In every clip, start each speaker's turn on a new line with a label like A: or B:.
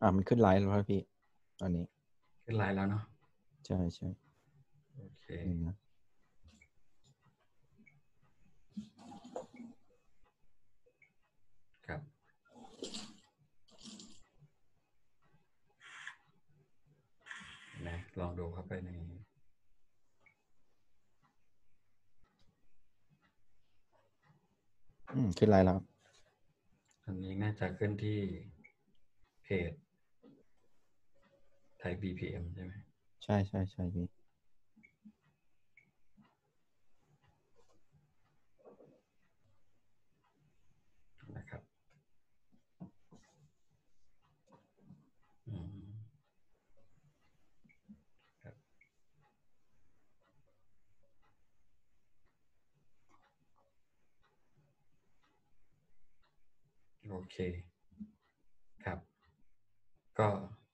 A: มันขึ้นไลฟ์แล้วครับพี่ตอนนี้
B: ขึ้นไลน์แล้วเนาะ
A: ใช่ใช่
B: โอเคครับนะลองดูเข้าไปใน
A: ขึ้นไลฟ์แล้ว
B: อันนี้น่าจะขึ้นที่เพจไทย BPM ใช่ไหม
A: ใช่ใช่ใช่พี่
B: นะครับครับโอเคครับก็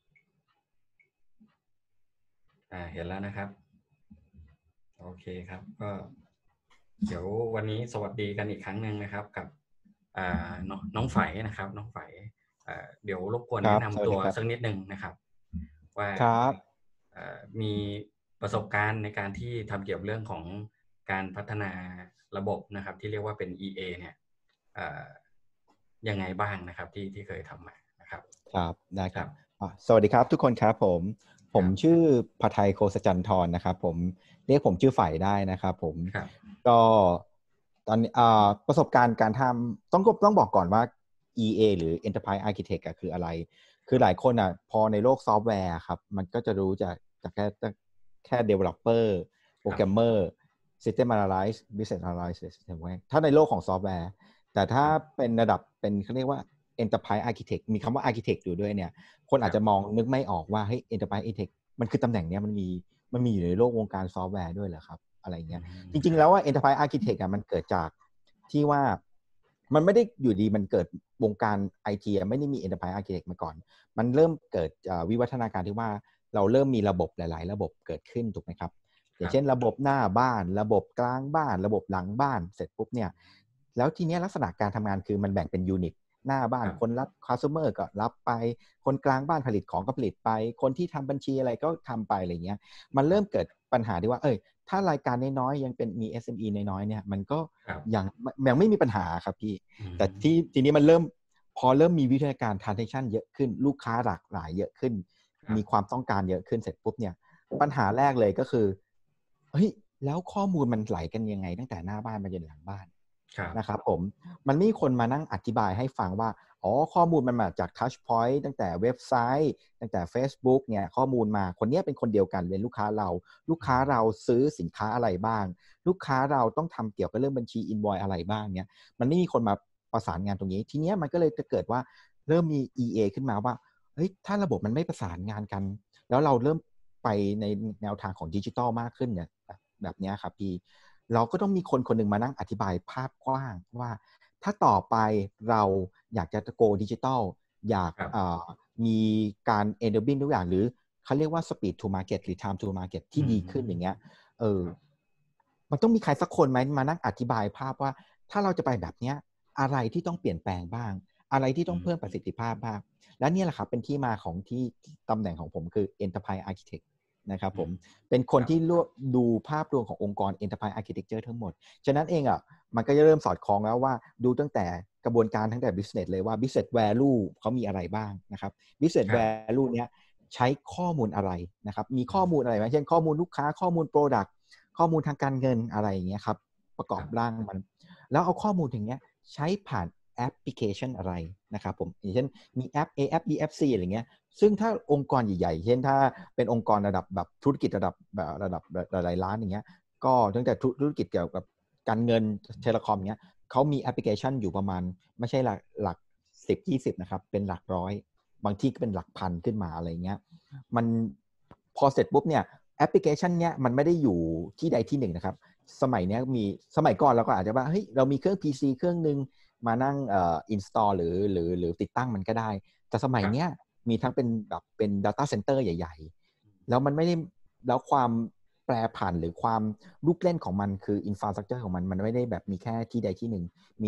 B: เห็นแล้วนะครับโอเคครับก็เดี๋ยววันนี้สวัสดีกันอีกครั้งหนึ่งนะครับกับน้องไฝนะครับน้องไฝเดี๋ยวรบกวน
A: ครับส
B: แนะนำตัว
A: วัสดีครับ
B: สักนิดนึงนะครับว่า
A: ครับ
B: มีประสบการณ์ในการที่ทำเกี่ยวกับเรื่องของการพัฒนาระบบนะครับที่เรียกว่าเป็น EA เนี่ยยังไงบ้างนะครับที่เคยทำมานะครับ
A: ครับได้
B: ครับ
A: ครับสวัสดีครับทุกคนครับผม
B: ครับ
A: ชื่อภัทรโคสจันทรนะครับผมเรียกผมชื่อฝ่ายได้นะครับผม
B: ครับ
A: ก็ตอนนี้ประสบการณ์การทำต้องบอกก่อนว่า EA หรือ Enterprise Architect คืออะไรคือหลายคนพอในโลกซอฟต์แวร์ครับมันก็จะรู้จากแค่ developer โปรแกรมเมอร์ system analyst business analyst ถ้าในโลกของซอฟต์แวร์แต่ถ้าเป็นระดับเป็นเขาเรียกว่า Enterprise Architect มีคำว่า Architect อยู่ด้วยเนี่ยคนอาจจะมองนึกไม่ออกว่าเฮ้ย Enterprise Architect มันคือตำแหน่งเนี้ยมันมีอยู่ในโลกวงการซอฟต์แวร์ด้วยเหรอครับอะไรเงี้ยจริงๆแล้วว่า Enterprise Architect มันเกิดจากที่ว่ามันไม่ได้อยู่ดีมันเกิดวงการ IT ไม่ได้มี Enterprise Architect มาก่อนมันเริ่มเกิดวิวัฒนาการที่ว่าเราเริ่มมีระบบหลายๆระบบเกิดขึ้นถูกไหมครับอย่างเช่นระบบหน้าบ้านระบบกลางบ้านระบบหลังบ้านเสร็จปุ๊บเนี่ยแล้วทีนี้ลักษณะการทำงานคือมันแบ่งเป็นยูนิตหน้าบ้านคนรับ customer ก็รับไปคนกลางบ้านผลิตของก็ผลิตไปคนที่ทำบัญชีอะไรก็ทำไปอะไรเงี้ยมันเริ่มเกิดปัญหาที่ว่าถ้ารายการน้อยๆยังเป็นมี SME น้อยๆเนี่ยมันก็ยังไม่มีปัญหาครับพี่แต่ทีนี้มันพอเริ่มมีวิธีการ transaction เยอะขึ้นลูกค้าหลากหลายเยอะขึ้นมีความต้องการเยอะขึ้นเสร็จปุ๊บเนี่ยปัญหาแรกเลยก็คือเฮ้ยแล้วข้อมูลมันไหลกันยังไงตั้งแต่หน้าบ้านมาจนหลังบ้านนะครับผมมันมีคนมานั่งอธิบายให้ฟังว่าข้อมูลมันมาจาก touch point ตั้งแต่เว็บไซต์ตั้งแต่ Facebook เนี่ยข้อมูลมาคนนี้เป็นคนเดียวกันเป็นลูกค้าเราซื้อสินค้าอะไรบ้างลูกค้าเราต้องทำเกี่ยวกับเรื่องบัญชี invoice อะไรบ้างเนี่ยมันไม่มีคนมาประสานงานตรงนี้ทีนี้มันก็เลยจะเกิดว่าเริ่มมี EA ขึ้นมาว่าเฮ้ยถ้าระบบมันไม่ประสานงานกันแล้วเราเริ่มไปในแนวทางของดิจิทัลมากขึ้นเนี่ยแบบนี้ครับพี่เราก็ต้องมีคนหนึ่งมานั่งอธิบายภาพกว้างว่าถ้าต่อไปเราอยากจะโกดิจิทัลอยากมีการ enabling ทุกอย่างหรือเขาเรียกว่า speed to market หรือ time to market ที่ดีขึ้นอย่างเงี้ยมันต้องมีใครสักคนไหมมานั่งอธิบายภาพว่าถ้าเราจะไปแบบเนี้ยอะไรที่ต้องเปลี่ยนแปลงบ้างอะไรที่ต้องเพิ่มประสิทธิภาพบ้างและนี่แหละครับเป็นที่มาของที่ตำแหน่งของผมคือ Enterprise Architect นะครับผมเป็นคนที่ดูภาพรวมขององค์กร Enterprise Architecture ทั้งหมดฉะนั้นเองมันก็จะเริ่มสอดคล้องแล้วว่าดูตั้งแต่กระบวนการตั้งแต่ business เลยว่า business value เขามีอะไรบ้างนะครับ business value เนี้ยใช้ข้อมูลอะไรนะครับมีข้อมูลอะไรไหมเช่นข้อมูลลูกค้าข้อมูล product ข้อมูลทางการเงินอะไรอย่างเงี้ยครับประกอบร่างมันแล้วเอาข้อมูลถึงเนี้ยใช้ผ่านแอปพลิเคชันอะไรนะครับผมอย่างเช่นมีแอป A แอป B แอป C อะไรเงี้ยซึ่งถ้าองค์กรใหญ่ๆเช่นถ้าเป็นองค์กรระดับแบบธุรกิจระดับหลายล้านอย่างเงี้ยก็ตั้งแต่ธุรกิจเกี่ยวกับการเงินเทเลคอมเงี้ยเขามีแอปพลิเคชันอยู่ประมาณไม่ใช่หลัก10-20นะครับเป็นหลักร้อยบางที่ก็เป็นหลักพันขึ้นมาอะไรเงี้ยมันพอเสร็จปุ๊บเนี่ยแอปพลิเคชันเนี้ยมันไม่ได้อยู่ที่ใดที่หนึ่งนะครับสมัยนี้สมัยก่อนเราก็อาจจะว่าเฮ้ยเรามีเครื่อง PC เครื่องนึงมานั่งinstall หรือติดตั้งมันก็ได้แต่สมัยเนี้ยมีทั้งเป็นแบบเป็น data center ใหญ่ๆแล้วมันไม่ได้แล้วความแปรผันหรือความลูกเล่นของมันคือ infrastructure ของมันไม่ได้แบบมีแค่ที่ใดที่หนึ่งมี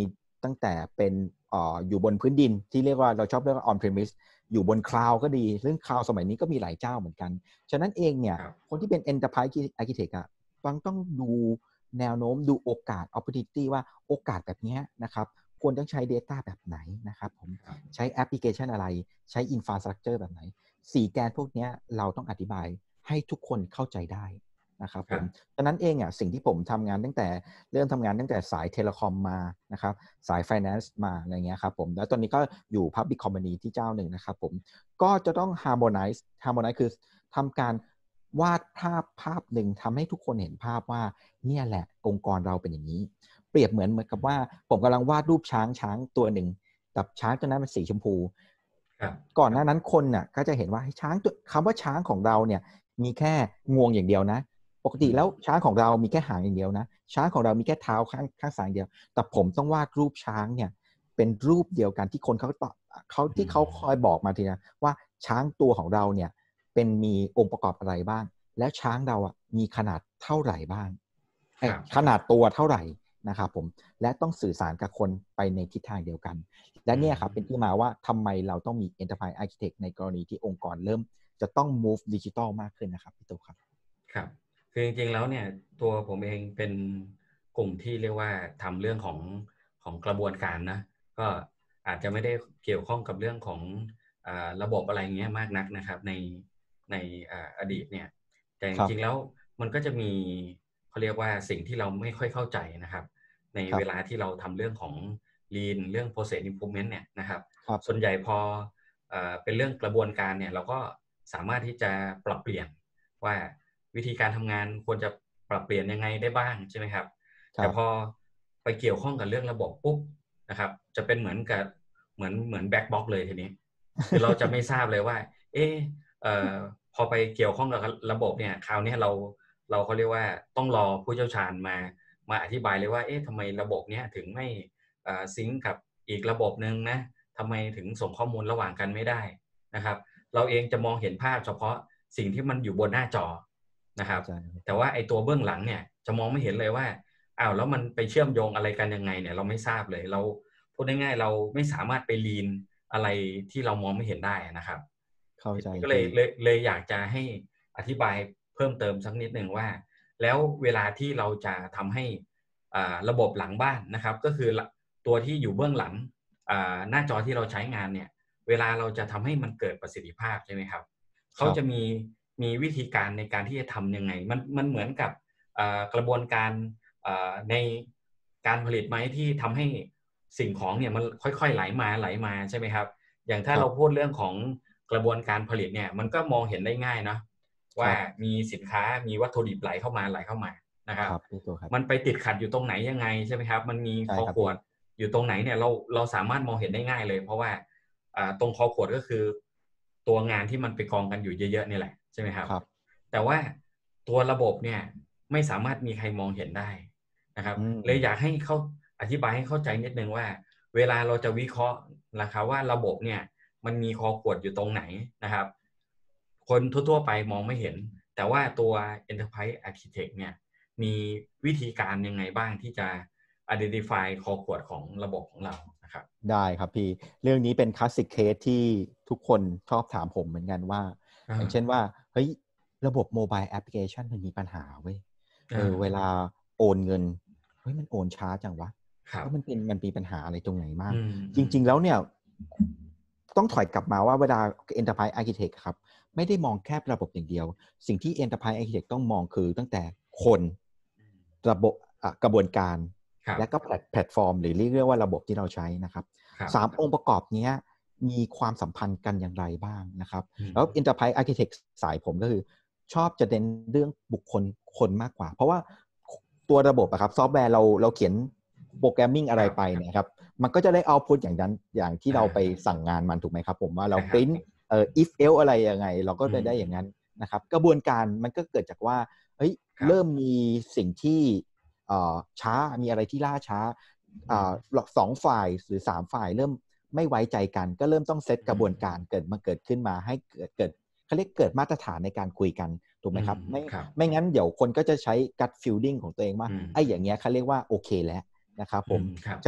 A: ตั้งแต่เป็นอยู่บนพื้นดินที่เรียกว่าเราชอบเรียกว่า on premise อยู่บนคลาวด์ก็ดีซึ่งคลาวด์สมัยนี้ก็มีหลายเจ้าเหมือนกันฉะนั้นเองเนี่ยคนที่เป็น enterprise architect อ่ะต้องดูแนวโน้มดูโอกาส opportunity ว่าโอกาสแบบนี้นะครับควรต้องใช้ data แบบไหนนะครับผมใช้แอปพลิเคชันอะไรใช้ infrastructure แบบไหน4 แกนพวกนี้เราต้องอธิบายให้ทุกคนเข้าใจได้นะครับผมฉะนั้นเองอ่ะสิ่งที่ผมทำงานตั้งแต่เริ่มทำงานตั้งแต่สายเทเลคอมมานะครับสาย finance มาอะไรเงี้ยครับผมแล้วตอนนี้ก็อยู่ public company ที่เจ้าหนึ่งนะครับผมก็จะต้อง harmonize คือทำการวาดภาพหนึ่งทำให้ทุกคนเห็นภาพว่าเนี่ยแหละองค์กรเราเป็นอย่างนี้เปรียบเหมือนกับว่าผมกำลังวาดรูปช้างตัวหนึ่งกับช้างตัวนั้นเป็นสีชมพูก่อนหน้านั้นคนน่ะก็จะเห็นว่าช้างตัวคำว่าช้างของเราเนี่ยมีแค่งวงอย่างเดียวนะปกติแล้วช้างของเรามีแค่หางอย่างเดียวนะช้างของเรามีแค่เท้าข้างซ้ายเดียวแต่ผมต้องวาดรูปช้างเนี่ยเป็นรูปเดียวกันที่คนเขาคอยบอกมาทีนะว่าช้างตัวของเราเนี่ยเป็นมีองค์ประกอบอะไรบ้างแล้วช้างเราอ่ะมีขนาดเท่าไหร่บ้างขนาดตัวเท่าไหร่นะครับผมและต้องสื่อสารกับคนไปในทิศทางเดียวกันและเนี่ยครับเป็นที่มาว่าทำไมเราต้องมี Enterprise Architect ในกรณีที่องค์กรเริ่มจะต้อง move digital มากขึ้นนะครับพี่ตุ๊กครับ
B: ครับคือจริงๆแล้วเนี่ยตัวผมเองเป็นกลุ่มที่เรียกว่าทำเรื่องของกระบวนการนะก็อาจจะไม่ได้เกี่ยวข้องกับเรื่องของระบบอะไรเงี้ยมากนักนะครับในอดีตเนี่ยแต่จริงๆแล้วมันก็จะมีเขาเรียกว่าสิ่งที่เราไม่ค่อยเข้าใจนะครับในเวลาที่เราทำเรื่องของ Lean เรื่อง process improvement เนี่ยนะครับส่วนใหญ่พอเป็นเรื่องกระบวนการเนี่ยเราก็สามารถที่จะปรับเปลี่ยนว่าวิธีการทำงานควรจะปรับเปลี่ยนยังไงได้บ้างใช่ไหมครับแต่พอไปเกี่ยวข้องกับเรื่องระบบปุ๊บนะครับจะเป็นเหมือนกับเหมือนแบ็คบ็อกเลยทีนี้คือเราจะไม่ทราบเลยว่าพอไปเกี่ยวข้องกับระบบเนี่ยคราวนี้เราเขาเรียกว่าต้องรอผู้เชี่ยวชาญมาอธิบายเลยว่าทำไมระบบเนี้ยถึงไม่ซิงก์กับอีกระบบนึงนะทำไมถึงส่งข้อมูลระหว่างกันไม่ได้นะครับเราเองจะมองเห็นภาพเฉพาะสิ่งที่มันอยู่บนหน้าจอนะครับแต่ว่าไอ้ตัวเบื้องหลังเนี่ยจะมองไม่เห็นเลยว่าอ้าวแล้วมันไปเชื่อมโยงอะไรกันยังไงเนี่ยเราไม่ทราบเลยเราพูดง่ายๆเราไม่สามารถไปลีนอะไรที่เรามองไม่เห็นได้นะครับก็เลยอยากจะให้อธิบายเพิ่มเติมสักนิดหนึ่งว่าแล้วเวลาที่เราจะทำให้ระบบหลังบ้านนะครับก็คือตัวที่อยู่เบื้องหลังหน้าจอที่เราใช้งานเนี่ยเวลาเราจะทำให้มันเกิดประสิทธิภาพใช่ไหมครับเขาจะมีวิธีการในการที่จะทำยังไงมันเหมือนกับกระบวนการในการผลิตไหมที่ทำให้สิ่งของเนี่ยมันค่อยๆไหลมาใช่ไหมครับอย่างถ้าเราพูดเรื่องของกระบวนการผลิตเนี่ยมันก็มองเห็นได้ง่ายเนาะว่ามีสินค้ามีวัตถุดิบไหลเข้ามานะครับมันไปติดขัดอยู่ตรงไหนยังไงใช่ไหมครับมันมีคอขวดอยู่ตรงไหนเนี่ยเราสามารถมองเห็นได้ง่ายเลยเพราะว่าตรงคอขวดก็คือตัวงานที่มันไปกองกันอยู่เยอะๆนี่แหละใช่ไหมครับแต่ว่าตัวระบบเนี่ยไม่สามารถมีใครมองเห็นได้นะครับเลยอยากให้เขาอธิบายให้เข้าใจนิดนึงว่าเวลาเราจะวิเคราะห์นะครับว่าระบบเนี่ยมันมีคอขวดอยู่ตรงไหนนะครับคนทั่วๆไปมองไม่เห็นแต่ว่าตัว Enterprise Architect เนี่ยมีวิธีการยังไงบ้างที่จะ identify คอขวดของระบบของเรานะครับ
A: ได้ครับพี่เรื่องนี้เป็นคลาสสิกเคสที่ทุกคนชอบถามผมเหมือนกันว่าอย่างเช่นว่าเฮ้ยระบบโมบายแอปพลิเคชันมันมีปัญหาเว้ยเวลาโอนเงินเฮ้ยมันโอนช้าจังวะแล้วมันมีปัญหาอะไรตรงไหนมากจริงๆแล้วเนี่ยต้องถอยกลับมาว่าเวลา Enterprise Architect ครับไม่ได้มองแค่ระบบอย่างเดียวสิ่งที่ Enterprise Architect ต้องมองคือตั้งแต่คนระบบกระบวนการและก็แพลตฟอร์มหรือเรียกว่าระบบที่เราใช้นะครับ3องค์ประกอบนี้มีความสัมพันธ์กันอย่างไรบ้างนะครับแล้ว Enterprise Architect สายผมก็คือชอบจะเน้นเรื่องบุคคลคนมากกว่าเพราะว่าตัวระบบครับซอฟต์แวร์เราเขียนโปรแกรมมิ่งอะไรไปนะครับมันก็จะได้เอาต์พุตอย่างนั้นอย่างที่เราไปสั่งงานมันถูกไหมครับผมว่าเราปริ้นif else อะไรยังไงเราก็ได้อย่างนั้นนะครับกระบวนการมันก็เกิดจากว่าเริ่มมีสิ่งที่ช้ามีอะไรที่ล่าช้า2 ฝ่ายหรือ3 ฝ่ายเริ่มไม่ไว้ใจกันก็เริ่มต้องเซตกระบวนการเกิดขึ้นมาให้เกิดเขาเรียกเกิดมาตรฐานในการคุยกันถูกไหมครับไม่งั้นเดี๋ยวคนก็จะใช้ gut feeling ของตัวเองว่าไอ้อย่างเงี้ยเขาเรียกว่าโอเคแล้วนะครับผมฉะนั้น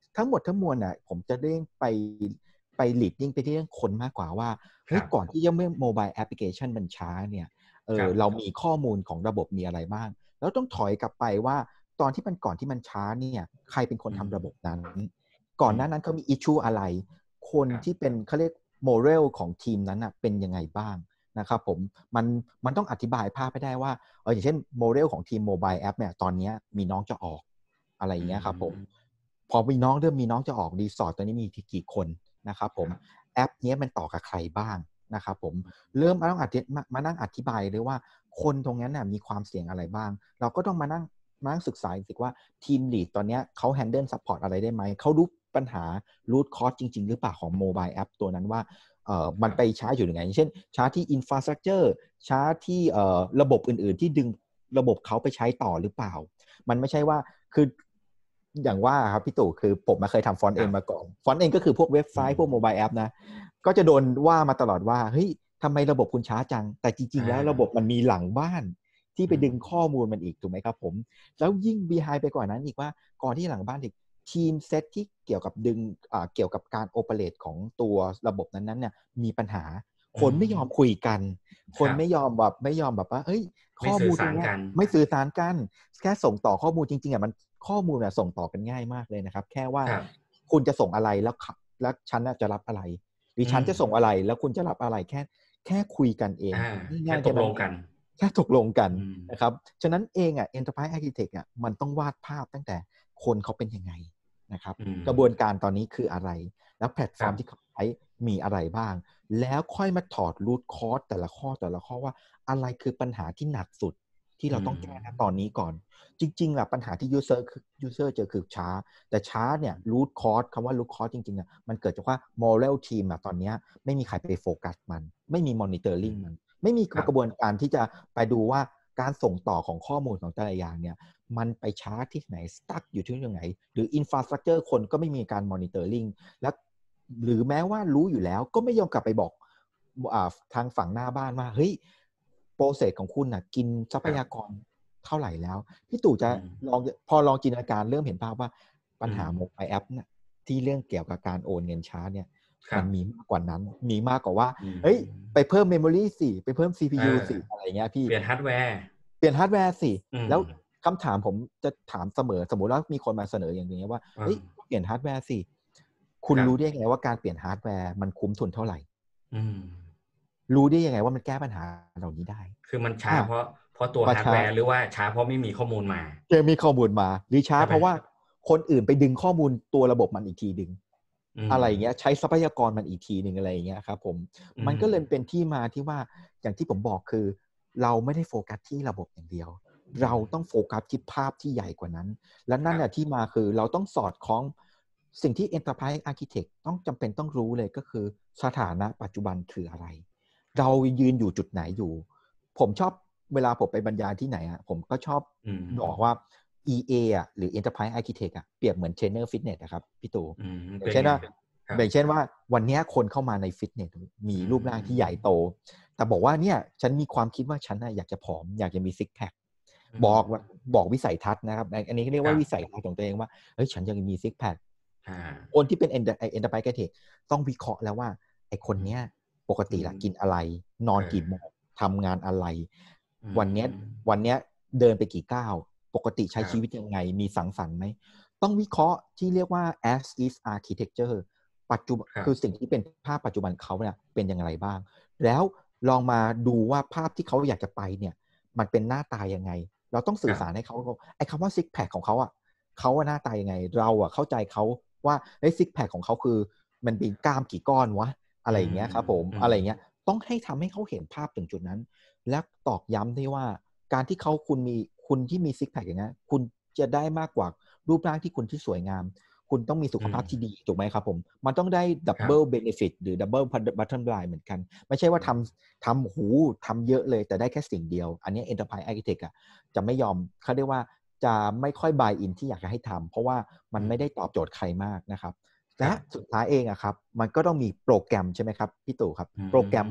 A: ทั้งหมดทั้งมวลน่ะผมจะเร่งไป leading ไปที่เรื่องคนมากกว่าว่าเฮ้ยก่อนที่จะเมื่อ mobile application มันช้าเนี่ยเรามีข้อมูลของระบบมีอะไรบ้างแล้วต้องถอยกลับไปว่าตอนที่มันก่อนที่มันช้าเนี่ยใครเป็นคนทำระบบนั้นก่อนหน้านั้นเขามี issue อะไรคนที่เป็นเขาเรียก moral ของทีมนั้นน่ะเป็นยังไงบ้างนะครับผมมันต้องอธิบายภาพให้ได้ว่าอย่างเช่น moral ของทีม mobile app เนี่ยตอนนี้มีน้องจะออกอะไรอย่างเงี้ยครับผมพอเริ่มมีน้องจะออกรีสอร์ทตอนนี้มีกี่คนนะครับผมแอปนี้มันต่อกับใครบ้างนะครับผมเริ่มมานั่งอธิบายเลยว่าคนตรงนั้นน่ะมีความเสี่ยงอะไรบ้างเราก็ต้องมานั่งศึกษาอีกว่าทีมลีดตอนนี้เขา handle support อะไรได้ไหมเขารู้ปัญหา root cause จริงๆหรือเปล่าของ mobile app ตัวนั้นว่ามันไปช้าอยู่ยังไงเช่นช้าที่ infrastructure ช้าที่ระบบอื่นๆที่ดึงระบบเขาไปใช้ต่อหรือเปล่ามันไม่ใช่ว่าคืออย่างว่าครับพี่ตู่คือผมเคยทำฟอนต์เองมาก่อนฟอนต์เองก็คือพวกเว็บไซต์พวกโมบายแอปนะก็จะโดนว่ามาตลอดว่าเฮ้ยทำไมระบบคุณช้าจังแต่จริงๆแล้วระบบมันมีหลังบ้านที่ไปดึงข้อมูลมันอีกถูกไหมครับผมแล้วยิ่ง behind ไปกว่านั้นอีกว่าก่อนที่หลังบ้านอีกทีมเซตที่เกี่ยวกับเกี่ยวกับการโอเปเรตของตัวระบบนั้นๆเนี่ยมีปัญหาคนไม่ยอมคุยกันคนไม่ยอมแบบว่าเฮ้ยข้อมูลตรงนี้ไม่สื่อสารกันแค่ส่งต่อข้อมูลจริงๆมันข้อมูลส่งต่อกันง่ายมากเลยนะครับแค่ว่าคุณจะส่งอะไรแล้วฉันจะรับอะไรหรือฉันจะส่งอะไรแล้วคุณจะรับอะไรแค่คุยกันเอง
B: แค่ตกลงกัน
A: แค่ตกลงกันนะครับฉะนั้นเองEnterprise Architect มันต้องวาดภาพตั้งแต่คนเขาเป็นยังไงนะครับกระบวนการตอนนี้คืออะไรแล้วแพลตฟอร์มที่เขาใช้มีอะไรบ้างแล้วค่อยมาถอดรูทคอสแต่ละข้อว่าอะไรคือปัญหาที่หนักสุดที่เราต้องแก้ตอนนี้ก่อนจริงๆล่ะปัญหาที่ user เจอคือช้าแต่ช้าเนี่ย root cause คำว่า root cause จริงๆมันเกิดจากว่า moral team ตอนนี้ไม่มีใครไปโฟกัสมันไม่มี monitoring มันไม่มีกระบวนการที่จะไปดูว่าการส่งต่อของข้อมูลของแต่ละอย่างเนี่ยมันไปช้าที่ไหน stuck อยู่ที่ตรงไหนหรือ infrastructure คนก็ไม่มีการ monitoring และหรือแม้ว่ารู้อยู่แล้วก็ไม่ยอมกลับไปบอกทางฝั่งหน้าบ้านว่าเฮ้ยโปรเซสของคุณกินทรัพยากรเท่าไหร่แล้วพี่ตู่จะพอลองจินตนาการเริ่มเห็นภาพว่าปัญหาโมบายแอปที่เรื่องเกี่ยวกับการโอนเงินช้าเนี่ยมันมีมากกว่านั้นมีมากกว่าว่าเฮ้ยไปเพิ่มเมมโมรี่สิไปเพิ่ม CPU สิอะไรเงี้ยพี่
B: เปลี่ยนฮาร์ดแวร์
A: สิแล้วคำถามผมจะถามเสมอสมมุติว่ามีคนมาเสนออย่างนี้ว่าเฮ้ยเปลี่ยนฮาร์ดแวร์สิคุณรู้ได้ยังไงว่าการเปลี่ยนฮาร์ดแวร์มันคุ้มทุนเท่าไหร่รู้ได้ยังไงว่ามันแก้ปัญหาเหล่านี้ได้
B: คือมันช้าเพราะตัวฮาร์ดแวร์หรือว่าช้าเพราะไม่มีข้อมูลมา
A: มีข้อมูลมาหรือช้าเพราะว่าคนอื่นไปดึงข้อมูลตัวระบบมันอีกทีดึงอะไรอย่างเงี้ยใช้ทรัพยากรมันอีกทีหนึ่งอะไรอย่างเงี้ยครับผมมันก็เลยเป็นที่มาที่ว่าอย่างที่ผมบอกคือเราไม่ได้โฟกัสที่ระบบอย่างเดียวเราต้องโฟกัสที่ภาพที่ใหญ่กว่านั้นและนั่นแหละที่มาคือเราต้องสอดคล้องสิ่งที่ Enterprise Architect ต้องจำเป็นต้องรู้เลยก็คือสถานะปัจจุบันคืออะไรเรายืนอยู่จุดไหนอยู่ผมชอบเวลาผมไปบรรยายที่ไหนผมก็ชอบบอกว่า EA หรือ Enterprise Architect เปรียบเหมือนเทรนเนอร์ฟิตเนสนะครับพี่ตู่อย่างเช่นว่าวันนี้คนเข้ามาในฟิตเนสมีรูปร่างที่ใหญ่โตแต่บอกว่าเนี่ยฉันมีความคิดว่าฉันอยากจะผอมอยากจะมีซิกแพคบอกวิสัยทัศน์นะครับอันนี้เรียกว่าวิสัยทัศน์ของตัวเองว่าเฮ้ยฉันอยากมีซิกแพคคนที่เป็น Enterprise Architect ต้องวิเคราะห์แล้วว่าไอ้คนเนี้ยปกติกินอะไรนอนกี่โมงทำงานอะไรวันเนี้ยเดินไปกี่ก้าวปกติใช้ชีวิตยังไงมีสังสรรค์ไหมต้องวิเคราะห์ที่เรียกว่า as is architecture ปัจจุบันคือสิ่งที่เป็นภาพปัจจุบันเขาเนี่ยเป็นอย่างไรบ้างแล้วลองมาดูว่าภาพที่เขาอยากจะไปเนี่ยมันเป็นหน้าตายังไงเราต้องสื่อสารให้เขาไอ้คำว่าซิกแพคของเขาเขาหน้าตายังไงเราเข้าใจเขาว่าไอ้ซิกแพคของเขาคือมันเป็นกล้ามกี่ก้อนวะอะไรอย่างเงี้ยครับผมอะไรอย่างเงี้ยต้องให้ทำให้เขาเห็นภาพถึงจุดนั้นและตอกย้ำได้ว่าการที่คุณที่มีซิกแพคอย่างนี้คุณจะได้มากกว่ารูปร่างที่คุณที่สวยงามคุณต้องมีสุขภาพที่ดีถูกไหมครับผมมันต้องได้ดับเบิลเบเนฟิตหรือดับเบิลบัตเทิลไลน์เหมือนกันไม่ใช่ว่าทำเยอะเลยแต่ได้แค่สิ่งเดียวอันนี้ Enterprise Architect จะไม่ยอมเขาเรียกว่าจะไม่ค่อย buy in ที่อยากจะให้ทำเพราะว่ามันไม่ได้ตอบโจทย์ใครมากนะครับและสุดท้ายเองครับมันก็ต้องมีโปรแกรมใช่ไหมครับพี่ตู่ครับโปรแกรมว่า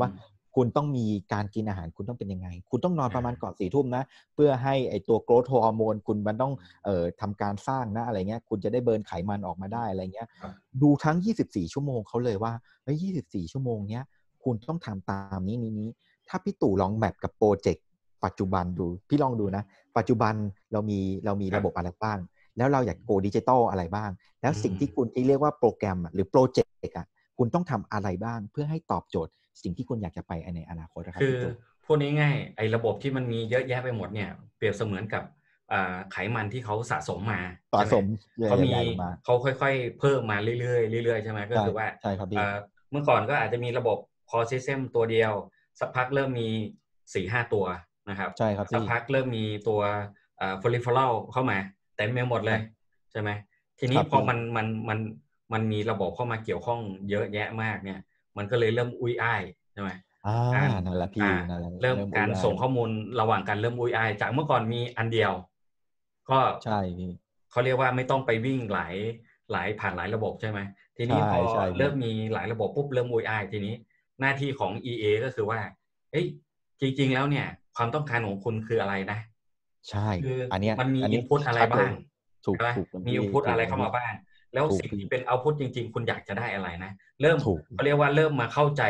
A: คุณต้องมีการกินอาหารคุณต้องเป็นยังไงคุณต้องนอนประมาณก่อน4 ทุ่มนะเพื่อให้ไอตัว growth hormone คุณมันต้องทำการสร้างนะอะไรเงี้ยคุณจะได้เบิร์นไขมันออกมาได้อะไรเงี้ยดูทั้ง24 ชั่วโมงเขาเลยว่าเฮ้ย24 ชั่วโมงเนี้ยคุณต้องทำตามนี้ถ้าพี่ตู่ลองแมปกับโปรเจกต์ปัจจุบันดูพี่ลองดูนะปัจจุบันเรามีระบบอะไรบ้างแล้วเราอยากโกดิจิตอลอะไรบ้างแล้วสิ่งที่คุณที่เรียกว่าโปรแกรมหรือโปรเจกต์อ่ะคุณต้องทำอะไรบ้างเพื่อให้ตอบโจทย์สิ่งที่คุณอยากจะไปในอนาคตนะครับ
B: คือ
A: พี่ตู่
B: พูดง่ายๆไอ้ระบบที่มันมีเยอะแยะไปหมดเนี่ยเปรียบเสมือนกับไขมันที่เขาสะสมมา
A: สะ
B: ใช่ไหม
A: สมใ
B: เขามี
A: หญ่ๆลงมา
B: เขาค่อยๆเพิ่มมาเรื่อยๆเรื่อยๆใช่ไหมก็
A: ใช่
B: คือว่า
A: ใช่ครับพี่
B: เมื่อก่อนก็อาจจะมีระบบ core system ตัวเดียวสักพักเริ่มมี4-5 ตัวนะครับ
A: ใช่ครับพี่
B: สักพักเริ่มมีตัวperipheral เข้ามาเต็มไปหมดเลยใช่ไหมทีนี้พอ
A: ครับพี่
B: มันมีระบบเข้ามาเกี่ยวข้องเยอะแยะมากเนี่ยมันก็เลยเริ่มอุ้ยอ้ายใช่ไหม
A: อ่า
B: การ
A: นั่นแหละพี่นั่นแหละ
B: เริ่ม
A: เริ่มอุ้
B: การ
A: ยอ้ายแล้ว
B: ส่งข้อมูลระหว่างกันเริ่มอุ้ยอ้ายจากเมื่อก่อนมีอันเดียวก็
A: ใช่พี่
B: เขาเรียกว่าไม่ต้องไปวิ่งหลายผ่านหลายระบบใช่ไหมที
A: ใช่
B: นี้พอ
A: ใช่พี่
B: เริ่มมีหลายระบบปุ๊บเริ่มอุ้ยอ้ายทีนี้หน้าที่ของ EA ก็คือว่าเอ้ยจริงๆแล้วเนี่ยความต้องการของคุณคืออะไรนะ
A: ใช่
B: คือมันมี
A: อันนี้
B: อินพุตอะไร
A: ชัดเลย
B: บ้าง
A: ถูก
B: ใช่ไหม
A: ถูก
B: มีอิ
A: พี่
B: นพุตอะไร
A: ถูกเลยพี่
B: เข้ามาบ้างแล้ว
A: ถูกพี่
B: สิ่งที่เป็นเอาพุตจริงๆคุณอยากจะได้อะไรนะเริ่ม
A: ถูก
B: เขาเรียกว่าเริ่มมาเข้าใจ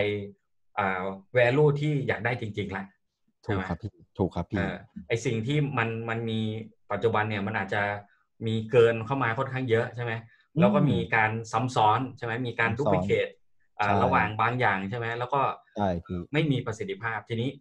B: value ที่อยากได้จริงๆละใช่ไหม
A: ถูกครับพี่ถูกครับพี่
B: ไอสิ่งที่มันมีปัจจุบันเนี่ยมันอาจจะมีเกินเข้ามาค่อนข้างเยอะใช่ไหม
A: อื
B: แล้วก็
A: ม
B: มีการซ้ำซ้อนใช่ไหมมีการ
A: ซ้ำซ้อน
B: ดูพลิเคท
A: ใช่
B: ระหว่างบางอย่างใช่ไหมแล้วก็
A: ใช่พี่
B: ไม่มีประสิทธิภาพทีนี้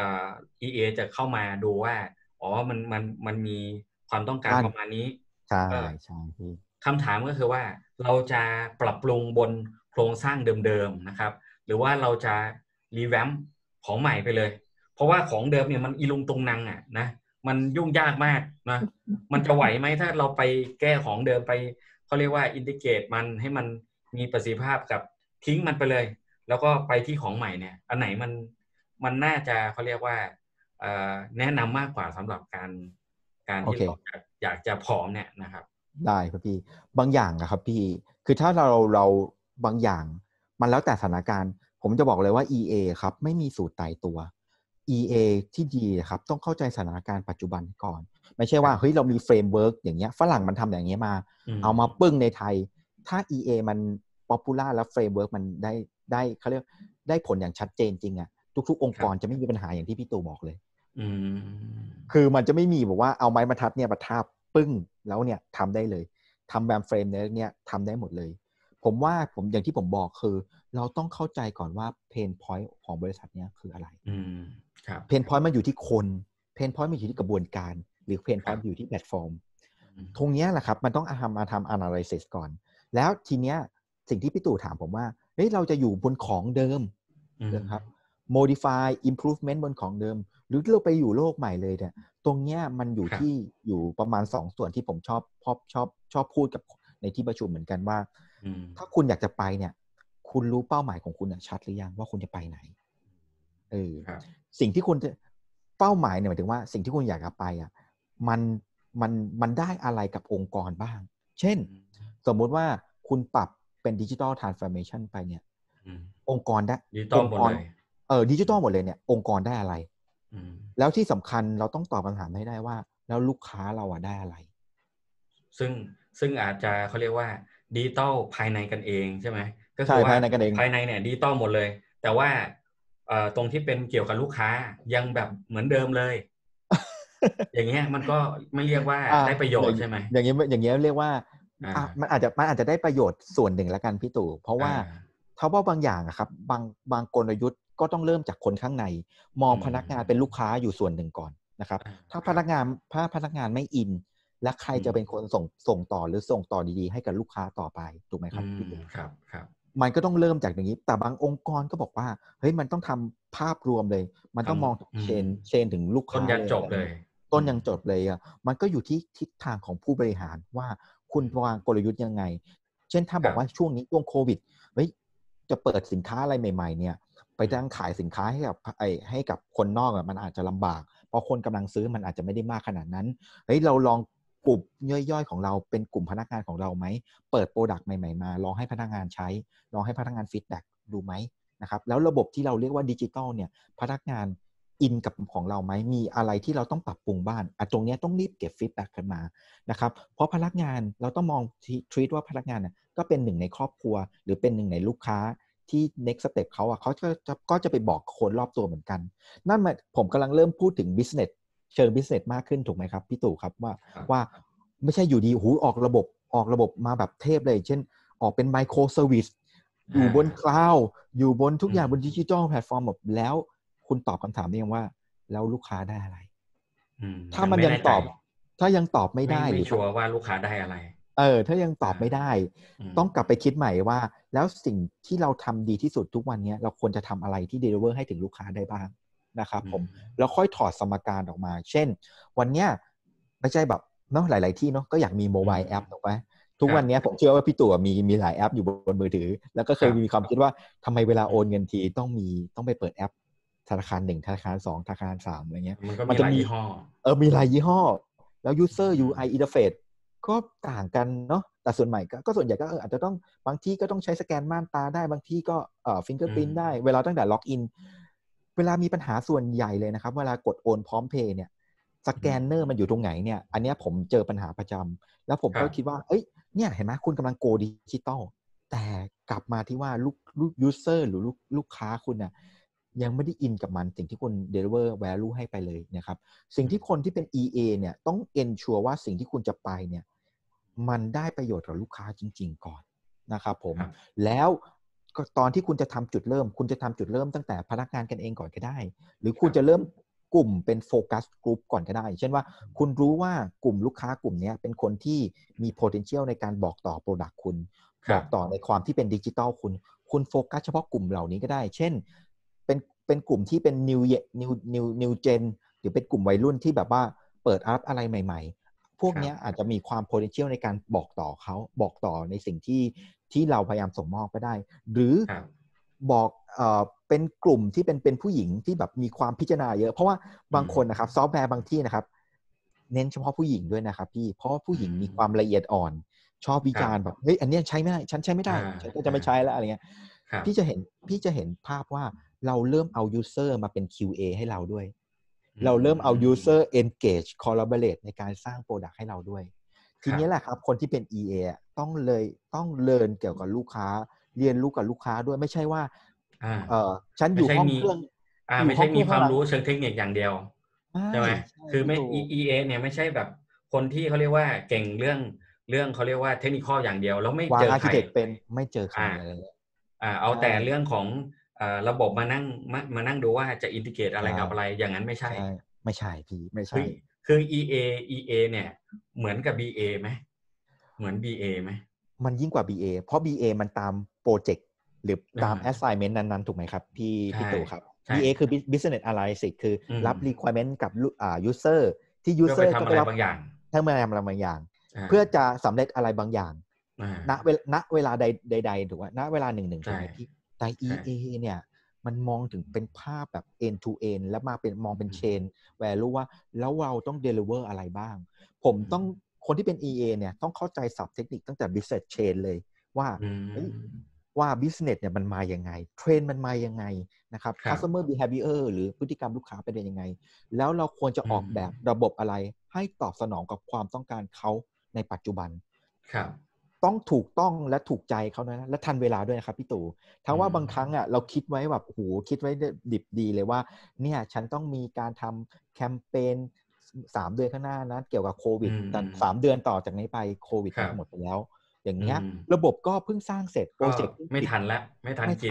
B: EA จะเข้ามาดูว่าอ๋อมันมีความต้องการ
A: ด้าน
B: ประมาณนี้
A: ใช่
B: เออ
A: ใช่พี่
B: คำถามก็คือว่าเราจะปรับปรุงบนโครงสร้างเดิมๆนะครับหรือว่าเราจะรีแวมป์ของใหม่ไปเลยเพราะว่าของเดิมเนี่ยมันอีลุงตุงนังอ่ะนะมันยุ่งยากมากนะมันจะไหวไหมถ้าเราไปแก้ของเดิมไปเขาเรียกว่าอินทิเกรตมันให้มันมีประสิทธิภาพกับทิ้งมันไปเลยแล้วก็ไปที่ของใหม่เนี่ยอันไหนมันน่าจะเขาเรียกว่าแนะนำมากกว่าสำหรับการที่
A: โอเค
B: เราอยากจะพร้อมเนี่ยนะครับ
A: ได้ครับพี่บางอย่างอะครับพี่คือถ้าเราบางอย่างมันแล้วแต่สถานการณ์ผมจะบอกเลยว่า EA ครับไม่มีสูตรตายตัว EA ที่ดีครับต้องเข้าใจสถานการณ์ปัจจุบันก่อนไม่ใช่ว่าเฮ้ยเรามีเฟรมเวิร์กอย่างเงี้ยฝรั่งมันทำอย่างเงี้ยมาเอามาปึ้งในไทยถ้า EA มันป๊อปปูล่าแล้วเฟรมเวิร์กมันได้เขาเรียกได้ผลอย่างชัดเจนจริงอะทุกๆองค์กรจะไม่มีปัญหาอย่างที่พี่ตู่บอกเลย คือมันจะไม่มีบอกว่าเอาไม้บรรทัดเนี่ยมาทาบปึ้งแล้วเนี่ยทำได้เลยทำแบบเฟรมเนี่ยทำได้หมดเลยผมว่าอย่างที่ผมบอกคือเราต้องเข้าใจก่อนว่าเพนพอยต์ของบริษัทเนี้ยคืออะไร
B: ครับ
A: เพนพอยต์มันอยู่ที่คนเพนพอยต์มันอยู่ที่กระบวนการหรือเพนพอยต์อยู่ที่แพลตฟอร์มตรงนี้แหละครับมันต้องมาทำ analysis ก่อนแล้วทีเนี้ยสิ่งที่พี่ตู่ถามผมว่าเฮ้ยเราจะอยู่บนของเดิมนะครับ modify improvement บนของเดิมหรือเราไปอยู่โลกใหม่เลยเนี่ยตรงเนี้ยมันอยู่ประมาณ2ส่วนที่ผมชอบพูดกับในที่ประชุมเหมือนกันว่าถ้าคุณอยากจะไปเนี่ยคุณรู้เป้าหมายของคุณชัดหรือยังว่าคุณจะไปไหนสิ่งที่คุณจะเป้าหมายเนี่ยหมายถึงว่าสิ่งที่คุณอยากจะไปอ่ะมันได้อะไรกับองค์กรบ้างเช่นสมมุติว่าคุณปรับเป็นดิจิทัลทรานส์ฟอร์เมชันไปเนี่ยองค์กรได้
B: ดิจิตอลหมดเลย
A: ดิจิทัลหมดเลยเนี่ยองค์กรได้อะไรแล้วที่สำคัญเราต้องตอบคำถามให้ได้ว่าแล้วลูกค้าเราได้อะไร
B: ซึ่งอาจจะเขาเรียกว่าดิจิตอลภายในกันเองใช่ไหมก็คื
A: อว่าภายในกันเอง
B: ภายในเนี่ยดิจิตอลหมดเลยแต่ว่าตรงที่เป็นเกี่ยวกับลูกค้ายังแบบเหมือนเดิมเลย อย่างเงี้ยมันก็ไม่เรียกว่าได้ประโยชน์ใช่ไหม
A: อย่างเงี้ยเรียกว่ามันอาจจะได้ประโยชน์ส่วนหนึ่งแล้วกันพี่ตู่เพราะว่าถ้าว่าบางอย่างอะครับบางกลยุทธ์ก็ต้องเริ่มจากคนข้างในมองพนักงานเป็นลูกค้าอยู่ส่วนหนึ่งก่อนนะครับถ้าพนักงานไม่อินและใครจะเป็นคนส่งต่อหรือส่งต่อดีๆให้กับลูกค้าต่อไปถูกไหมครับพี่ตู่
B: ครับ
A: มันก็ต้องเริ่มจากอย่างนี้แต่บางองค์กรก็บอกว่าเฮ้ยมันต้องทำภาพรวมเลยมันต้องมองเชนถึงลูกค้าเลย
B: จบเลย
A: ต้นยังจบเลยอ่ะมันก็อยู่ที่ทิศทางของผู้บริหารว่าคุณวางกลยุทธ์ยังไงเช่นถ้าบอกว่าช่วงนี้ช่วงโควิดเฮ้ยจะเปิดสินค้าอะไรใหม่ๆเนี่ยไปตั้งขายสินค้าให้กับคนนอกอ่ะมันอาจจะลำบากเพราะคนกำลังซื้อมันอาจจะไม่ได้มากขนาดนั้นเฮ้ยเราลองกลุ่มย่อยๆของเราเป็นกลุ่มพนักงานของเราไหมเปิดโปรดักต์ใหม่ๆมาลองให้พนักงานใช้ลองให้พนักงานฟีดแบ็กดูไหมนะครับแล้วระบบที่เราเรียกว่าดิจิทัลเนี่ยพนักงานอินกับของเราไหมมีอะไรที่เราต้องปรับปรุงบ้างตรงนี้ต้องรีบเก็บฟีดแบ็กกันมานะครับเพราะพนักงานเราต้องมองtreatว่าพนักงานก็เป็นหนึ่งในครอบครัวหรือเป็นหนึ่งในลูกค้าที่ next step เขาเขาก็จะไปบอกคนรอบตัวเหมือนกันนั่นหมายผมกำลังเริ่มพูดถึง business เชิง business มากขึ้นถูกไหมครับพี่ตู่ครับว่าไม่ใช่อยู่ดีหูออกระบบมาแบบเทพเลยเช่นออกเป็นไมโครเซอร์วิสอยู่บนคลาวด์อยู่บนทุกอย่างบนดิจิทัลแพลตฟอร์มแบบแล้วคุณตอบคำถามได้ยังว่าแล้วลูกค้าได้อะไรถ้ามันยังตอบไม่ได้
B: ไม่ชัวร์ว่าลูกค้าได้อะไร
A: ถ้ายังตอบไม่ได้ต้องกลับไปคิดใหม่ว่าแล้วสิ่งที่เราทำดีที่สุดทุกวันนี้เราควรจะทำอะไรที่ deliver ให้ถึงลูกค้าได้บ้างนะครับผมแล้วค่อยถอดสมการออกมาเช่นวันนี้ไม่ใช่แบบเนาะหลายๆที่เนาะก็อยากมีโมบายแอปถูกไหมทุกวันนี้ผมเชื่อว่าพี่ตู่มีหลายแอปอยู่บนมือถือแล้วก็เคยมีความคิดว่าทำไมเวลาโอนเงินทีต้องไปเปิดแอปธนาคาร1ธนาคาร2ธนาคาร3อะไรเงี้ย
B: มันจะมี
A: มีหลายยี่ห้อแล้ว user UI interface ก็ต่างกันเนาะแต่ส่วนใหม่ก็ส่วนใหญ่ก็อาจจะต้องบางที่ก็ต้องใช้สแกนม่านตาได้บางที่ก็fingerprint ได้เวลาตั้งแต่ล็อกอินเวลามีปัญหาส่วนใหญ่เลยนะครับเวลากดโอนพร้อมเพย์เนี่ยสแกนเนอร์มันอยู่ตรงไหนเนี่ยอันนี้ผมเจอปัญหาประจำแล้วผมก็คิดว่าเนี่ยเห็นไหมคุณกำลังโกดิจิตอลแต่กลับมาที่ว่าลูกยูเซอร์หรือลูกค้าคุณน่ะยังไม่ได้อินกับมันสิ่งที่คุณ deliver value ให้ไปเลยนะครับสิ่งที่คนที่เป็น EA เนี่ยต้อง ensure ว่าสิ่งที่คุณจะไปเนี่ยมันได้ประโยชน์กับลูกค้าจริงๆก่อนนะครับผมแล้วก็ตอนที่คุณจะทำจุดเริ่มคุณจะทำจุดเริ่มตั้งแต่พนักงานกันเองก่อนก็ได้หรือคุณจะเริ่มกลุ่มเป็นโฟกัสกลุ่มก่อนก็ได้เช่นว่าคุณรู้ว่ากลุ่มลูกค้ากลุ่มนี้เป็นคนที่มี potential ในการบอกต่อ product คุณบอกต่อในความที่เป็นดิจิทัลคุณโฟกัสเฉพาะกลุ่มเหล่านี้ก็ได้เช่นเป็นกลุ่มที่เป็น new gen หรือเป็นกลุ่มวัยรุ่นที่แบบว่าเปิดอัพอะไรใหม่ๆพวกนี้อาจจะมีความ potential ในการบอกต่อเขาบอกต่อในสิ่งที่เราพยายามส่งมอบก็ได้หรือบอกเป็นกลุ่มที่เป็นผู้หญิงที่แบบมีความพิจารณาเยอะเพราะว่าบางคนนะครับซอฟต์แวร์บางที่นะครับเน้นเฉพาะผู้หญิงด้วยนะครับพี่เพราะว่าผู้หญิงมีความละเอียดอ่อนชอบวิจารณ์แบบเฮ้ยอันนี้ใช้ไม่ได้ฉันใช้ไม่ได้ฉันก็จะไม่ใช้แล้วอะไรเงี้ยพี่จะเห็นภาพว่าเราเริ่มเอา user มาเป็น QA ให้เราด้วยเราเริ่มเอา user engage collaborate ในการสร้าง product ให้เราด้วยทีนี้แหละครับคนที่เป็น EA ต้องเรียนเกี่ยวกับลูกค้าเรียนรู้กับลูกค้าด้วยไม่ใช่ว่าฉันอยู่ห้องเครื่อง
B: ไม่ใช่มีความรู้เชิงเทคนิคอย่างเดียวใช่ไหมคือไม่ EA เนี่ยไม่ใช่แบบคนที่เขาเรียกว่าเก่งเรื่องเขาเรียกว่าเทคนิคอย่างเดียวแล้วไม่เจอใคร
A: เป็นไม่เจอใครอะไร
B: เอาแต่เรื่องของระบบมานั่งดูว่าจะอินทิเกรตอะไรกับอะไรอย่างนั้นไม่ใช่
A: พี่ไม่ใช่
B: คือ EA เนี่ยเหมือนกับ BA ไหมเหมือน BA ไหม
A: มันยิ่งกว่า BA เพราะ BA มันตามโปรเจกต์หรือตาม assignment นั้นๆถูกไหมครับพี่ตู่ครับ BA คือ business analysis คือรับ requirement กับuser ที่ user
B: ก็ไปรับบางอย่าง
A: ถ้ามาทำอะไรบางอย่างเพื่อจะสำเร็จอะไรบางอย่างณเวลาใดถูกไหมณเวลาหนึ่งถูกไหมพี่แต่ EA เนี่ยมันมองถึงเป็นภาพแบบ end to end แล้วมาเป็นมองเป็น chain value ว่าแล้วเราต้อง deliver อะไรบ้างผมต้องคนที่เป็น EA เนี่ยต้องเข้าใจศัพท์เทคนิคตั้งแต่ business chain เลยว่า business เนี่ยมันมายังไงเทรนด์มันมายังไงนะครับ customer behavior หรือพฤติกรรมลูกค้าเป็นยังไงแล้วเราควรจะออกแบบระบบอะไรให้ตอบสนองกับความต้องการเขาในปัจจุบันต้องถูกต้องและถูกใจเขานะและทันเวลาด้วยนะครับพี่ตู่ทั้งว่าบางครั้งเราคิดไว้แบบโอ้โหคิดไว้ดิบดีเลยว่าเนี่ยฉันต้องมีการทำแคมเปญ3 เดือนข้างหน้านะเกี่ยวกับโควิดแต่3 เดือนต่อจากนี้ไปโควิดหมดไปแล้วอย่างเงี้ยระบบก็เพิ่งสร้างเสร็จโปรเจกต์
B: ไม่ทันแล้วไม่ทันกิน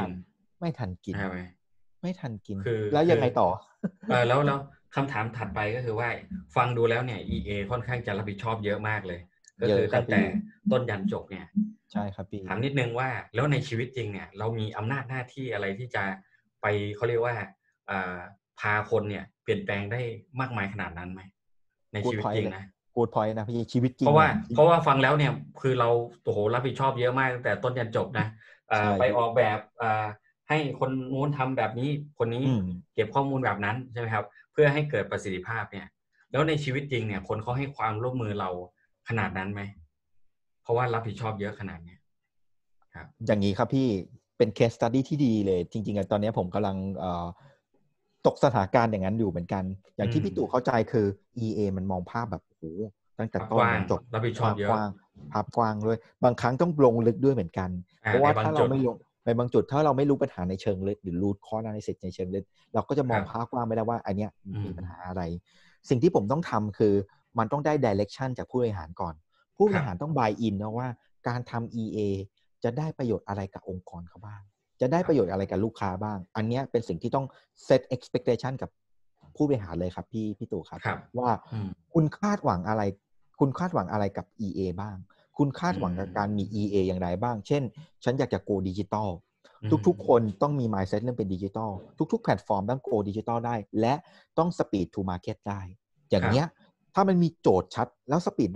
A: แล้วยังไงต่อ
B: แล้วคำถามถัดไปก็คือว่าฟังดูแล้วเนี่ย EA ค่อนข้างจะรับผิดชอบเยอะมากเลยก็คือตั้งแต่ต้นยันจบเนี่ย
A: ใช่ครับพี่
B: ถามนิดนึงว่าแล้วในชีวิตจริงเนี่ยเรามีอำนาจหน้าที่อะไรที่จะไปเขาเรียกว่าพาคนเนี่ยเปลี่ยนแปลงได้มากมายขนาดนั้นไหมในชีวิตจริงนะ
A: กูดพอยต์นะพี่ชีวิตจริง
B: เพราะว่าฟังแล้วเนี่ยคือเราโอ้โหรับผิดชอบเยอะมากตั้งแต่ต้นยันจบนะไปออกแบบให้คนนู้นทำแบบนี้คนนี้เก็บข้อมูลแบบนั้นใช่ไหมครับเพื่อให้เกิดประสิทธิภาพเนี่ยแล้วในชีวิตจริงเนี่ยคนเขาให้ความร่วมมือเราขนาดนั้นไหมเพราะว่ารับผิดชอบเยอะขนาดนี้
A: ครับอย่างนี้ครับพี่เป็น case study ที่ดีเลยจริงๆตอนนี้ผมกำลังตกสถานการณ์อย่างนั้นอยู่เหมือนกันอย่างที่พี่ตู่เข้าใจคือ EA มันมองภาพแบบโอ้โหตั้งแต่ต้นจนจบ
B: รับผิดชอบเยอะ
A: กว้างภาพกว้างด้วยบางครั้งต้องลงลึกด้วยเหมือนกันเพราะว่าถ้าเราไม่ลงในบางจุดถ้าเราไม่รู้ปัญหาในเชิงลึกหรือ root cause analysis ในเชิงลึกเราก็จะมองภาพกว้างไม่ได้ว่าอันเนี้ยมีปัญหาอะไรสิ่งที่ผมต้องทำคือมันต้องได้ direction จากผู้บริหารก่อนผู้บริหารต้อง buy in นะว่าการทำ EA จะได้ประโยชน์อะไรกับองค์กรเขาบ้างจะได้ประโยชน์อะไรกับลูกค้าบ้างอันนี้เป็นสิ่งที่ต้อง set expectation กับผู้บริหารเลยครับพี่ตู่ครับว่าคุณคาดหวังอะไรคุณคาดหวังอะไรกับ EA บ้างคุณคาดหวังกับการมี EA อย่างไรบ้างเช่นฉันอยากจะ go digital ทุกๆคนต้องมี mindset เรื่องเป็นดิจิทัลทุกๆแพลตฟอร์มต้อง go digital ได้และต้อง speed to market ได้อย่างเนี้ยถ้ามันมีโจทย์ชัดแล้ว speed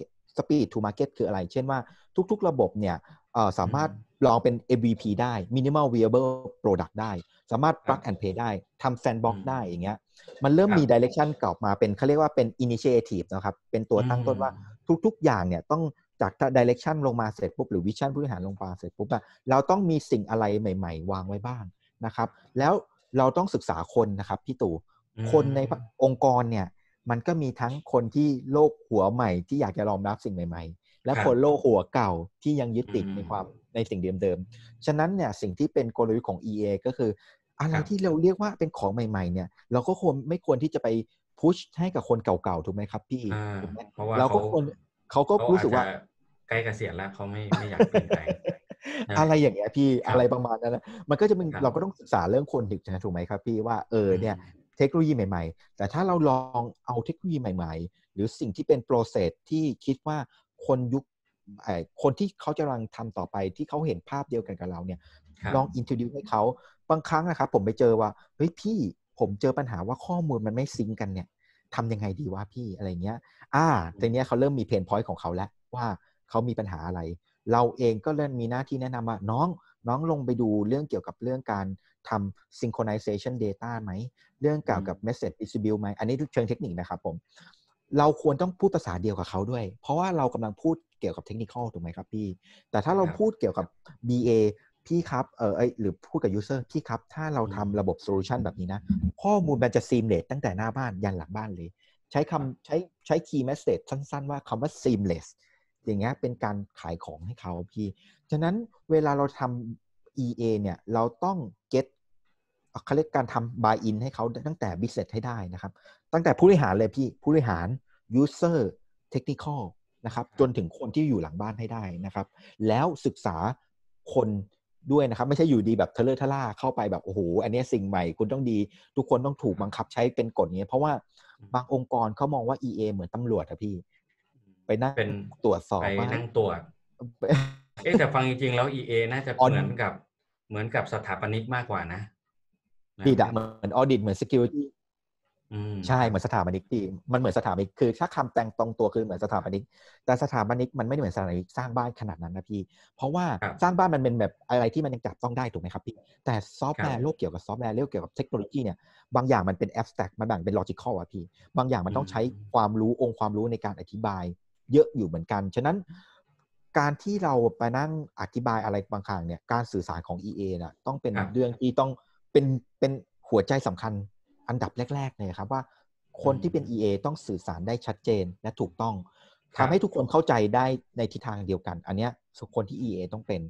A: to market คืออะไรเช่นว่าทุกๆระบบเนี่ยสามารถลองเป็น MVP ได้ minimal viable product ได้สามารถ plug and play ได้ทำ sandbox ได้อย่างเงี้ยมันเริ่มมี direction กลับมาเป็นเขาเรียกว่าเป็น initiative นะครับเป็นตัวตั้งต้นว่าทุกๆอย่างเนี่ยต้องจาก direction ลงมาเสร็จปุ๊บหรือ vision ผู้บริหารลงมาเสร็จปุ๊บเราต้องมีสิ่งอะไรใหม่ๆวางไว้บ้างนะครับแล้วเราต้องศึกษาคนนะครับพี่ตู่คนในองค์กรเนี่ยมันก็มีทั้งคนที่โลกหัวใหม่ที่อยากจะรองรับสิ่งใหม่ๆและคนโลกหัวเก่าที่ยังยึดติดในสิ่งเดิมๆฉะนั้นเนี่ยสิ่งที่เป็นกลยุทธ์ของ EA ก็คืออะไรที่เราเรียกว่าเป็นของใหม่ๆเนี่ยเราก็ไม่ควรที่จะไปพุชให้กับคนเก่าๆถูกไหมครับพี่ถูกไหม
B: เพราะว่า
A: เขาก็รู้สึกว่า
B: ใกล้เกษียณแล้วเขาไม่อยากเปลี่ยนแปลง
A: อะไรอย่างเงี้ยพี่อะไรประมาณนั้นนะมันก็จะเป็นเราก็ต้องศึกษาเรื่องคนถูกไหมครับพี่ว่าเนี่ยเทคโนโลยีใหม่ๆแต่ถ้าเราลองเอาเทคโนโลยีใหม่ๆหรือสิ่งที่เป็นโปรเซสที่คิดว่าคนที่เขาจะกำลังทำต่อไปที่เขาเห็นภาพเดียวกันกับเราเนี่ยลองอินโทรดิวให้เขาบางครั้งนะครับผมไปเจอว่าเฮ้ยพี่ผมเจอปัญหาว่าข้อมูลมันไม่ซิงกันเนี่ยทำยังไงดีวะพี่อะไรเงี้ยทีเนี้ยเขาเริ่มมีเพนพอยต์ของเขาแล้วว่าเขามีปัญหาอะไรเราเองก็เริ่มมีหน้าที่แนะนำว่าน้องลงไปดูเรื่องเกี่ยวกับเรื่องการทำ synchronization data ไหมเรื่องเกี่ยวกับ message distribute ไหมอันนี้เชิงเทคนิคนะครับผมเราควรต้องพูดภาษาเดียวกับเขาด้วยเพราะว่าเรากำลังพูดเกี่ยวกับเทคนิคถูกไหมครับพี่แต่ถ้าเราพูดเกี่ยวกับ BA พี่ครับหรือพูดกับ user พี่ครับถ้าเราทำระบบ solution แบบนี้นะข้อมูลมันจะ seamless ตั้งแต่หน้าบ้านยันหลังบ้านเลยใช้ key message สั้นๆว่าคำว่า seamless อย่างเงี้ยเป็นการขายของให้เขาพี่ฉะนั้นเวลาเราทำ EA เนี่ยเราต้อง get เขาเรียกการทำ buy in ให้เขาตั้งแต่ business ให้ได้นะครับตั้งแต่ผู้บริหารเลยพี่ผู้บริหาร user technical นะครับจนถึงคนที่อยู่หลังบ้านให้ได้นะครับแล้วศึกษาคนด้วยนะครับไม่ใช่อยู่ดีแบบทะเลทะล่าเข้าไปแบบโอ้โหอันนี้สิ่งใหม่คุณต้องดีทุกคนต้องถูกบังคับใช้เป็นกฎนี้เพราะว่าบางองค์กรเขามองว่า EA เหมือนตำรวจอะพี่ไปนั่งตรวจสอบ
B: ไปนั่งตรวจแต่ฟังจริงๆแล้ว EA น่าจะเหมือนกับสถาปนิกมากกว่านะ
A: ดีดะเหมือนออดิตเหมือน security ใช่เหมือนสถาปนิกที่มันเหมือนสถาปนิกคือถ้าคำแต่งตรงตัวคือเหมือนสถาปนิกแต่สถาปนิกมันไม่ได้เหมือนสถาปนิกสร้างบ้านขนาดนั้นนะพี่เพราะว่าสร้างบ้านมันเป็นแบบอะไรที่มันยังจับต้องได้ถูกไหมครับพี่แต่ซอฟต์แวร์โลกเกี่ยวกับซอฟต์แวร์โลกเกี่ยวกับเทคโนโลยีเนี่ยบางอย่างมันเป็น abstract มันแบ่งเป็น logical อ่ะพี่บางอย่างมันต้องใช้ความรู้องค์ความรู้ในการอธิบายเยอะอยู่เหมือนกันฉะนั้นการที่เราไปนั่งอธิบายอะไรบางครั้งเนี่ยการสื่อสารของ EA น่ะต้องเป็นเรื่องที่ต้องเป็นหัวใจสำคัญอันดับแรกๆเลยครับว่าคนที่เป็น EA ต้องสื่อสารได้ชัดเจนและถูกต้องทำให้ทุกคนเข้าใจได้ในทิศทางเดียวกันอันเนี้ยคนที่ EA ต้องเป็น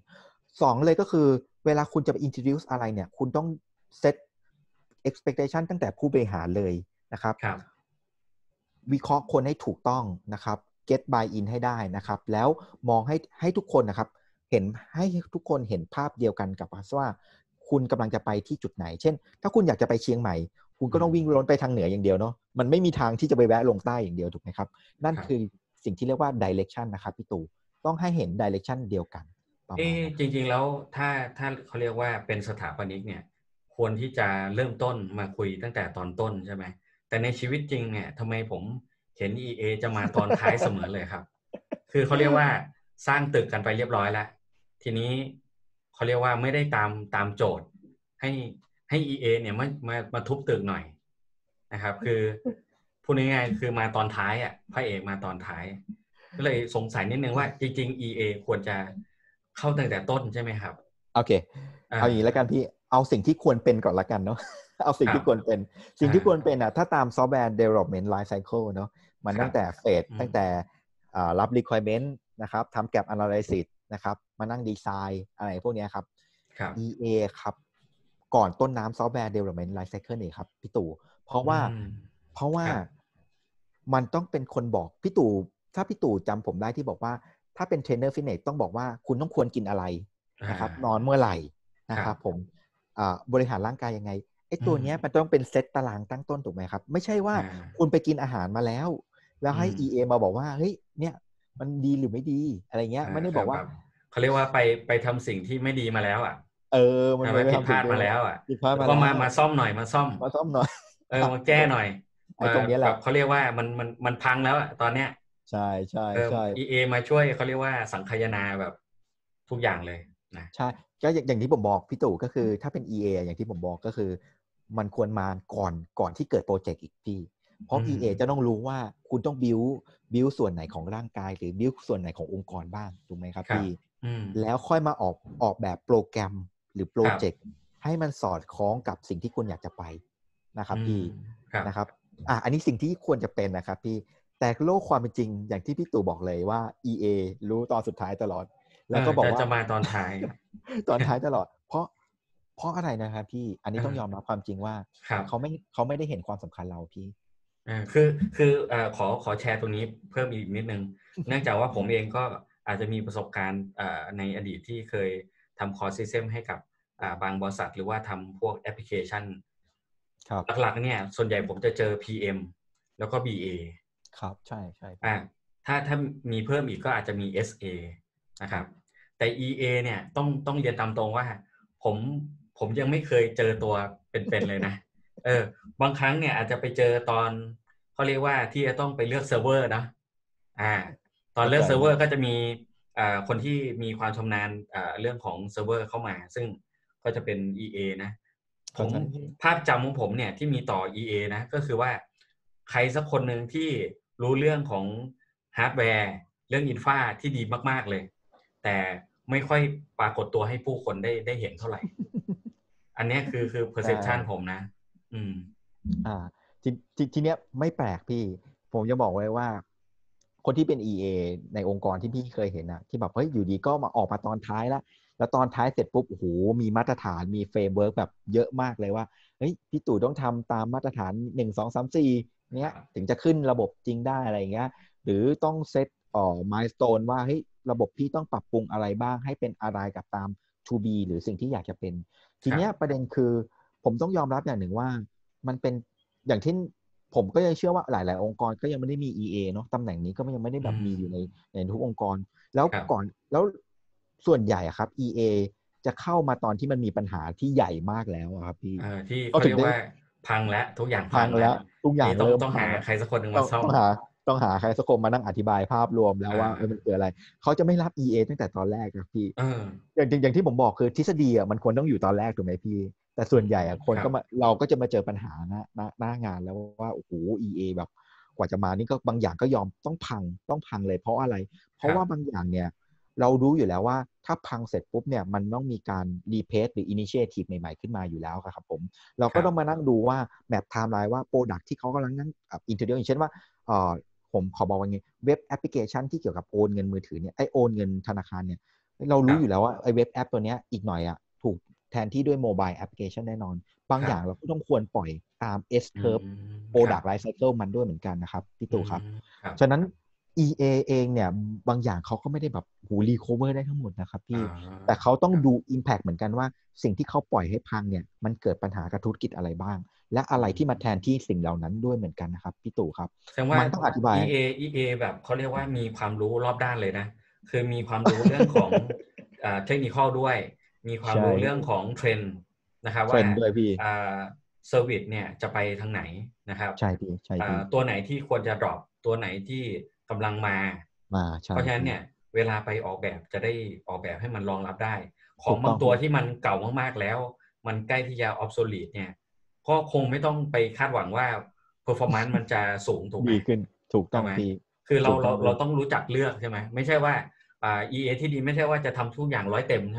A: 2เลยก็คือเวลาคุณจะไป introduce อะไรเนี่ยคุณต้อง set expectation ตั้งแต่ผู้บริหารเลยนะครับวิเคราะห์คนให้ถูกต้องนะครับ get buy in ให้ได้นะครับแล้วมองให้ทุกคนนะครับให้ทุกคนเห็นภาพเดียวกันกับว่าคุณกำลังจะไปที่จุดไหนเช่นถ้าคุณอยากจะไปเชียงใหม่คุณก็ต้องวิ่งล้นไปทางเหนืออย่างเดียวเนาะมันไม่มีทางที่จะไปแวะลงใต้อย่างเดียวถูกไหมครับนั่นคือสิ่งที่เรียกว่า direction นะครับพี่ตู่ต้องให้เห็น direction เดียวกัน
B: จริงๆแล้วถ้าเขาเรียกว่าเป็นสถาปนิกเนี่ยควรที่จะเริ่มต้นมาคุยตั้งแต่ตอนต้นใช่ไหมแต่ในชีวิตจริงเนี่ยทำไมผมเห็น EA จะมาตอนท้ายเสมอเลยครับคือเขาเรียกว่าสร้างตึกกันไปเรียบร้อยแล้วทีนี้เขาเรียกว่าไม่ได้ตามโจทย์ให้ EA เนี่ยมาทุบตึกหน่อยนะครับคือพูดง่ายๆคือมาตอนท้ายอ่ะพระเอกมาตอนท้ายก็เลยสงสัยนิดนึงว่าจริงๆ EA ควรจะเข้าตั้งแต่ต้นใช่ไหมครับ
A: โอเคเอาอย่างนี้แล้วกันพี่เอาสิ่งที่ควรเป็นก่อนละกันเนาะ เอาสิ่งที่ควรเป็นสิ่งที่ควรเป็นถ้าตาม software development life cycle เนาะมันตั้งแต่เฟสตั้งแต่รับ requirement นะครับทำ gap analysis นะครับมานั่งดีไซน์อะไรพวกนี้ครับ EA ครับก่อนต้นน้ำ software development life cycle นี่ครับพี่ตู่เพราะว่ามันต้องเป็นคนบอกพี่ตู่ถ้าพี่ตู่จำผมได้ที่บอกว่าถ้าเป็นเทรนเนอร์ฟิตเนสต้องบอกว่าคุณต้องควรกินอะไรนะครับนอนเมื่อไหร่นะครับผมบริหารร่างกายยังไงไอ้ตัวเนี้ยมันต้องเป็นเซตตารางตั้งต้นถูกไหมครับไม่ใช่ว่าคุณไปกินอาหารมาแล้วให้ EA มาบอกว่าเฮ้ยเนี่ยมันดีหรือไม่ดีอะไรเงี้ยไม่ได้บอกว่า
B: เขาเรียกว่าไปทำสิ่งที่ไม่ดีมาแล้ว
A: มัน
B: ไปผิดพลาดมาแล้วแล้วก็มาซ่อมหน่อยมาซ่อมหน่อยมาแก้หน่อย
A: ไอ้ตรงนี้แหละ
B: เขาเรียกว่ามันพังแล้วตอนเนี้ย
A: ใช่ใช่ใช่
B: EA มาช่วยเขาเรียกว่าสังคายนาแบบทุกอย่างเลยนะ
A: ใช่ก็อย่างที่ผมบอกพี่ตู่ก็คือถ้าเป็น EA อย่างที่ผมบอกก็คือมันควรมาก่อนที่เกิดโปรเจกต์อีกพี่เพราะ EA จะต้องรู้ว่าคุณต้องบิวส่วนไหนของร่างกายหรือบิวส่วนไหนขององค์กรบ้างถูกไหมครับพี่แล้วค่อยมาออกแบบโปรแกรมหรือโปรเจกต์ให้มันสอดคล้องกับสิ่งที่คุณอยากจะไปนะครับพี่นะครับอันนี้สิ่งที่ควรจะเป็นนะครับพี่แต่โลกความเป็นจริงอย่างที่พี่ตู่บอกเลยว่า EA รู้ตอนสุดท้ายตลอดแล้วก็บอกว่า
B: จะมาตอนท้าย
A: ตอนท้ายตลอดเพราะอะไรนะครับพี่อันนี้ต้องยอมรับความจริงว่าเขาไม่ได้เห็นความสำคัญเราพี่
B: คือขอแชร์ตรงนี้เพิ่มอีกนิดนึง เนื่องจากว่าผมเองก็อาจจะมีประสบการณ์ในอดีตที่เคยทำคอร์สซิสเต็มให้กับบางบริษัทหรือว่าทำพวกแอปพลิเคชันหลักๆเนี่ยส่วนใหญ่ผมจะเจอ PM แล้วก็ BA
A: ครับใช่ใช่
B: ถ้ามีเพิ่มอีกก็อาจจะมี SA นะครับแต่ EA เนี่ยต้องเรียนตามตรงว่าผมยังไม่เคยเจอตัวเป็นๆเลยนะบางครั้งเนี่ยอาจจะไปเจอตอนเขาเรียกว่าที่จะต้องไปเลือกเซิร์ฟเวอร์นะตอนเลือกเซิร์ฟเวอร์ก็จะมีคนที่มีความชำนาญเรื่องของเซิร์ฟเวอร์เข้ามาซึ่งก็จะเป็น EA นะผมภาพจำของผมเนี่ยที่มีต่อ EA นะก็คือว่าใครสักคนหนึ่งที่รู้เรื่องของฮาร์ดแวร์เรื่องอินฟาที่ดีมากๆเลยแต่ไม่ค่อยปรากฏตัวให้ผู้คนได้เห็นเท่าไหร่ อันนี้คือ perception ผมนะ
A: ทีเนี้ยไม่แปลกพี่ผมจะบอกไว้ว่าคนที่เป็น EA ในองค์กรที่พี่เคยเห็นนะที่แบบเฮ้ยอยู่ดีก็มาออกมาตอนท้ายแล้วตอนท้ายเสร็จปุ๊บโอ้โหมีมาตรฐานมีเฟรมเวิร์กแบบเยอะมากเลยว่าเฮ้ยพี่ตู่ต้องทำตามมาตรฐาน1 2 3 4เนี้ยถึงจะขึ้นระบบจริงได้อะไรเงี้ยหรือต้องเซตmilestone ว่าเฮ้ยระบบพี่ต้องปรับปรุงอะไรบ้างให้เป็นอะไรกับตาม to be หรือสิ่งที่อยากจะเป็นทีเนี้ยประเด็นคือผมต้องยอมรับอย่างหนึ่งว่ามันเป็นอย่างที่ผมก็ยังเชื่อว่าหลายๆองค์กรก็ยังไม่ได้มี EA เนาะตำแหน่งนี้ก็ยังไม่ได้แบบมีอยู่ในทุกองค์กรแล้วส่วนใหญ่ครับ EA จะเข้ามาตอนที่มันมีปัญหาที่ใหญ่มากแล้วครับพี่
B: ที่เขาเรียกว่าพังแล้วทุกอย่าง
A: พังแล้วทุกอย่างเริ่ม
B: ต้องหาใครสักคนหนึ่งมาซ่อม
A: ต้องหาใครสักคนมานั่งอธิบายภาพรวมแล้วว่ามันเกิดอะไรเขาจะไม่รับ EA ตั้งแต่ตอนแรกครับพี่อย่างที่ผมบอกคือทฤษฎีมันควรต้องอยู่ตอนแรกถูกไหมพี่แต่ส่วนใหญ่คนก็เราก็จะมาเจอปัญหาหน้างานแล้วว่าโอ้โห EA แบบกว่าจะมานี่ก็บางอย่างก็ยอมต้องพังเลยเพราะอะไรเพราะว่าบางอย่างเนี่ยเรารู้อยู่แล้วว่าถ้าพังเสร็จปุ๊บเนี่ยมันต้องมีการรีเพสหรืออินิเชทีฟใหม่ๆขึ้นมาอยู่แล้วครับผมเราก็ต้องมานั่งดูว่าแมปไทม์ไลน์ว่าโปรดักที่เขากำลังนั่งอินเทอร์เดียอย่างเช่นว่าผมขอบอกว่าไงเว็บแอปพลิเคชันที่เกี่ยวกับโอนเงินมือถือเนี่ยโอนเงินธนาคารเนี่ยเรารู้อยู่แล้วว่าไอ้เว็บแอปตัวเนี้ยอีกหน่อยถูกแทนที่ด้วยโมบายแอปพลิเคชันแน่นอนบางอย่างเราก็ต้องควรปล่อยตาม S curve product life cycle มันด้วยเหมือนกันนะครับพี่ตู่ครับฉะนั้น EA เองเนี่ยบางอย่างเขาก็ไม่ได้แบบรีคอเวอร์ได้ทั้งหมดนะครับพี่แต่เขาต้องดู Impact เหมือนกันว่าสิ่งที่เขาปล่อยให้พังเนี่ยมันเกิดปัญหากับธุรกิจอะไรบ้างและอะไรที่มาแทนที่สิ่งเหล่านั้นด้วยเหมือนกันนะครับพี่ตู่ครับ
B: แสดงว่ามันต้องอธิบาย EA แบบเขาเรียกว่ามีความรู้รอบด้านเลยนะคือมีความรู้เรื่องของเทคนิคอลด้วยมีความรู้เรื่องของเทรนด์นะครับว่าเซอร์วิสเนี่ยจะไปทางไหนนะครับ
A: ใช่พี่ใช่พี่
B: ตัวไหนที่ควรจะ drop ตัวไหนที่กำลังมาเพราะฉะนั้นเนี่ยเวลาไปออกแบบจะได้ออกแบบให้มันรองรับได้ของบางตัวที่มันเก่ามากๆแล้วมันใกล้ที่จะ obsolete เนี่ยก็คงไม่ต้องไปคาดหวังว่า performance มันจะสูงถูกไหม
A: ดีขึ้นถูกต้องพี่
B: คือเราต้องรู้จักเลือกใช่ไหมไม่ใช่ว่าEA ที่ดีไม่ใช่ว่าจะทำทุกอย่าง100 เต็มใช่ไหม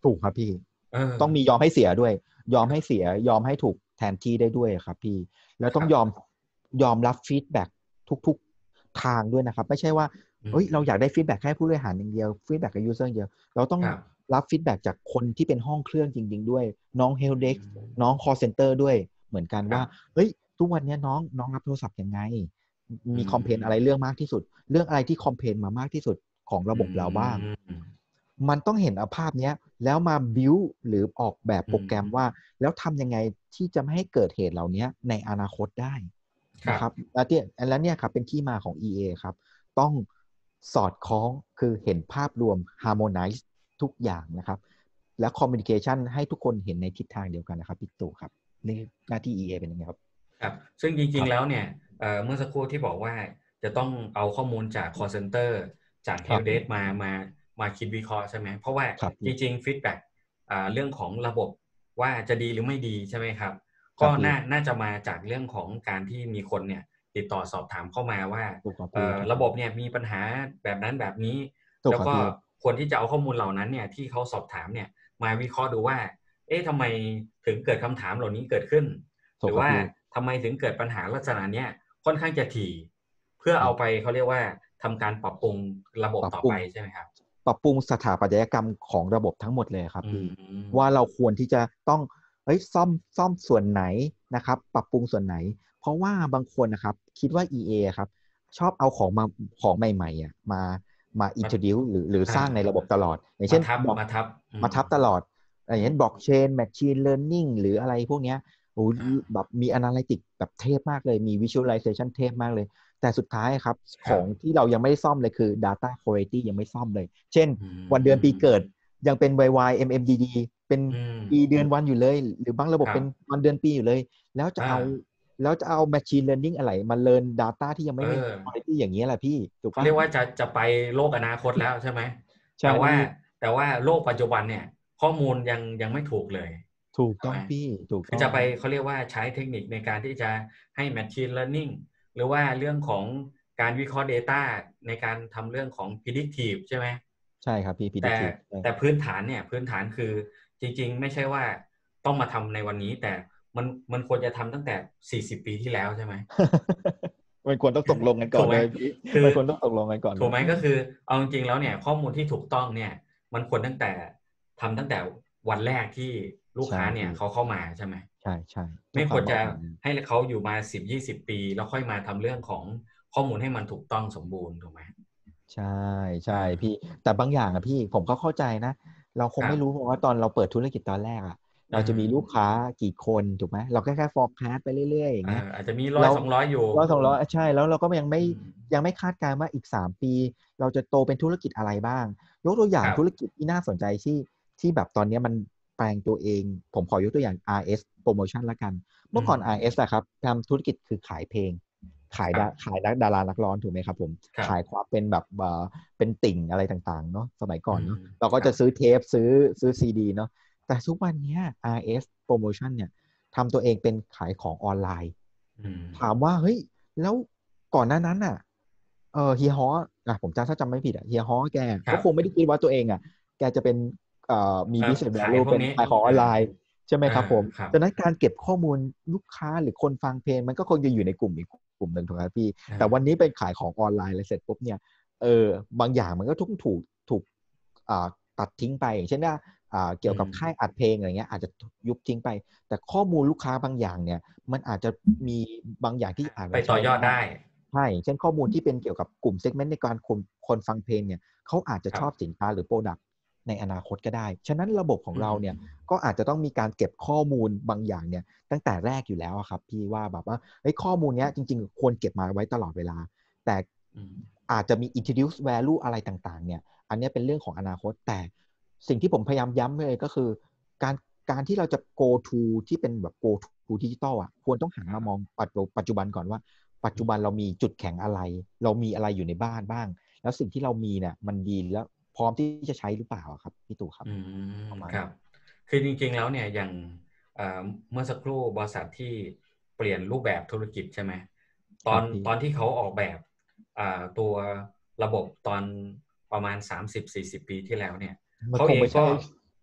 A: ถูกครับพี่
B: เออ
A: ต้องมียอมให้เสียด้วยยอมให้เสียยอมให้ถูกแทนที่ได้ด้วยครับพี่แล้ว
B: ครับ
A: ต้องยอมรับฟีดแบ็กทุกๆทางด้วยนะครับไม่ใช่ว่า
B: อืม
A: เอ้ยเราอยากได้ฟีดแบ็กแค่ผู้บริหารอย่างเดียวฟีดแบ็กกับยูเซอร์อย่างเดียวเราต้อง
B: ครับ
A: รับฟีดแบ็กจากคนที่เป็นห้องเครื่องจริงๆด้วยน้องเฮล
B: อื
A: เด็ก
B: ม
A: น้องคอลเซ็นเตอร์ด้วยเหมือนกันว่า
B: ครับ
A: เฮ้ยทุกวันนี้น้องรับโทรศัพท์ยังไง
B: อื
A: มีคอมเพลนอะไร
B: ม
A: เรื่องมากที่สุดเรื่องอะไรที่คอมเพลนมามากที่สุดของระ
B: อื
A: บบเราบ้าง
B: ม
A: มันต้องเห็นภาพเนี้ยแล้วมาบิวหรือออกแบบ
B: อื
A: โปรแกรมว่า
B: ม
A: แล้วทำยังไงที่จะไม่ให้เกิดเหตุเหล่านี้ในอนาคตได้
B: ครับ
A: นะครับแล้วเนี่ยครับเป็นที่มาของ EA ครับต้องสอดคล้องคือเห็นภาพรวม harmonize ทุกอย่างนะครับแล้ว communication ให้ทุกคนเห็นในทิศทางเดียวกันนะครับพี่ตู่ครับนี่หน้าที่ EA เป็นยังไงครับ
B: ครับซึ่งจ
A: ค
B: ริง
A: รับ
B: ๆแล้วเนี่ยเมื่อสักครู่ที่บอกว่าจะต้องเอาข้อมูลจาก call center จาก
A: ครับผ
B: helpdesk
A: ม
B: มาคิดวิเคราะห์ใช่ไหมเพราะว่า
A: ครับพี่
B: จริงๆ feedback เรื่องของระบบว่าจะดีหรือไม่ดีใช่ไหมครับก็
A: ครับพี่
B: น่าจะมาจากเรื่องของการที่มีคนเนี่ยติดต่อสอบถามเข้ามาว่า
A: ถูกครับพี่ถูกครับ
B: ระบบเนี่ยมีปัญหาแบบนั้นแบบนี้แล้วก็
A: ถูกครับพี่
B: ควรที่จะเอาข้อมูลเหล่านั้นเนี่ยที่เขาสอบถามเนี่ยมาวิเคราะห์ดูว่าเอ๊ะทำไมถึงเกิดคำถามเหล่านี้เกิดขึ้น หรือว่า
A: ถูกครับพี่
B: ทำไมถึงเกิดปัญหาลักษณะเนี้ยค่อนข้างจะถี่เพื่อเอาไป
A: ครับ
B: เขาเรียกว่าทำการปรับปรุงระบบต่อไป
A: ปรับปรุง
B: ใช่ไหมครับ
A: ปรับปรุงสถาปัตยกรรมของระบบทั้งหมดเลยครับ
B: อื
A: พี่ว่าเรา
B: ม
A: ควรที่จะต้องเฮ้ยซ่อมส่วนไหนนะครับปรับปรุงส่วนไหนเพราะว่าบางคนนะครับคิดว่า EA ครับชอบเอาของใหม่ๆมา
B: มา
A: introduce หรือ
B: อ่า
A: สร้างในระบบตลอดอย่างเช่นบอก
B: มาทับอื
A: มา
B: ม
A: ทับตลอดอย่างเช่นบล็อกเชนแมชชีนเลอร์นิ่งหรืออะไรพวกเนี้ยโอ้
B: อ่า
A: แบบมี analytic แบบเทพมากเลยมี visualization เทพมากเลย แต่สุดท้ายครับ
B: ครับ
A: ของที่เรายังไม่ได้ซ่อมเลยคือ data quality ยังไม่ซ่อมเลย เช่น
B: อื
A: วันเดือนปีเกิด
B: ม
A: ยังเป็น YYMMDD เป็น
B: อืม
A: ปีเดือนวันอยู่เลย หรือบางระบบเป็น
B: ครับ
A: วันเดือนปีอยู่เลย แล้วจะ
B: อ่า
A: เอาแล้วจะเอา machine learning อะไรมา learn data ที่ยัง
B: เอ
A: ไม่มี
B: อ
A: quality อย่างนี้ยแหละพี่ถูกปะ
B: เขาเรียกว่าจะไปโลกอนาคตแล้วใช่ไหม
A: ใช่
B: แต่ว่า
A: พี่
B: แต่ว่าโลกปัจจุบันเนี่ยข้อมูลยังไม่ถูกเลย
A: ถูก
B: ใช่ไหม
A: ต้องพี่ถูก
B: คือจะ
A: ต้อง
B: ไปเขาเรียกว่าใช้เทคนิคในการที่จะให้ Machine Learning หรือว่าเรื่องของการวิเคราะห์ Data ในการทำเรื่องของ predictive ใช่ไหม
A: ใช่ครับพี่
B: แต่
A: predictive ใช่
B: แต่พื้นฐานเนี่ยพื้นฐานคือจริงๆไม่ใช่ว่าต้องมาทำในวันนี้แต่มันควรจะทำตั้งแต่40 ปีที่แล้วใช่ไหม
A: มันควรต้องตกลงกันก่
B: ถูกไหม
A: อนเลยพี่
B: คือ
A: มันควรต้องตกลงกันก่อนเลย
B: ถูกไหมก็คือเอาจริงๆแล้วเนี่ยข้อมูลที่ถูกต้องเนี่ยมันควรตั้งแต่วันแรกที่ลูก
A: ใช่
B: ค้าเนี่ย
A: พี่
B: เขาเข้ามาใช่ไหม
A: ใช่ใช่ทุกควา
B: ไม่ควรจะ
A: มเหมาะสม
B: ให้เขาอยู่มา10-20 ปีแล้วค่อยมาทำเรื่องของข้อมูลให้มันถูกต้องสมบูรณ์ถูกไหม
A: ใช่ใช่
B: อ่า
A: พี่แต่บางอย่างอะพี่ผมก็เข้าใจนะเราค
B: ครับ
A: งไม่รู้ว่าตอนเราเปิดธุรกิจตอนแรกอะ
B: อ่
A: เราจะมีลูก
B: า
A: ค้ากี่คนถูกไหมเราแค่ forecast ไปเรื่อยๆอย่างเงี้ย
B: อาจจะมีร้อย
A: เรา
B: 200อยู่
A: 100-200ใช่แล้วเราก็
B: อืม
A: ยังไม่คาดการณ์ว่าอีก3 ปีเราจะโตเป็นธุรกิจอะไรบ้างยกตัวอย่าง
B: ครับ
A: ธุรกิจที่น่าสนใจที่แบบตอนนี้มันแปลงตัวเองผมขอยกตัวอย่าง RS Promotion ละกัน
B: อื
A: เมื่อก่อน
B: ม
A: RS อะครับทำธุรกิจคือขายเพลง
B: ครับ
A: ขายดารานักร้องถูกไหมครับผม
B: ครับ
A: ขายความเป็นแบบเป็นติ่งอะไรต่างๆเนาะสมัยก่อ
B: อืม
A: นเนาะเราก็
B: ครับ
A: จะซื้อเทปซื้อซีดีเนาะแต่ทุกวันเนี้ย RS Promotion เนี่ยทำตัวเองเป็นขายของออนไลน์
B: อืม
A: ถามว่าเฮ้ยแล้วก่อนหน้านั้นอ่ะเฮียฮอผมถ้าจำไม่ผิดอ่ะเฮียฮอแกก็คงไม่
B: ครับ
A: ได้คิดว่าตัวเองอ่ะแกจะเป็นมี business
B: ขาย
A: value เป็น
B: พวกนี้
A: ขายของอ
B: เออ
A: อนไลน์ใช่ไหม
B: เออ
A: ครับผม
B: ครับ
A: ดังนั้นการเก็บข้อมูลลูกค้าหรือคนฟังเพลงมันก็คงจะอยู่ในกลุ่มอีกกลุ่มหนึ่งถูกไหมพี่แต่วัน
B: อ่า
A: นี้เป็นขายของออนไลน์เลยเสร็จปุ๊บเนี่ย บางอย่างมันก็ถูกอ่าตัดทิ้งไปอย่างเช่นว่าเกี่ยวกับ
B: อืม
A: ค่ายอัดเพลงอะไรเงี้ยอาจจะยุบทิ้งไปแต่ข้อมูลลูกค้าบางอย่างเนี่ยมันอาจจะมีบางอย่างที่อาจ
B: ไป
A: จะ
B: ต่
A: ใช้ได้
B: อยอดได้
A: ใช่เช่นข้อมูลที่เป็นเกี่ยวกับกลุ่มเซกเมนต์ในการคนฟังเพลงเนี่ยเขาอาจจะ
B: ครับ
A: ชอบสินค้าหรือโปรดักต์ในอนาคตก็ได้ฉะนั้นระบบของ
B: อื
A: เราเนี่ย
B: ม
A: ก็อาจจะต้องมีการเก็บข้อมูลบางอย่างเนี่ยตั้งแต่แรกอยู่แล้วครับพี่ว่าแบบว่าเฮ้ยข้อมูลเนี้ยจริงๆควรเก็บมาไว้ตลอดเวลาแต่
B: อืม
A: อาจจะมี introduce value อะไรต่างๆเนี่ย อันนี้เป็นเรื่องของอนาคตแต่สิ่งที่ผมพยายามย้ำเลยก็คือการการที่เราจะ go to ที่เป็นแบบ go to ดิจิตอลอ่ะควรต้องหันมามองปัจจุบันก่อนว่าปัจจุบันเรามีจุดแข็งอะไรเรามีอะไรอยู่ในบ้านบ้างแล้วสิ่งที่เรามีเนี่ยมันดีแล้วพร้อมที่จะใช้หรือเปล่าครับพี่ตู่ครับ
B: อืม
A: ประมาณนี้
B: ครับคือจริงๆแล้วเนี่ยอย่างเอ่อเมื่อสักครู่บริษัทที่เปลี่ยนรูปแบบธุรกิจใช่ไหมตอน
A: ครับพี่
B: ตอนที่เขาออกแบบตัวระบบตอนประมาณ30-40 ปีที่แล้วเนี่ย
A: มัน
B: เขาเองก็
A: คงไม่ใช่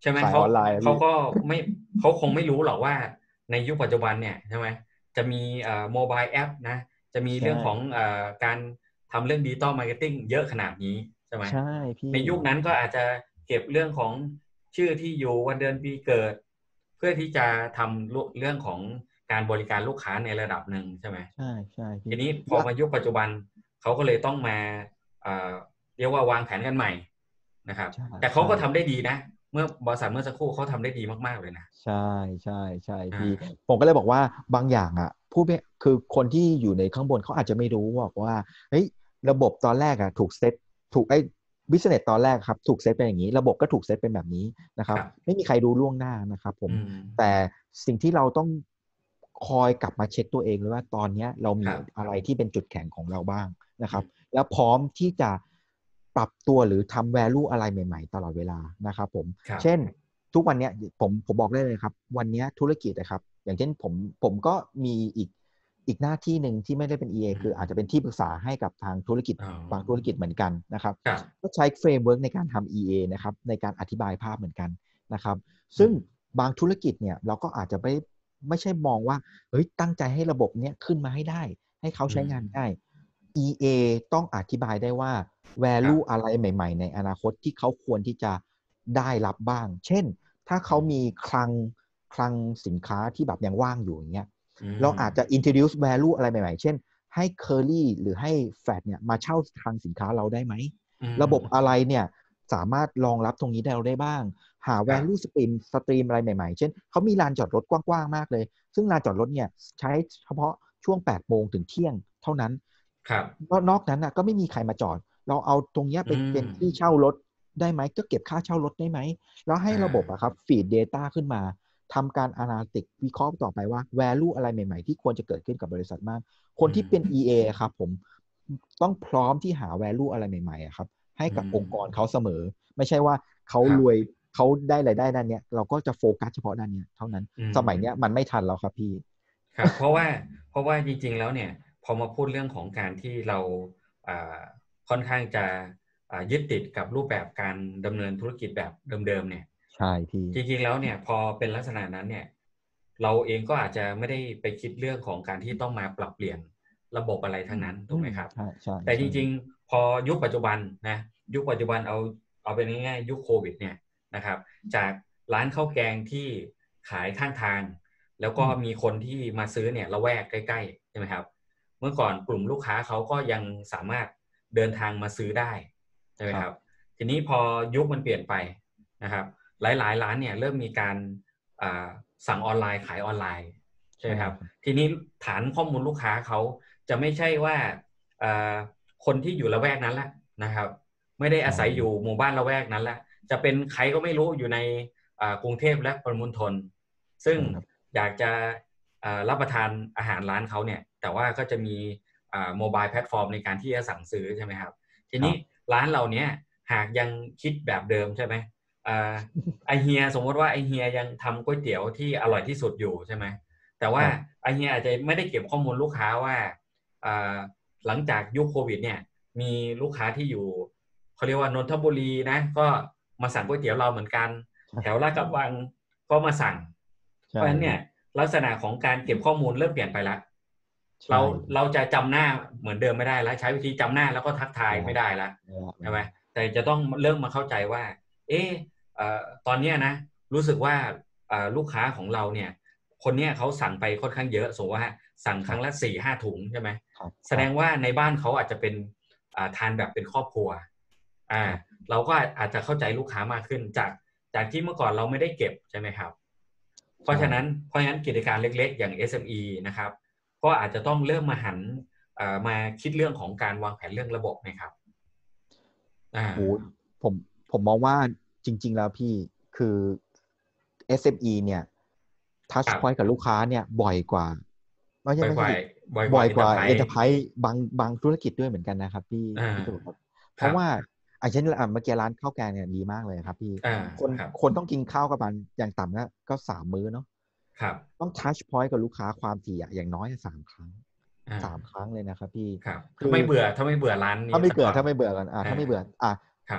B: ใช่ไหม
A: ขายออนไลน์
B: เขา
A: พี่
B: ก็ไม่เขาคงไม่รู้หรอกว่าในยุคปัจจุบันเนี่ยใช่ไหมจะมีโมบายแอปนะจะมี
A: ใช่
B: เรื่องของการทำเรื่องดิจิตอลมาร์เก็ตติ้งเยอะขนาดนี้ใช่ไหม
A: ใช่พี่
B: ในยุคนั้นก็อาจจะเก็บเรื่องของชื่อที่อยู่วันเดือนปีเกิดเพื่อที่จะทำเรื่องของการบริการลูกค้าในระดับหนึ่งใช่ไหม
A: ใช่ใช่พี่
B: ทีนี้พอ
A: และ
B: มายุคปัจจุบันเขาก็เลยต้องมาเอ่อเรียกว่าวางแผนกันใหม่นะครับ
A: ใช่
B: แต่เขา
A: ใช่
B: ก็ทำได้ดีนะเมื่อบริษัทเมื่อสักครู่เขาทำได้ดีมากๆเลยนะ
A: ใช่ใช่ใช่
B: อ่า
A: พี่ผมก็เลยบอกว่าบางอย่างอ่ะผู้ไม่คือคนที่อยู่ในข้างบนเขาอาจจะไม่รู้บอกว่าเฮ้ยระบบตอนแรกอ่ะถูกเซตถูกบิสเนสตอนแรกครับถูกเซตเป็นอย่างนี้ระบบก็ถูกเซตเป็นแบบนี้นะครับ
B: ครับ
A: ไม่มีใครรู้ล่วงหน้านะครับผม
B: อืม
A: แต่สิ่งที่เราต้องคอยกลับมาเช็คตัวเองเลยว่าตอนเนี้ยเรา
B: ค
A: มี
B: รับ
A: อะไรที่เป็นจุดแข็งของเราบ้างนะครับ
B: อืม
A: แล้วพร้อมที่จะปรับตัวหรือทำ value อะไรใหม่ๆตลอดเวลานะครับผม
B: ครับ
A: เช่น ทุกวันเนี้ยผมบอกได้เลยครับวันเนี้ยธุรกิจนะครับอย่างเช่นผมก็มีอีกหน้าที่หนึ่งที่ไม่ได้เป็น EA
B: อื
A: คืออาจจะเป็น
B: ม
A: ที่ปรึกษาให้กับทางธุรกิจ
B: อ๋อ
A: บางธุรกิจเหมือนกันนะครับ
B: ครับ
A: ก็ใช้เฟรมเวิร์กในการทำ EA นะครับในการอธิบายภาพเหมือนกันนะครับซึ่ง
B: อืม
A: บางธุรกิจเนี่ยเราก็อาจจะไม่ใช่มองว่าเฮ้ยตั้งใจให้ระบบเนี้ยขึ้นมาให้ได้ให้เขา
B: อื
A: ใช้งาน
B: ม
A: ง่าย EA ต้องอธิบายได้ว่า
B: ครั
A: value
B: บ
A: อะไรใหม่ๆในอนาคตที่เขาควรที่จะได้รับบ้าง เช่น ถ้า
B: อื
A: เขา
B: ม
A: มีคลังสินค้าที่แบบยังว่างอยู่อย่างเงี้ย
B: อื
A: เรา
B: ม
A: อาจจะ introduce value อะไรใหม่ๆ เช่น ให้ Curly หรือให้ Fat เนี่ยมาเช่าคลังสินค้าเราได้ไหม
B: อื
A: ระบบ
B: ม
A: อะไรเนี่ยสามารถรองรับตรงนี้ได้เราได้บ้าง หา
B: ครับ
A: value stream อะไรใหม่ๆ เช่นเขามีลานจอดรถกว้างๆ มากเลย ซึ่งลานจอดรถเนี่ยใช้เฉพาะช่วง8โมงถึงเที่ยงเท่านั้น
B: ครับ
A: นอกนั้นนะก็ไม่มีใครมาจอด เราเอาตรงเนี้ยไป
B: อื
A: เป็น
B: ม
A: ที่เช่ารถได้ไหมก็เก็บค่าเช่ารถได้ไหมแล้วให้
B: อ่
A: ระบบอะครั
B: า
A: บฟีด Data ขึ้นมาทำการ Analytic วิเคราะห์ต่อไปว่า value อะไรใหม่ๆที่ควรจะเกิดขึ้นกับบริษัทมากคน
B: อืม
A: ที่เป็น EA ครับผมต้องพร้อมที่หา value อะไรใหม่ๆครับให้
B: อืม
A: กับองค์กรเขาเสมอไม่ใช่ว่าเขา
B: ครับ
A: รวยเขาได้รายได้ด้านเนี้ยเราก็จะโฟกัสเฉพาะด้านเนี้ยเท่านั้น
B: อืม
A: สมัยเนี้ยมันไม่ทันแล้วครับพี่
B: ครับเพราะว่าจริงๆแล้วเนี่ยพอมาพูดเรื่องของการที่เราอ่าค่อนข้างจะยึดติดกับรูปแบบการดำเนินธุรกิจแบบเดิมๆเนี่ย
A: ใช่พี่
B: จริงๆแล้วเนี่ยพอเป็นลักษณะนั้นเนี่ยเราเองก็อาจจะไม่ได้ไปคิดเรื่องของการที่ต้องมาปรับเปลี่ยนระบบอะไรทั้งนั้นถูกไหมครับ
A: ใช่ใช่
B: แต่จ
A: ใช่
B: ริงๆพอยุคปัจจุบันนะยุคปัจจุบันเอาเป็นง่ายๆยุคโควิดเนี่ยนะครับจากร้านข้าวแกงที่ขายข้างทาง แล้วก็มีคนที่มาซื้อเนี่ยละแวกใกล้ๆใช่ไหมครับเมื่อก่อนกลุ่มลูกค้าเขาก็ยังสามารถเดินทางมาซื้อได้ใช่ไหม
A: ครับ
B: ครับทีนี้พอยุคมันเปลี่ยนไปนะครับหลายๆร้านเนี่ยเริ่มมีการอ่าสั่งออนไลน์ขายออนไลน์ใช่ไหม
A: ใช่
B: ครับ
A: ครับ
B: ทีนี้ฐานข้อมูลลูกค้าเขาจะไม่ใช่ว่าอ่าคนที่อยู่ละแวกนั้นแหละนะครับไม่ได้อา
A: อ๋อ
B: ศัยอยู่หมู่บ้านละแวกนั้นแหละจะเป็นใครก็ไม่รู้อยู่ในกรุงเทพและปริมณฑลซึ่ง
A: ใช่ครับ
B: อยากจะรับประทานอาหารร้านเขาเนี่ยแต่ว่าก็จะมีโมบายแพลตฟอร์มในการที่จะสั่งซื้อใช่ไหมครับทีนี้
A: ครับ
B: ร้านเราเนี้ยหากยังคิดแบบเดิมใช่ไหมไอเฮียสมมติว่าไอเฮียยังทำก๋วยเตี๋ยวที่อร่อยที่สุดอยู่ใช่ไหมแต่
A: ค
B: ว่า
A: รับ
B: ไอเฮียอาจจะไม่ได้เก็บข้อมูลลูกค้าว่าอ่าหลังจากยุคโควิดเนี่ยมีลูกค้าที่อยู่เขาเรียกว่านนทบุรีนะก็มาสั่งก๋วยเตี๋ยวเราเหมือนกันแถวลาดกระบังก็มาสั่ง เพ
A: ใช่
B: ราะฉะนั้นเนี่ย
A: พี่
B: ลักษณะของการเก็บข้อมูลเริ่มเปลี่ยนไปแล้วเรา
A: ใช่
B: เราจะจำหน้าเหมือนเดิมไม่ได้แล้วใช้วิธีจำหน้าแล้วก็ทักทาย
A: เวลา
B: ไม่ได้แล้วใช่ไหม
A: เวลา
B: แต่จะต้องเริ่มมาเข้าใจว่าเออตอนเนี้ยนะรู้สึกว่าลูกค้าของเราเนี่ยคนเนี้ยเขาสั่งไปค่อนข้างเยอะสมมติว่าสั่งครั้งละ
A: ครับ
B: 4-5ถุงใช่ไหม
A: ครับ
B: แส
A: ครับ
B: ดงว่าในบ้านเขาอาจจะเป็นทานแบบเป็นครอบครัวอ่า
A: ครับ
B: เราก็อาจจะเข้าใจลูกค้ามากขึ้นจากที่เมื่อก่อนเราไม่ได้เก็บใช่ไหมครับ เพราะ
A: ใช่
B: ฉะนั้นกิจการเล็กๆอย่าง SME นะครับก็อาจจะต้องเริ่มมาหันมาคิดเรื่องของการวางแผนเรื่องระบบนะครับอ่า
A: โอ้ผมผมมองว่าจริงๆแล้วพี่คือ SME เนี่ย touch
B: ครับ
A: point กับลูกค้าเนี่ยบ่อยกว่าไม่ใช่
B: บ่อย
A: สิ
B: ๆบ่อยกว่า
A: บ่อยกว่า
B: Enterprise
A: Enterprise บางธุรกิจด้วยเหมือนกันนะครับ
B: อ่า
A: พี่ตู่ครับเพ
B: ครับ
A: ราะว่าเช่นเมื่อกี้ร้านข้าวแกงเนี่ยดีมากเลยครับพี่
B: อ่า
A: คน
B: ครับ
A: คนต้องกินข้าวกับมันอย่างต่ำก็3 มื้อเนาะ
B: ครับ
A: ต้อง touch point กับลูกค้าความถี่อย่างน้อย3 ครั้ง
B: อ่า
A: 3 ครั้งเลยนะครับพี่
B: ครับ
A: คือ
B: ถ้าไม่เบื่อร้านนี้
A: ถ้าไม่
B: สักก่อน
A: เบื่อถ้าไม่เบื่อกัน
B: อ่า
A: ถ้าไม่เบื่อ
B: ครับ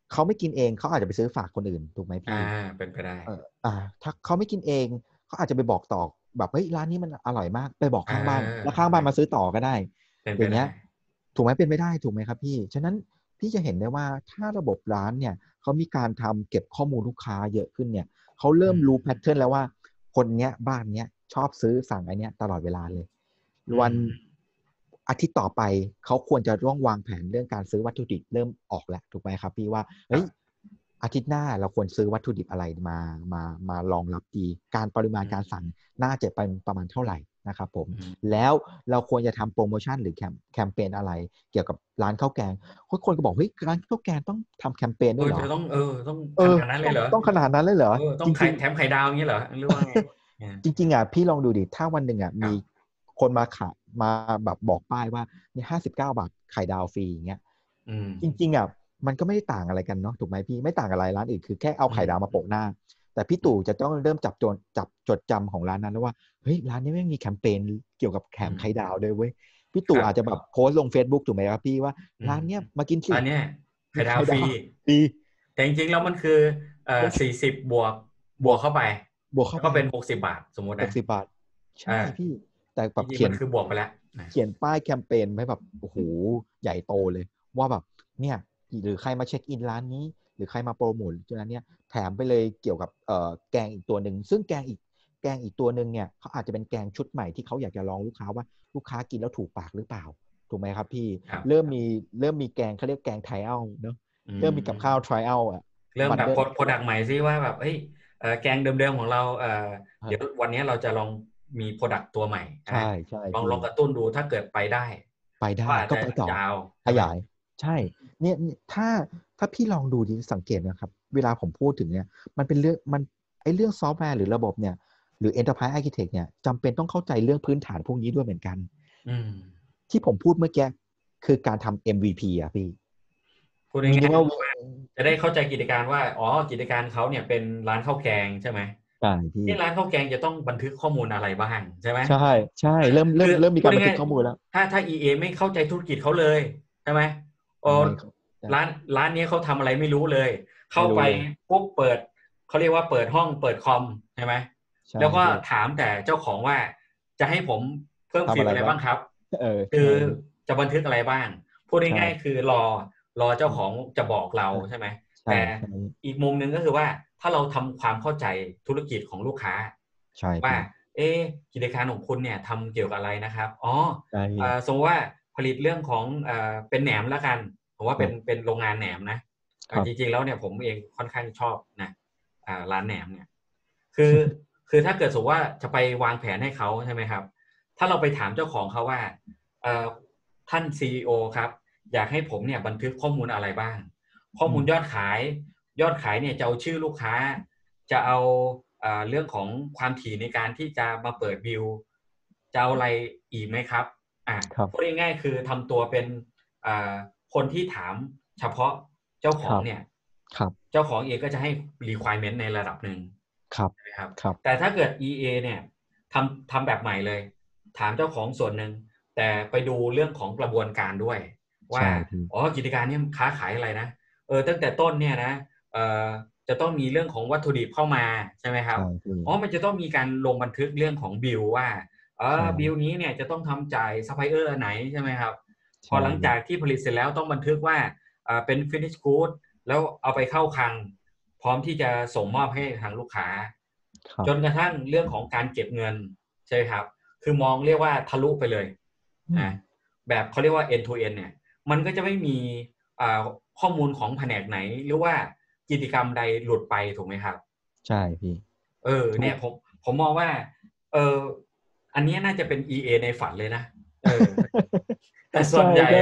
A: เขาไม่กินเองเขาอาจจะไปซื้อฝากคนอื่นถูกไหมพี่
B: เป็นไปได้
A: ถ้าเขาไม่กินเองเขาอาจจะไปบอกต่อแบบเฮ้ยร้านนี้มันอร่อยมากไปบอก
B: อ่
A: ข้างบ้านแล้ว
B: า
A: ข้างบ้านมาซื้อต่อก็ได้
B: เป็นไปได้
A: อย่างเงี้ยถูกไหมเป็นไม่ได้ถูกไหมครับพี่ฉะนั้นพี่จะเห็นได้ว่าถ้าระบบร้านเนี่ยเขามีการทำเก็บข้อมูลลูกค้าเยอะขึ้นเนี่ยเขา
B: อื
A: เริ่มรู้แพท
B: ม
A: เทิร์นแล้วว่าคนเนี้ยบ้านเนี้ยชอบซื้อสั่งไอเนี้ยตลอดเวลาเลย
B: อื
A: วัน
B: ม
A: อาทิตย์ต่อไปเขาควรจะต้องวางแผนเรื่องการซื้อวัตถุดิบเริ่มออกแล้วถูกไหมครับพี่ว่า
B: ครั
A: เฮ้ย
B: บ
A: อาทิตย์หน้าเราควรซื้อวัตถุดิบอะไรมารองรับดีการปริมาณ
B: อืม
A: การสั่งน่าจะเป็นประมาณเท่าไหร่นะครับผม
B: อืม
A: แล้วเราควรจะทำโปรโมชั่นหรือแคมเปญอะไรเกี่ยวกับร้านข้าวแกงคนก็บอกเฮ้ยร้านข้าวแกงต้องทำแคมเปญด้วยเหรอ
B: จะต้องต้อง
A: เออ
B: ขนาดนั้นเลยเหรอ
A: ต้องขนาดนั้นเลยเหรอ
B: ต้องไข่
A: จริง
B: แถมไข่ดาวอย่างนี้เหรอหรือว่าไง
A: ๆจริงๆอ่ะพี่ลองดูดิถ้าวันหนึ่งอ่ะมี
B: ครับ
A: คนมาขายมาแบบบอกป้ายว่าเนี่ย59 บาทไข่ดาวฟรีอย่างเงี้ย
B: อืม
A: จริงๆอ่ะมันก็ไม่ได้ต่างอะไรกันเนาะถูกไหมพี่ไม่ต่างอะไรร้านอื่นคือแค่เอา
B: อื
A: ไข่ดาวมาโปะ
B: ม
A: หน้าแต่พี่ตู่จะต้องเริ่มจับจดจำของร้านนั้นแล้วว่าเฮ้ยร้านนี้ไม่มีแคมเปญเกี่ยวกับแถ
B: อืม
A: มไข่ดาวด้วยเว้ยพี่
B: ค
A: ตู่
B: รับ
A: อาจจะแบบโพสต์ลง Facebook ถูกไหมครับพี่ว่า
B: อืม
A: ร้านเนี้ยมากินสิ
B: ร้านเนี้ยไข่
A: มี
B: ดาวฟรี
A: ไข่ดาวฟรี
B: แต่จริงๆแล้วมันคือ
A: มัน
B: 40บ
A: บวก
B: วกเข้าไป
A: บวกเข้าไป
B: แล้วก็เป็น60 บาทสมมุตินะ
A: 60 บาทใช่
B: อ่า
A: พี่แต่แบ
B: จ
A: บเขียน
B: ริงๆมันคือบวกไปแล้วนะ
A: เขียนป้ายแคมเปญไว้แบบโอ้โหใหญ่โตเลยว่าแบบเนี่ยหรือใครมาเช็คอินร้านนี้หรือใครมาโปรโมทร้านเนี้ยแถมไปเลยเกี่ยวกับแกงอีกตัวหนึ่งซึ่งแกงอีกตัวหนึ่งเนี่ยเขาอาจจะเป็นแกงชุดใหม่ที่เขาอยากจะลองลูกค้าว่าลูกค้ากินแล้วถูกปากหรือเปล่าถูกไหมครับพี่
B: ครับ
A: เริ่มมีเริ่มมีแกงเขาเรียกแกงไทอัลเนาะ
B: อื
A: เริ่มมีกับข้าว
B: ม
A: ไทอัลอ่ะ
B: เริ่มแบบ
A: บันเดิล
B: โปรดักต์ใหม่ซิว่าแบบเอ้ยแกงเดิมๆของเราเดี๋ยววันนี้เราจะลองมีโปรดักต์ตัวใหม่
A: ใช่ใช่พี่
B: ลองกระตุ้นดูถ้าเกิดไปได้
A: ไปได้
B: ก็อาจจะ
A: ก็ไปต่อ
B: ยาวใช่ไหม
A: ขยายใช่เนี่ยถ้าพี่ลองดูดิสังเกตนะครับเวลาผมพูดถึงเนี่ยมันเป็นเรื่องมันไอเรื่องซอฟต์แวร์หรือระบบเนี่ยหรือ Enterprise Architect เนี่ยจำเป็นต้องเข้าใจเรื่องพื้นฐานพวกนี้ด้วยเหมือนกัน
B: อืม
A: ที่ผมพูดเมื่อกี้คือการทำ MVP อ่ะพี่
B: พูดง่ายๆก็
A: minimal
B: คือว่าจะได้เข้าใจกิจการว่ากิจการเขาเนี่ยเป็นร้านข้าวแกงใช่ไหม
A: ใช่พี่
B: ที่ร้านข้าวแกงจะต้องบันทึกข้อมูลอะไรบ้างใช่ไหม
A: ใช่ใช่เริ่มเริ่
B: คือ
A: มเริ่มมีการบันทึ
B: พูดง่าย
A: กข้อมูลแล้ว
B: ๆถ้า EA ไม่เข้าใจธุรกิจเขาเลยใช่ไหมโอ้
A: ไม่เข้า
B: ร้านร้านนี้เขาทำอะไรไม่รู้เลยเข้าไป
A: ไม่รู้เลย
B: ปุ๊บเปิดเขาเรียกว่าเปิดห้องเปิดคอมใช่ไหม
A: ใช่
B: แล้วก็
A: พี่
B: ถามแต่เจ้าของว่าจะให้ผมเพิ่มฟิล์ม
A: ทำอะไรบ้าง
B: อะไรบ้างครับคือ
A: ใช่พี่
B: จะบันทึกอะไรบ้างพูด
A: ใช่
B: ง่ายๆคือรอเจ้าของจะบอกเราใช่ไหม
A: ใช่
B: แต่
A: ใช่
B: อีกมุมหนึ่งก็คือว่าถ้าเราทำความเข้าใจธุรกิจของลูกค้าว่า
A: ใช่พี่
B: เอ๊ะกิจการของคุณเนี่ยทำเกี่ยวกับอะไรนะครับ
A: ใช่พี่
B: สมมติว่าผลิตเรื่องของเป็นแหนมแล้วกันผมว่า
A: ครับ
B: เป็นโรงงานแหนมนะจริง
A: ครับ
B: ๆแล้วเนี่ยผมเองค่อนข้างชอบนะร้านแหนมเนี่ยคือคือถ้าเกิดสมมติว่าจะไปวางแผนให้เขาใช่ไหมครับถ้าเราไปถามเจ้าของเขาว่าเอ่อท่านซีอีโอครับอยากให้ผมเนี่ยบันทึกข้อมูลอะไรบ้างข้อมูลยอดขายเนี่ยจะเอาชื่อลูกค้าจะเอาเรื่องของความถี่ในการที่จะมาเปิดบิลจะเอาอะไรอีกไหมครับพูด
A: ครับ
B: ง่ายๆคือทำตัวเป็นอ่าคนที่ถามเฉพาะเจ้าข
A: ครับ
B: องเนี่ย
A: ครับ
B: เจ้าของเองก็จะให้ requirement ในระดับหนึ่ง
A: ครับ
B: นะครับ
A: ครับ
B: แต่ถ้าเกิด EA เนี่ยทำแบบใหม่เลยถามเจ้าของส่วนหนึ่งแต่ไปดูเรื่องของกระบวนการด้วยว่า
A: ใช่พี่
B: กิจการนี้ค้าขายอะไรนะตั้งแต่ต้นเนี่ยนะเอ่อจะต้องมีเรื่องของวัตถุดิบเข้ามาใช่ไหมครับ
A: ใช่พี่
B: มันจะต้องมีการลงบันทึกเรื่องของบิลว่า
A: ใช่
B: บิลนี้เนี่ยจะต้องทำจ่ายซัพพลายเออร์ไหนใช่ไหมครับพอ
A: ใช่
B: หลัง
A: พี่
B: จากที่ผลิตเสร็จแล้วต้องบันทึกว่าเป็น finish good แล้วเอาไปเข้าคลังพร้อมที่จะส่งมอบให้ทางลูกค้า
A: ครับ
B: จนกระทั่งเรื่องของการเก็บเงินใช่ครับคือมองเรียกว่าทะลุไปเลย
A: อืม
B: นะแบบเขาเรียกว่า end to end เนี่ยมันก็จะไม่มีอ่าข้อมูลของแผนกไหนหรือว่ากิจกรรมใดหลุดไปถูกไหมครับ
A: ใช่พี่
B: เนี่ย
A: ทุก
B: ผมมองว่าเอออันนี้น่าจะเป็น EA ในฝันเลยนะเออแต่ส่ว
A: ใช่
B: นใหญ่
A: ก็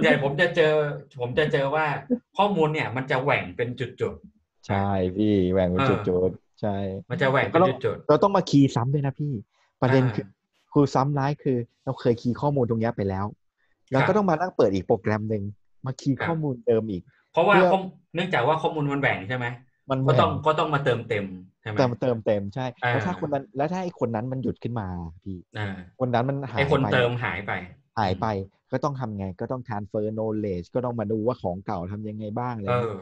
B: ผมจะเจอว่าข้อมูลเนี่ยมันจะแหว่งเป็นจุดๆ
A: ใช่พี่แหว่งเป็นจุดๆใช่
B: มันจะแหว่ง
A: แล้วก็ต้อง
B: เป็นจุด
A: เราต้องมาคีย์ซ้ำด้วยนะพี่ประ
B: ๆ
A: เด็นคือซ้ำร้ายคือเราเคยคีย์ข้อมูลตรงนี้ไปแล้วแล้วก็
B: ครับ
A: ต้องมานั่งเปิดอีกโปรแกรมหนึ่งมาคีย์
B: ครับ
A: ข้อมูลเดิมอีก
B: เพราะว่า
A: เพื่อ
B: เนื่องจากว่าข้อมูลมันแหว่งใช่ไหม
A: มันแหว่ง
B: ก็ต้องมาเติมเต็มใช่ไหม
A: เติมใช่
B: อ่า
A: แล้วถ้าคนนั้นแล้วถ้าไอ้คนนั้นมันหยุดขึ้นมาพี่
B: อ่า
A: คนนั้นมัน
B: ไอ้คนเติ
A: หายไป
B: มหายไปอืม
A: หายไปก็ต้องทำไงก็ต้อง transfer knowledge ก็ต้องมาดูว่าของเก่าทำยังไงบ้างอะไร
B: เอ
A: เงี้ย
B: อ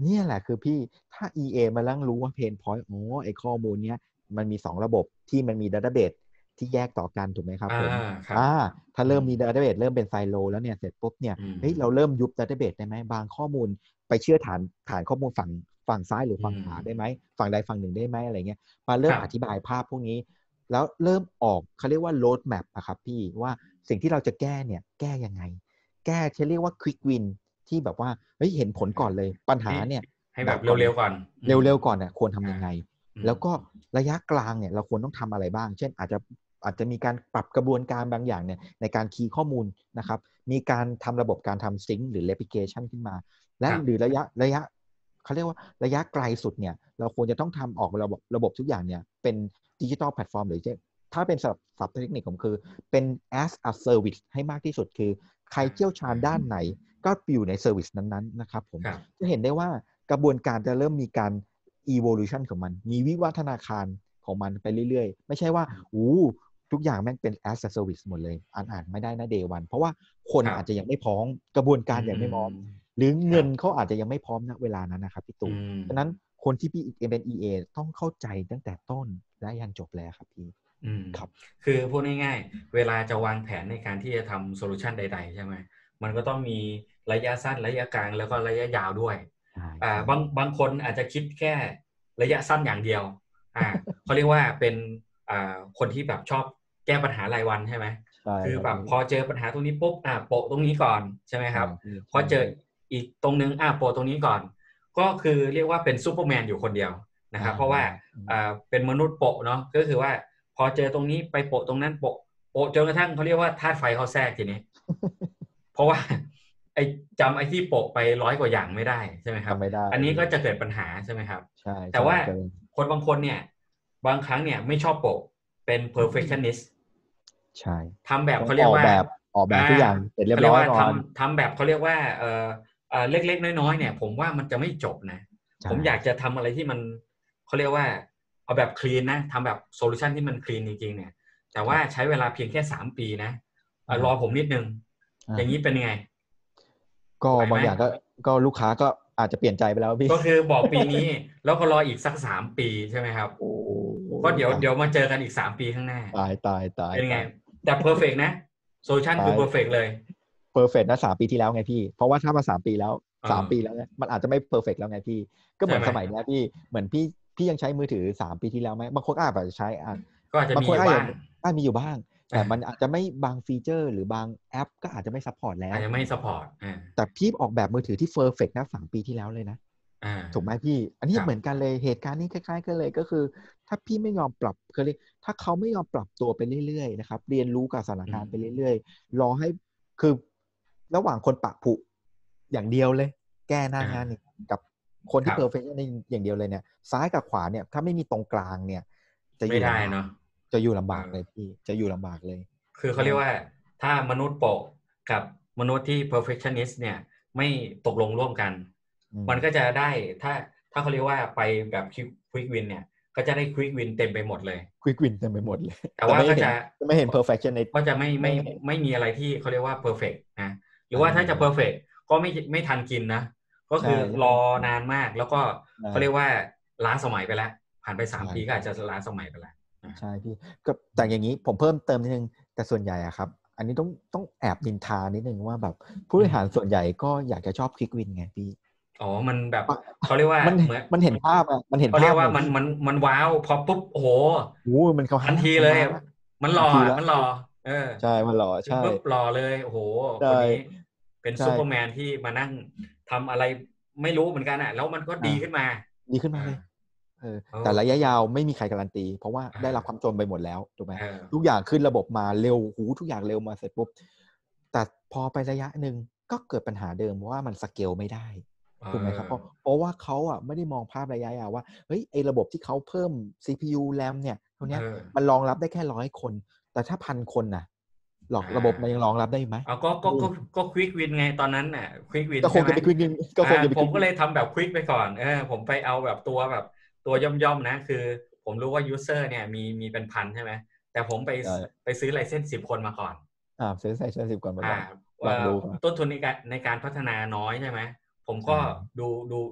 A: เนี่ยแหละคือพี่ถ้า EA มาลั่งรู้ว่าเพนพอยต์ไอข้อมูลเนี้ยมันมี2ระบบที่มันมีดัตเตอร์เบสที่แยกต่อกันถูกไหมครับ
B: อ่า
A: ผม
B: ครับ
A: ถ้าเริ่มมีดัตเตอร์เบสเริ่มเป็นไซโลแล้วเนี่ยเสร็จปุ๊บเนี่ยเฮ้ยเราเริ่มยุบดัตเตอร์เบสได้ไหมบางข้อมูลไปเชื่อฐานข้อมูลฝั่งซ้ายหรือฝั่งขวาได้ไหมฝั่งใดฝั่งหนึ่งได้ไหมอะไรเงี้ยมาเริ่มอธิบายภาพพวกนี้แล้วเริ่มออกเขาเรียกว่าโรดแมปอะครับพี่ว่าสิ่งที่เราจะแก้เนี่ยแก้ยังไงแก้ที่เรียกว่าควิกวินที่แบบว่าเฮ้ยเห็นผลก่อนเลยปัญหาเนี่ย
B: ให้แบบเร็วๆก่อน
A: เร็วๆก่อนเนี่ยควรทำยังไงแล้วก็ระยะกลางเนี่ยเราควรต้องทำอะไรบ้างเช่นอาจจะมีการปรับกระบวนการบางอย่างเนี่ยในการคีย์ข้อมูลนะครับมีการทำระบบการทำซิงค์หรือ replication ขึ้นมาและหรือระยะเขาเรียกว่าระยะไกลสุดเนี่ยเราควรจะต้องทำออกระบบทุกอย่างเนี่ยเป็นดิจิทัลแพลตฟอร์มหรือถ้าเป็นศัพท์เทคนิคผมคือเป็น as a service ให้มากที่สุดคือใครเชี่ยวชาญด้านไหนก็อยู่ในเซอร์วิสนั้นๆนะครับผมจะเห็นได้ว่ากระบวนการจะเริ่มมีการ evolution ของมันมีวิวัฒนาการของมันไปเรื่อยๆไม่ใช่ว่าทุกอย่างแม่งเป็น as a service หมดเลยอ่านไม่ได้นะ day one เพราะว่าคนอาจจะยังไม่พร้อมกระบวนการยังไม่พร้อมหรือเงินเขาอาจจะยังไม่พร้อมณเวลานั้นนะครับพี่ตู่ฉะนั้นคนที่เป็น EA ต้องเข้าใจตั้งแต่ต้นและยันจบแล้วครับพี่
B: ครับคือพูดง่ายๆเวลาจะวางแผนในการที่จะทำโซลูชันใดๆใช่ไหมมันก็ต้องมีระยะสั้นระยะกลางแล้วก็ระยะยาวด้วยบางคนอาจจะคิดแค่ระยะสั้นอย่างเดียวเขาเรียกว่าเป็นคนที่แบบชอบแก้ปัญหารายวันใช่ไหมคือแบบพอเจอปัญหาตรงนี้ปุ๊บโปะตรงนี้ก่อนใช่ไหมครับพอเจออีกตรงนึงโปะตรงนี้ก่อนก็คือเรียกว่าเป็นซูเปอร์แมนอยู่คนเดียวนะครับเพราะว่าเป็นมนุษย์โปะเนาะก็คือว่าพอเจอตรงนี้ไปโปะตรงนั้นโปะจนกระทั่งเขาเรียกว่าธาตุไฟเขาแทรกทีนี้ เพราะว่าจำไอ้ที่โปะไป100กว่าอย่างไม่ได้ใช่ไหมครับอันนี้ก็จะเกิดปัญหาใช่ไหมครับ
A: ใช่
B: แต่ว่าคนบางคนเนี่ยบางครั้งเนี่ยไม่ชอบโปะเป็น perfectionist
A: ใช่
B: ทำแบบเขาเรียกว่า
A: ออกแบบทุกอย่างเสร็จเรียบร้อยก่อน
B: ทำแบบเขาเรียกว่าเล็กๆน้อยๆเนี่ยผมว่ามันจะไม่จบนะผมอยากจะทำอะไรที่มันเขาเรียกว่าเอาแบบคลีนนะทำแบบโซลูชันที่มันคลีนจริงๆเนี่ยแต่ว่าใช้เวลาเพียงแค่3 ปีนะรอผมนิดนึงอย่างนี้เป็นยังไง
A: ก็บางอย่างก็ลูกค้าก็อาจจะเปลี่ยนใจไปแล้วพี่
B: ก็คือบอกปีนี้แล้วก็รออีกสัก3 ปีใช่ไหมครับก็เดี๋ยวมาเจอกันอีก3 ปีข้างหน้า
A: ตาย
B: เป็นยังไงแต่เพอร์เฟกต์นะโซลูชันคือเพอร์เฟกต์เลย
A: เพอร์เฟกต์นะ3 ปีที่แล้วไงพี่เพราะว่าถ้ามา3 ปีแล้ว3 ปีแล้วเนี่ยมันอาจจะไม่เพอร์เฟกต์แล้วไงพี่ก็เหมือนสมัยนี้พี่เหมือนพี่ยังใช้มือถือ3 ปีที่แล้วไหมบางคนอาจจะใช้
B: ก็อาจจะมีอยู่บ้าง
A: มีอยู่บ้างแต่มันอาจจะไม่บางฟีเจอร์หรือบางแอปก็อาจจะไม่ซัพพอร์ตแล้ว
B: อาจจะไม่ซัพพอร์ต
A: แต่พี่ออกแบบมือถือที่เพอร์เฟกต์นะ3 ปีที่แล้วเลยนะถูกไหมพี่อันนี้เหมือนกันเลยเหตุการณ์นี้คล้ายๆกันเลยก็คือถ้าพี่ไม่ยอมปรับคือถ้าเขาไม่ยอมปรับตัวไปเรื่อยๆนะครับเรียนรู้กับสถานการณ์ไปเรื่อยๆรอให้คือระหว่างคนปะผุอย่างเดียวเลยแก้หน้างานกับคนที่เพอร์เฟกต์อย่างเดียวเลยเนี่ยซ้ายกับขวาเนี่ยถ้าไม่มีตรงกลางเนี่ยจะอยู่
B: ไม่ได้เนาะ
A: จะอยู่ลำบากเลยพี่จะอยู่ลำบากเลย
B: คือเขาเรียกว่าถ้ามนุษย์โปะกับมนุษย์ที่ perfectionist เนี่ยไม่ตกลงร่วมกันมันก็จะได้ถ้าเขาเรียกว่าไปแบบ quick win เนี่ยก็จะได้ quick win เต็มไปหมดเลย
A: quick win เต็มไปหมดเลย
B: แต่ว่าก็จะ
A: ไม่เห็น perfectionist
B: ก็จะไม่มีอะไรที่เขาเรียกว่า perfect นะหรือว่าถ้าจะ perfect ก็ไม่ทันกินนะก็คือรอนานมากแล้วก็เขาเรียกว่าล้าสมัยไปแล้วผ่านไป3 ปีก็อาจจะล้าสมัยไปแล้ว
A: ใช่พี่ก็แต่อย่างนี้ผมเพิ่มเติมนิดนึงแต่ส่วนใหญ่อะครับอันนี้ต้องแอบนินทานิดนึงว่าแบบผู้บริหารส่วนใหญ่ก็อยากจะชอบคลิกวินไงพี่
B: มันแบบเขาเรียกว่า
A: มันเห็นภาพอะมันเห็น
B: เขาเรียกว่ามันว้าวพอปุ๊บโอ้โห
A: มันเขา
B: ทันทีเลยมันหล่อ
A: ใช่มันหล่อใช่
B: ปุ๊บหล่อเลยโอ้โหคนนี้เป็นซูเปอร์แมนที่มานั่งทำอะไรไม่รู้เหมือนกันอะแล้วมันก็ดีขึ้นมา
A: เลยแต่ระยะยาวไม่มีใครการันตีเพราะว่าได้รับความจนไปหมดแล้วถูกไหมทุกอย่างขึ้นระบบมาเร็วทุกอย่างเร็วมาเสร็จปุ๊บแต่พอไประยะหนึ่งก็เกิดปัญหาเดิมว่ามันสเกลไม่ได้ถูกไหมครับเพราะว่าเขาอ่ะไม่ได้มองภาพระยะยาวว่าเฮ้ยไอ้ระบบที่เขาเพิ่ม CPU RAM เนี่ยตรงเนี้ยมันรองรับได้แค่100 คนแต่ถ้า1,000 คนน่ะระบบมันยังรองรับได้ไหม
B: ก็ควิกวินไงตอนนั้นน่ะควิกวิน
A: ก็คงจะเป็นควิกวิน
B: ผมก็เลยทำแบบควิกไปก่อนผมไปเอาแบบตัวย่อมๆนะคือผมรู้ว่ายูเซอร์เนี่ยมีเป็นพันใช่ไหมแต่ผมไปซื้อไลเซนส์10 คนมาก่อน
A: ซื้อไลเซนส์10 คนมาก่อน
B: ลองดูต้นทุนในการพัฒนาน้อยใช่ไหมผมก็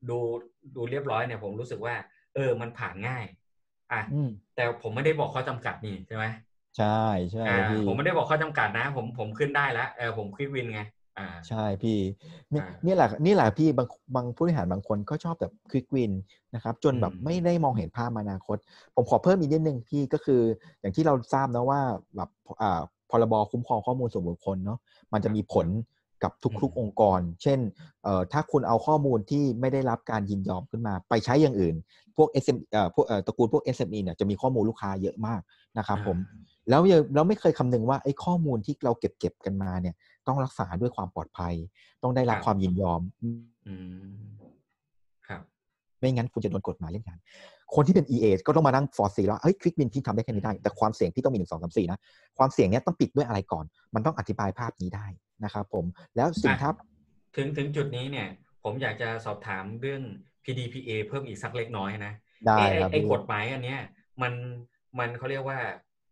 B: ดูดูเรียบร้อยเนี่ยผมรู้สึกว่ามันผ่านง่ายอ่ะ
A: อืม
B: แต่ผมไม่ได้บอกข้อจำกัดนี่ใช่ไหม
A: ใช่ใช่พี่
B: ผมไม่ได้บอกข้อจำกัดนะผมขึ้นได้แล้วผมควิกวินไงอ่า
A: ใช่พี่เนี่ย
B: อ่า
A: นี่แหละพี่บางผู้บริหารบางคนก็ชอบแบบควิกวินนะครับจน
B: อืม
A: แบบไม่ได้มองเห็นภาพอนาคตผมขอเพิ่มอีกนิดนึงพี่ก็คืออย่างที่เราทราบนะว่าแบบพรบคุ้มครองข้อมูลส่วนบุคคลเนาะมัน
B: ครับ
A: จะมีผลกับ
B: อืม
A: ทุกๆองค์กรเช่นถ้าคุณเอาข้อมูลที่ไม่ได้รับการยินยอมขึ้นมาไปใช้อย่างอื่นพวก SM พวกตระกูลพวก SME เนี่ยจะมีข้อมูลลูกค้าเยอะมากนะครับผมแล้วเราไม่เคยคำนึงว่าไอ้ข้อมูลที่เราเก็บกันมาเนี่ยต้องรักษาด้วยความปลอดภัยต้องได้
B: ครับ
A: รับความยินยอม
B: อืมครับ
A: ไม่งั้นคุณจะโดนกฎหมายเล่นงานคนที่เป็น EA ก็ต้องมานั่งฟอร์ซีว่าเฮ้ยควิกวินที่ทำได้แค่
B: อืม
A: นี้ได้แต่ความเสี่ยงที่ต้องมี1 2 3 4นะความเสี่ยงเนี้ยต้องปิดด้วยอะไรก่อนมันต้องอธิบายภาพนี้ได้นะครับผมแล้วสิ่ง
B: อ่ะ
A: ทับ
B: ถึงจุดนี้เนี่ยผมอยากจะสอบถามเรื่อง PDPA เพิ่มอีกสักเล็กน้อยนะ
A: ได้
B: เอะ
A: ครับพี่
B: ไอกฎหมายอันเนี้ยมันมันเขาเรียกว่า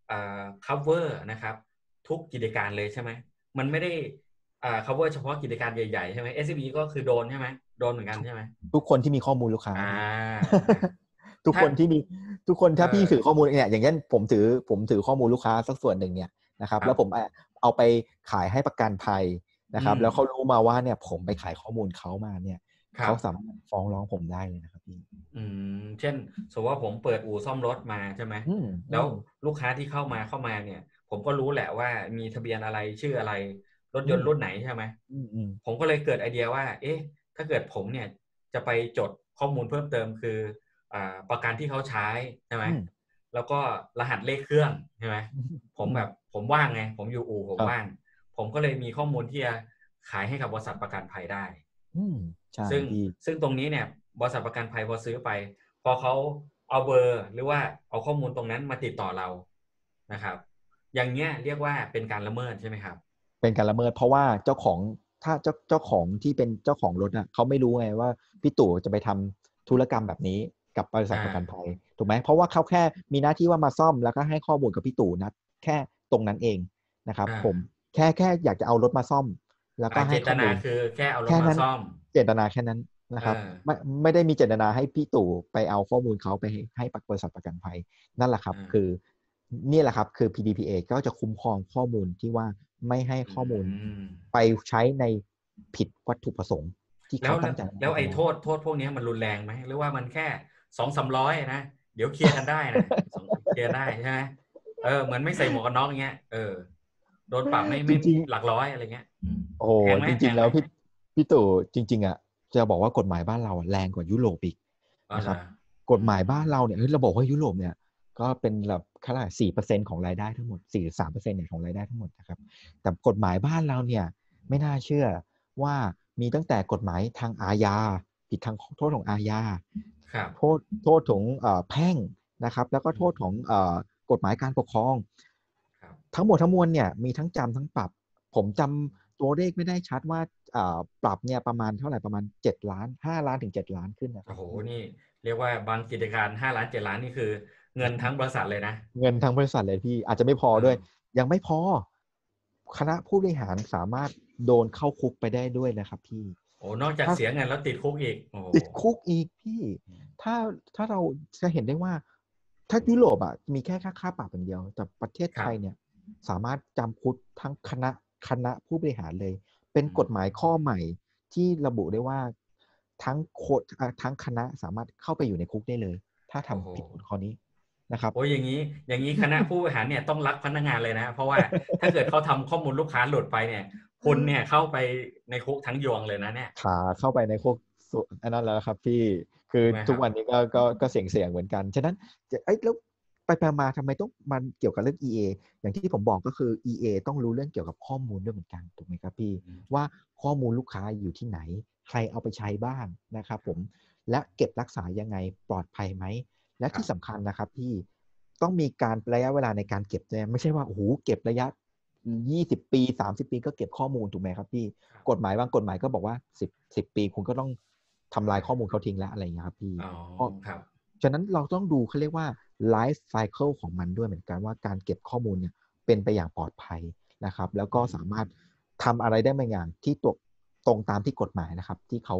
B: cover นะครับทุกกิจการเลยใช่ไหมมันไม่ได้cover เฉพาะกิจการใหญ่ๆใช่ไหม SME ก็คือโดนใช่ไหมโดนเหมือนกันใช่ไหม
A: ทุกคนที่มีข้อมูลลูกค้า
B: อ่า
A: พี่
B: อ่า
A: ทุก
B: ถ้า
A: คนที่มีทุกคน
B: เอ
A: ถ้าพี่
B: อ
A: ถือข้อมูลเนี่ยอย่างเช่นผมถือข้อมูลลูกค้าสักส่วนหนึ่งเนี่ยนะครับ
B: ครับ
A: แล้วผมเอาไปขายให้ประกันภัยนะค
B: อืม
A: รับแล้วเขารู้มาว่าเนี่ยผมไปขายข้อมูลเขามาเนี่ยเขา
B: ครับ
A: สามารถฟ้องร้องผมได้เลยนะครับพี่
B: อืเช่นสมมติว่าผมเปิดอู่ซ่อมรถมาใช่ไหม
A: อืมอื
B: แล้ว
A: ม
B: ลูกค้าที่เข้ามาเนี่ยผมก็รู้แหละว่ามีทะเบียนอะไรชื่ออะไรรถ
A: อืม
B: ยนต์รุ่นไหนใช่ไหม
A: อืมอืม
B: ผมก็เลยเกิดไอเดียว่าเอ๊ะถ้าเกิดผมเนี่ยจะไปจดข้อมูลเพิ่มเติมคือประกันที่เขาใช้ใช่ไหม
A: อืม
B: แล้วก็รหัสเลขเครื่องใช่ไหม
A: อืม
B: ผม
A: อืม
B: แบบผมว่างไงผมอยู่อู่ผมว่าง
A: ครับ
B: ผมก็เลยมีข้อมูลที่จะขายให้กับบริษัทประกันภัยได้
A: อืมใช่
B: ซึ่ง
A: พี่
B: ซึ่งตรงนี้เนี่ยบริษัทประกันภัยพอซื้อไปพอเขาเอาเบอร์หรือว่าเอาข้อมูลตรงนั้นมาติดต่อเรานะครับอย่างเงี้ยเรียกว่าเป็นการละเมิดใช่ไหมครับ
A: เป็นการละเมิดเพราะว่าเจ้าของถ้าเจ้าของที่เป็นเจ้าของรถอ่ะเขาไม่รู้ไงว่าพี่ตู่จะไปทำธุรกรรมแบบนี้กับบริษัท
B: อ่า
A: ประกันภัยถูกไหมเพราะว่าเขาแค่มีหน้าที่ว่ามาซ่อมแล้วก็ให้ข้อมูลกับพี่ตู่นะแค่ตรงนั้นเองนะครับผม
B: อ่า
A: แค่อยากจะเอารถมาซ่อมแล้วก็
B: เจตนา
A: ให้ข้อมูล
B: คือแค่เอารถ
A: แค่นั้น
B: มาซ่อม
A: เจตนาแค่นั้น
B: เอ
A: นะครับ
B: อ
A: ไม่ได้มีเจตนาให้พี่ตู่ไปเอาข้อมูลเขาไปให้บริษัทประกันภัยนั่นแหละครับ
B: อ่า
A: คือนี่แหละครับคือ PDPA ก็จะคุ้มครองข้อมูลที่ว่าไม่ให้
B: อื
A: ข้อมูล
B: ม
A: ไปใช้ในผิดวัตถุประสงค์ที่
B: แล้วแล้ว
A: เขาตั้งใจมา
B: แล้วไอ้
A: ให้เรา
B: โทษพวกนี้มันรุนแรงไหมหรือว่ามันแค่2-300นะเดี๋ยวเคลียร์กันได้นะเคลียร์ได้ใช่ไหมเหมือนไม่ใส่หมวกกันน็อกอย่างเงี้ยโดนปรับไม่
A: จ
B: ไม่
A: ริง
B: หลักร้อยอะไรเงี้ย
A: ๆโอ้โห
B: แพงไหม
A: จ
B: แพงไหม
A: ริงๆแล้วพี่ตู่จริงๆอ่ะจะบอกว่ากฎหมายบ้านเราแรงกว่ายุโรปอีก
B: อ๋อเหรอ
A: นะครับก
B: อื
A: ฎหมายบ้าน
B: ม
A: เราเนี่ยเฮ้ยเราบอกว่ายุโรปเนี่ยก็เป็นแบบแค่ไหน4%ของรายได้ทั้งหมด4-3%เนี่ยของรายได้ทั้งหมดนะครับแต่กฎหมายบ้านเราเนี่ยไม่น่าเชื่อว่ามีตั้งแต่กฎหมายทางอาญาผิดทางโทษของอาญา
B: ครับ
A: โทษของแพ่งนะครับแล้วก็
B: อืม
A: โทษของกฎหมายการปกครอง
B: ครับ
A: ทั้งหมดทั้งมวลเนี่ยมีทั้งจำทั้งปรับผมจำตัวเลขไม่ได้ชัดว่าปรับเนี่ยประมาณเท่าไหร่ประมาณ7 ล้าน5 ล้านถึง7 ล้านขึ้นนะค
B: โอ้โห
A: รับพี่
B: นี่เรียกว่าบางกิจการ5 ล้าน 7 ล้านนี่คือเงินทั้งบริษัทเลยนะ
A: เงินทั้งบริษัทเลยพี่อาจจะไม่พอ
B: เออ
A: ด้วยยังไม่พอคณะผู้บริหารสามารถโดนเข้าคุกไปได้ด้วยนะครับพี่
B: โอ้นอกจาก
A: ถ้า
B: เสียเงินแล้วติดคุกอีกโอ้โห
A: ติดคุกอีกพี่ถ้าถ้าเราจะเห็นได้ว่าถ้ายุโรปอ่ะมีแค่ค่าปรับอย่างเดียวแต่ประเทศ
B: ครับ
A: ไทยเนี่ยสามารถจำคุกทั้งคณะผู้บริหารเลยเป็น
B: อืม
A: กฎหมายข้อใหม่ที่ระบุได้ว่าทั้งคณะสามารถเข้าไปอยู่ในคุกได้เลยถ้า
B: โอ้โห
A: ทำผิดกฎข้อนี้นะครับ
B: โอ้ยอย่างนี้คณะผู้บริหารเนี่ยต้องรักพนักงานเลยนะเพราะว่าถ้าเกิดเขาทำข้อมูลลูกค้าหลุดไปเนี่ยคุณเนี่ยเข้าไปในคุกทั้งยวงเลยนะเนี่ย
A: ขาเข้าไปในพวกสุอันนั้นแล้วครับพี่คือ
B: ใช่ไหมครับ
A: ทุกวันนี้ก็เสี่ยงเหมือนกันฉะนั้นแล้วไปมาทำไมต้องมันเกี่ยวกับเรื่อง EA อย่างที่ผมบอกก็คือ EA ต้องรู้เรื่องเกี่ยวกับข้อมูลด้วยเหมือนกันถูกไหมครับพี่
B: อืม
A: ว่าข้อมูลลูกค้าอยู่ที่ไหนใครเอาไปใช้บ้างนะครับผม
B: ครับ
A: และเก็บรักษายังไงปลอดภัยไหมและ
B: ครับ
A: ที่สำคัญนะครับพี่ต้องมีการระยะเวลาในการเก็บด้วยไม่ใช่ว่าโอ้โหเก็บระยะ20 ปี30 ปีก็เก็บข้อมูลถูกไหมครับพี่
B: ครับ
A: กฎหมายบางกฎหมายก็บอกว่า10 ปีคุณก็ต้องทำลายข้อมูลเขาทิ้งแล้วอะไรอย่างเงี้ยครับพี่
B: อ๋อ
A: เพราะ
B: ครับ
A: ฉะนั้นเราต้องดูเขาเรียกว่า life cycle ของมันด้วยเหมือนกันว่าการเก็บข้อมูลเนี่ยเป็นไปอย่างปลอดภัยนะครับแล้ว
B: อื
A: ก็
B: ม
A: สามารถทำอะไรได้บางอย่างที่ตรงตามที่กฎหมายนะครับที่เขา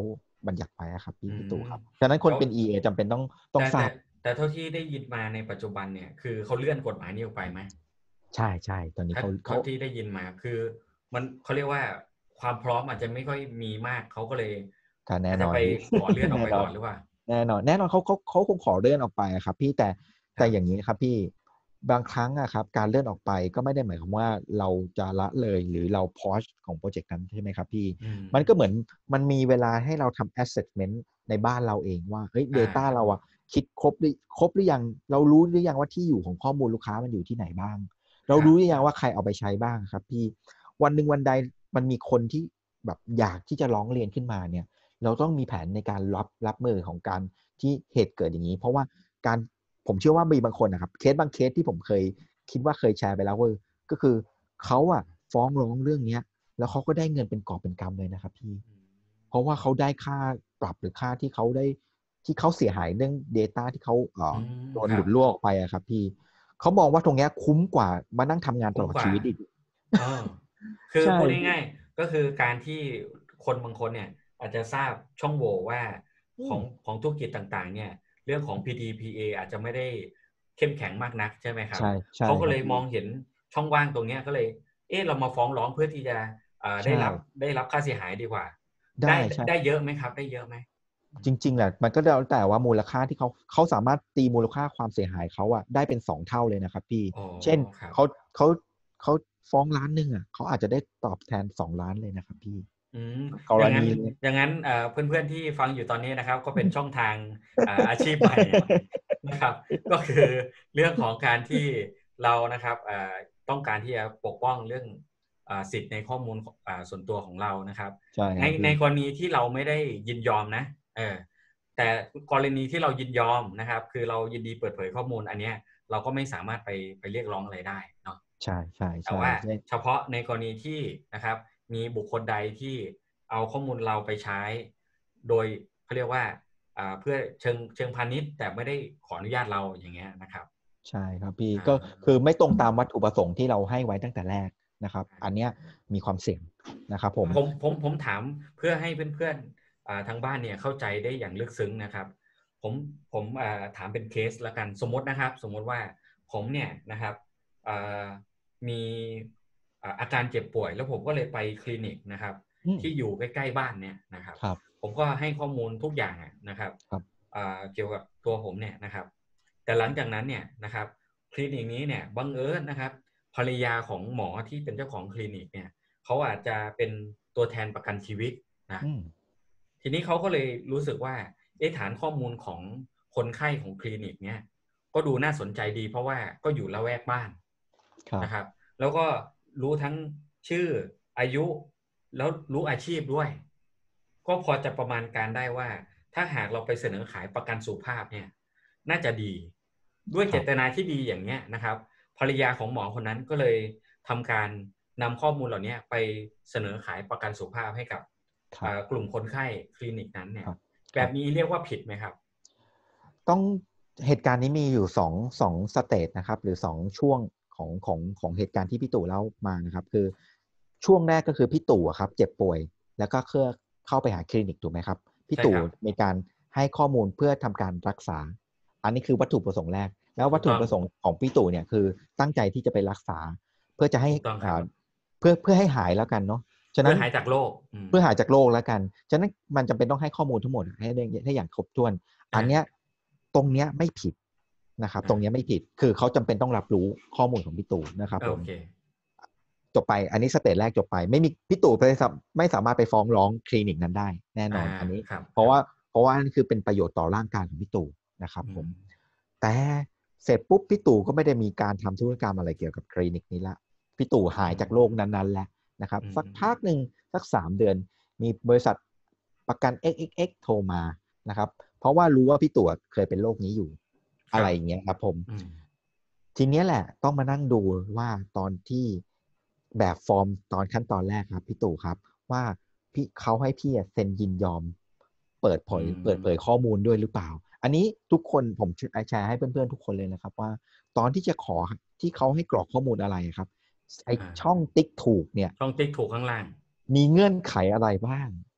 A: บัญญัติไว้ครับ
B: อื
A: พี่ตู่
B: ม
A: ครับฉะนั้นคน
B: แล้ว
A: เป็น EA จำเป็นต้อ
B: แต่
A: งทราบ
B: แต่เท่าที่ได้ยินมาในปัจจุบันเนี่ยคือเขาเลื่อนกฎหมายนี้ออกไปไหม
A: ใช่ใช่ตอนนี้
B: ถ้า
A: เขา
B: เท่าที่ได้ยินมาคือมันเขาเรียกว่าความพร้อมอาจจะไม่ค่อยมีมากเขาก็เลย
A: ค่ะแน่
B: อาจจะไป
A: นอนพี่
B: ขอเลื่อนออกไป
A: แน่นอน
B: ก่อนหรือเปล่า
A: แน่นอนเขาคงขอเลื่อนออกไปครับพี่แต่
B: ครับ
A: อย่างนี้ครับพี่บางครั้งอะครับการเลื่อนออกไปก็ไม่ได้หมายความว่าเราจะละเลยหรือเราพอชของโปรเจกต์นั้นใช่ไหมครับพี่
B: อืม
A: มันก็เหมือนมันมีเวลาให้เราทำ assessment ในบ้านเราเองว่าเฮ้ย data เราอะคิดครบหรือยังเรารู้หรือยังว่าที่อยู่ของข้อมูลลูกค้ามันอยู่ที่ไหนบ้างเรา
B: ครับ
A: รู้หรือยังว่าใครเอาไปใช้บ้างครับพี่วันหนึ่งวันใดมันมีคนที่แบบอยากที่จะร้องเรียนขึ้นมาเนี่ยเราต้องมีแผนในการรับมือของการที่เหตุเกิดอย่างนี้เพราะว่าการผมเชื่อว่ามีบางคนนะครับบางเคสที่ผมเคยคิดว่าเคยแชร์ไปแล้วก็คือเขาอะฟ้องร้องเรื่องเนี้ยแล้วเขาก็ได้เงินเป็นกอบเป็นกำเลยนะครับพี่
B: อืม
A: เพราะว่าเขาได้ค่าปรับหรือค่าที่เขาได้ที่เขาเสียหายเรื่อง Data ที่เขา
B: อืม
A: โดน
B: ครับ
A: หลุดรั่วออกไปอะครับพี่เขามองว่าตรงเนี้ยคุ้มกว่ามานั่งทำงานตลอด
B: คุ้มกว่า
A: ชีวิตอีก
B: เออคือ
A: ใช่
B: พูด
A: พี่
B: ง่ายๆก็คือการที่คนบางคนเนี่ยอาจจะทราบช่องโหว่ว่า
A: อืม
B: ของธุรกิจต่างๆเนี่ยเรื่องของ PDPA อาจจะไม่ได้เข้มแข็งมากนักใช่ไหมครับ
A: ใช่ใช่
B: เขาก็เลยม
A: ครับพี่
B: องเห็นช่องว่างตรงเนี้ยก็เลยเออเรามาฟ้องร้องเพื่อที่จะได้
A: ใช่
B: รับค่าเสียหายดีกว่าได้
A: ได้ใช่
B: ได้เยอะไหมครับได้เยอะไหม
A: จริงๆแหละมันก็แล้วแต่ว่ามูลค่าที่เขาสามารถตีมูลค่าความเสียหายเขาอะได้เป็น2 เท่าเลยนะครับพี่
B: อ๋อ
A: เช่น
B: ครับ
A: เขาเขาฟ้อง1 ล้านอะเขาอาจจะได้ตอบแทน2 ล้านเลยนะครับพี่
B: อืม
A: ก
B: อย่างนั้น
A: รณีเลย
B: เพื่อนๆที่ฟังอยู่ตอนนี้นะครับก็เป็นช่องทางอาชีพใหม่ นะครับก็คือเรื่องของการที่เรานะครับต้องการที่จะปกป้องเรื่องสิทธิ์ในข้อมูลส่วนตัวของเรานะครับ
A: ใช่ครับ
B: ใน
A: พี่
B: กรณีที่เราไม่ได้ยินยอมนะเออแต่กรณีที่เรายินยอมนะครับคือเรายินดีเปิดเผยข้อมูลอันเนี้ยเราก็ไม่สามารถไปเรียกร้องอะไรได้เนาะ
A: ใช่ใช่ใช่
B: แต่ว่า
A: ใช่
B: เฉพาะในกรณีที่นะครับมีบุคคลใดที่เอาข้อมูลเราไปใช้โดยเขาเรียกว่าเพื่อเชิงพาณิชย์แต่ไม่ได้ขออนุญาตเราอย่างเงี้ยนะครับ
A: ใช่ครับพี่
B: อ่า
A: ก็คือไม่ตรงตามวัตถุประสงค์ที่เราให้ไว้ตั้งแต่แรกนะครับอันเนี้ยมีความเสี่ยงนะครับผม
B: ผมถามเพื่อให้เพื่อนๆทางบ้านเนี่ยเข้าใจได้อย่างลึกซึ้งนะครับผมผมถามเป็นเคสละกันสมมตินะครับสมมติว่าผมเนี่ยนะครับอ่ามีอาการเจ็บป่วยแล้วผมก็เลยไปคลินิกนะครับ
A: อืม
B: ที่อยู่ใกล้ๆบ้านเนี่ยนะครับ
A: ครับ
B: ผมก็ให้ข้อมูลทุกอย่างนะครับ
A: ครับ
B: เกี่ยวกับตัวผมเนี่ยนะครับแต่หลังจากนั้นเนี่ยนะครับคลินิกนี้เนี่ยบังเอิญนะครับภรรยาของหมอที่เป็นเจ้าของคลินิกเนี่ยเขาอาจจะเป็นตัวแทนประกันชีวิตนะ
A: อืม
B: ทีนี้เขาก็เลยรู้สึกว่าฐานข้อมูลของคนไข้ของคลินิกเนี่ยก็ดูน่าสนใจดีเพราะว่าก็อยู่ละแวกบ้าน
A: ครับ
B: นะครับแล้วก็รู้ทั้งชื่ออายุแล้วรู้อาชีพด้วยก็พอจะประมาณการได้ว่าถ้าหากเราไปเสนอขายประกันสุขภาพเนี่ยน่าจะดีด้วย
A: ครับ
B: เจตนาที่ดีอย่างเนี้ยนะครับภรรยาของหมอคนนั้นก็เลยทำการนำข้อมูลเหล่านี้ไปเสนอขายประกันสุขภาพให้กับ
A: ครับ
B: กลุ่มคนไข้คลินิกนั้นเนี่ย
A: ครับค
B: แบบ
A: รับ
B: นี้เรียกว่าผิดไหมครับ
A: ต้องเหตุการณ์นี้มีอยู่สองสเตจนะครับหรือ2 ช่วงของเหตุการณ์ที่พี่ตู่เล่ามานะครับคือช่วงแรกก็คือพี่ตู่ครับเจ็บป่วยแล้วก็เข้าไปหาคลินิกถูกไหมครับพี่ตู่
B: ใช่ครับ
A: มีการให้ข้อมูลเพื่อทำการรักษาอันนี้คือวัตถุประสงค์แรกแล้ววัตถุ
B: ถูกต้อง
A: ประสงค์ของพี่ตู่เนี่ยคือตั้งใจที่จะไปรักษาเพื่อจะให้
B: ถูกต้องครับ
A: เพื่อให้หายแล้วกันเนาะฉะนั้น
B: เพื่อหายจากโรค
A: เพื่อหายจากโรคแล้วกันฉะนั้นมันจำเป็นต้องให้ข้อมูลทั้งหมดให้อย่างครบถ้วน อันเนี้ยตรงเนี้ยไม่ผิดนะครับตรงเนี้ยไม่ผิดคือเขาจำเป็นต้องรับรู้ข้อมูลของพี่ตู่นะครับผม
B: โอเค
A: จบไปอันนี้สเตจแรกจบไปไม่มีพี่ตู่ไม่สามารถไปฟ้องร้องคลินิกนั้นได้แน่น
B: อ่า
A: อนอันนี้
B: ครับ
A: เพราะว่าอันนี้คือเป็นประโยชน์ต่อร่างกายของพี่ตู่นะครับผม
B: อืม
A: แต่เสร็จปุ๊บพี่ตู่ก็ไม่ได้มีการทำธุรกรรมอะไรเกี่ยวกับคลินิกนี้ละพี่ตู่หายจากโรคนั้นๆแล้วนะครับ
B: อืม
A: สักพักหนึ่งสัก3 เดือนมีบริษัทประกัน XXX โทรมานะครับเพราะว่ารู้ว่าพี่ตู่เคยเป็นโรคนี้อยู่
B: ครับ
A: อะไรอย่างเงี้ยครับผม
B: อืม
A: ทีเนี้ยแหละต้องมานั่งดูว่าตอนที่แบบฟอร์มตอนขั้นตอนแรกครับพี่ตู่ครับว่าเขาให้พี่เซ็นยินยอม
B: อื
A: เปิดเผย
B: ม
A: ข้อมูลด้วยหรือเปล่าอันนี้ทุกคนผมแชร์ให้เพื่อนๆทุกคนเลยนะครับว่าตอนที่จะขอที่เขาให้กรอกข้อมูลอะไรครับไอ
B: อ่า
A: ช่องติ๊กถูกเนี่ย
B: ช่องติ๊กถูกข้างล่าง
A: มีเงื่อนไขอะไรบ้าง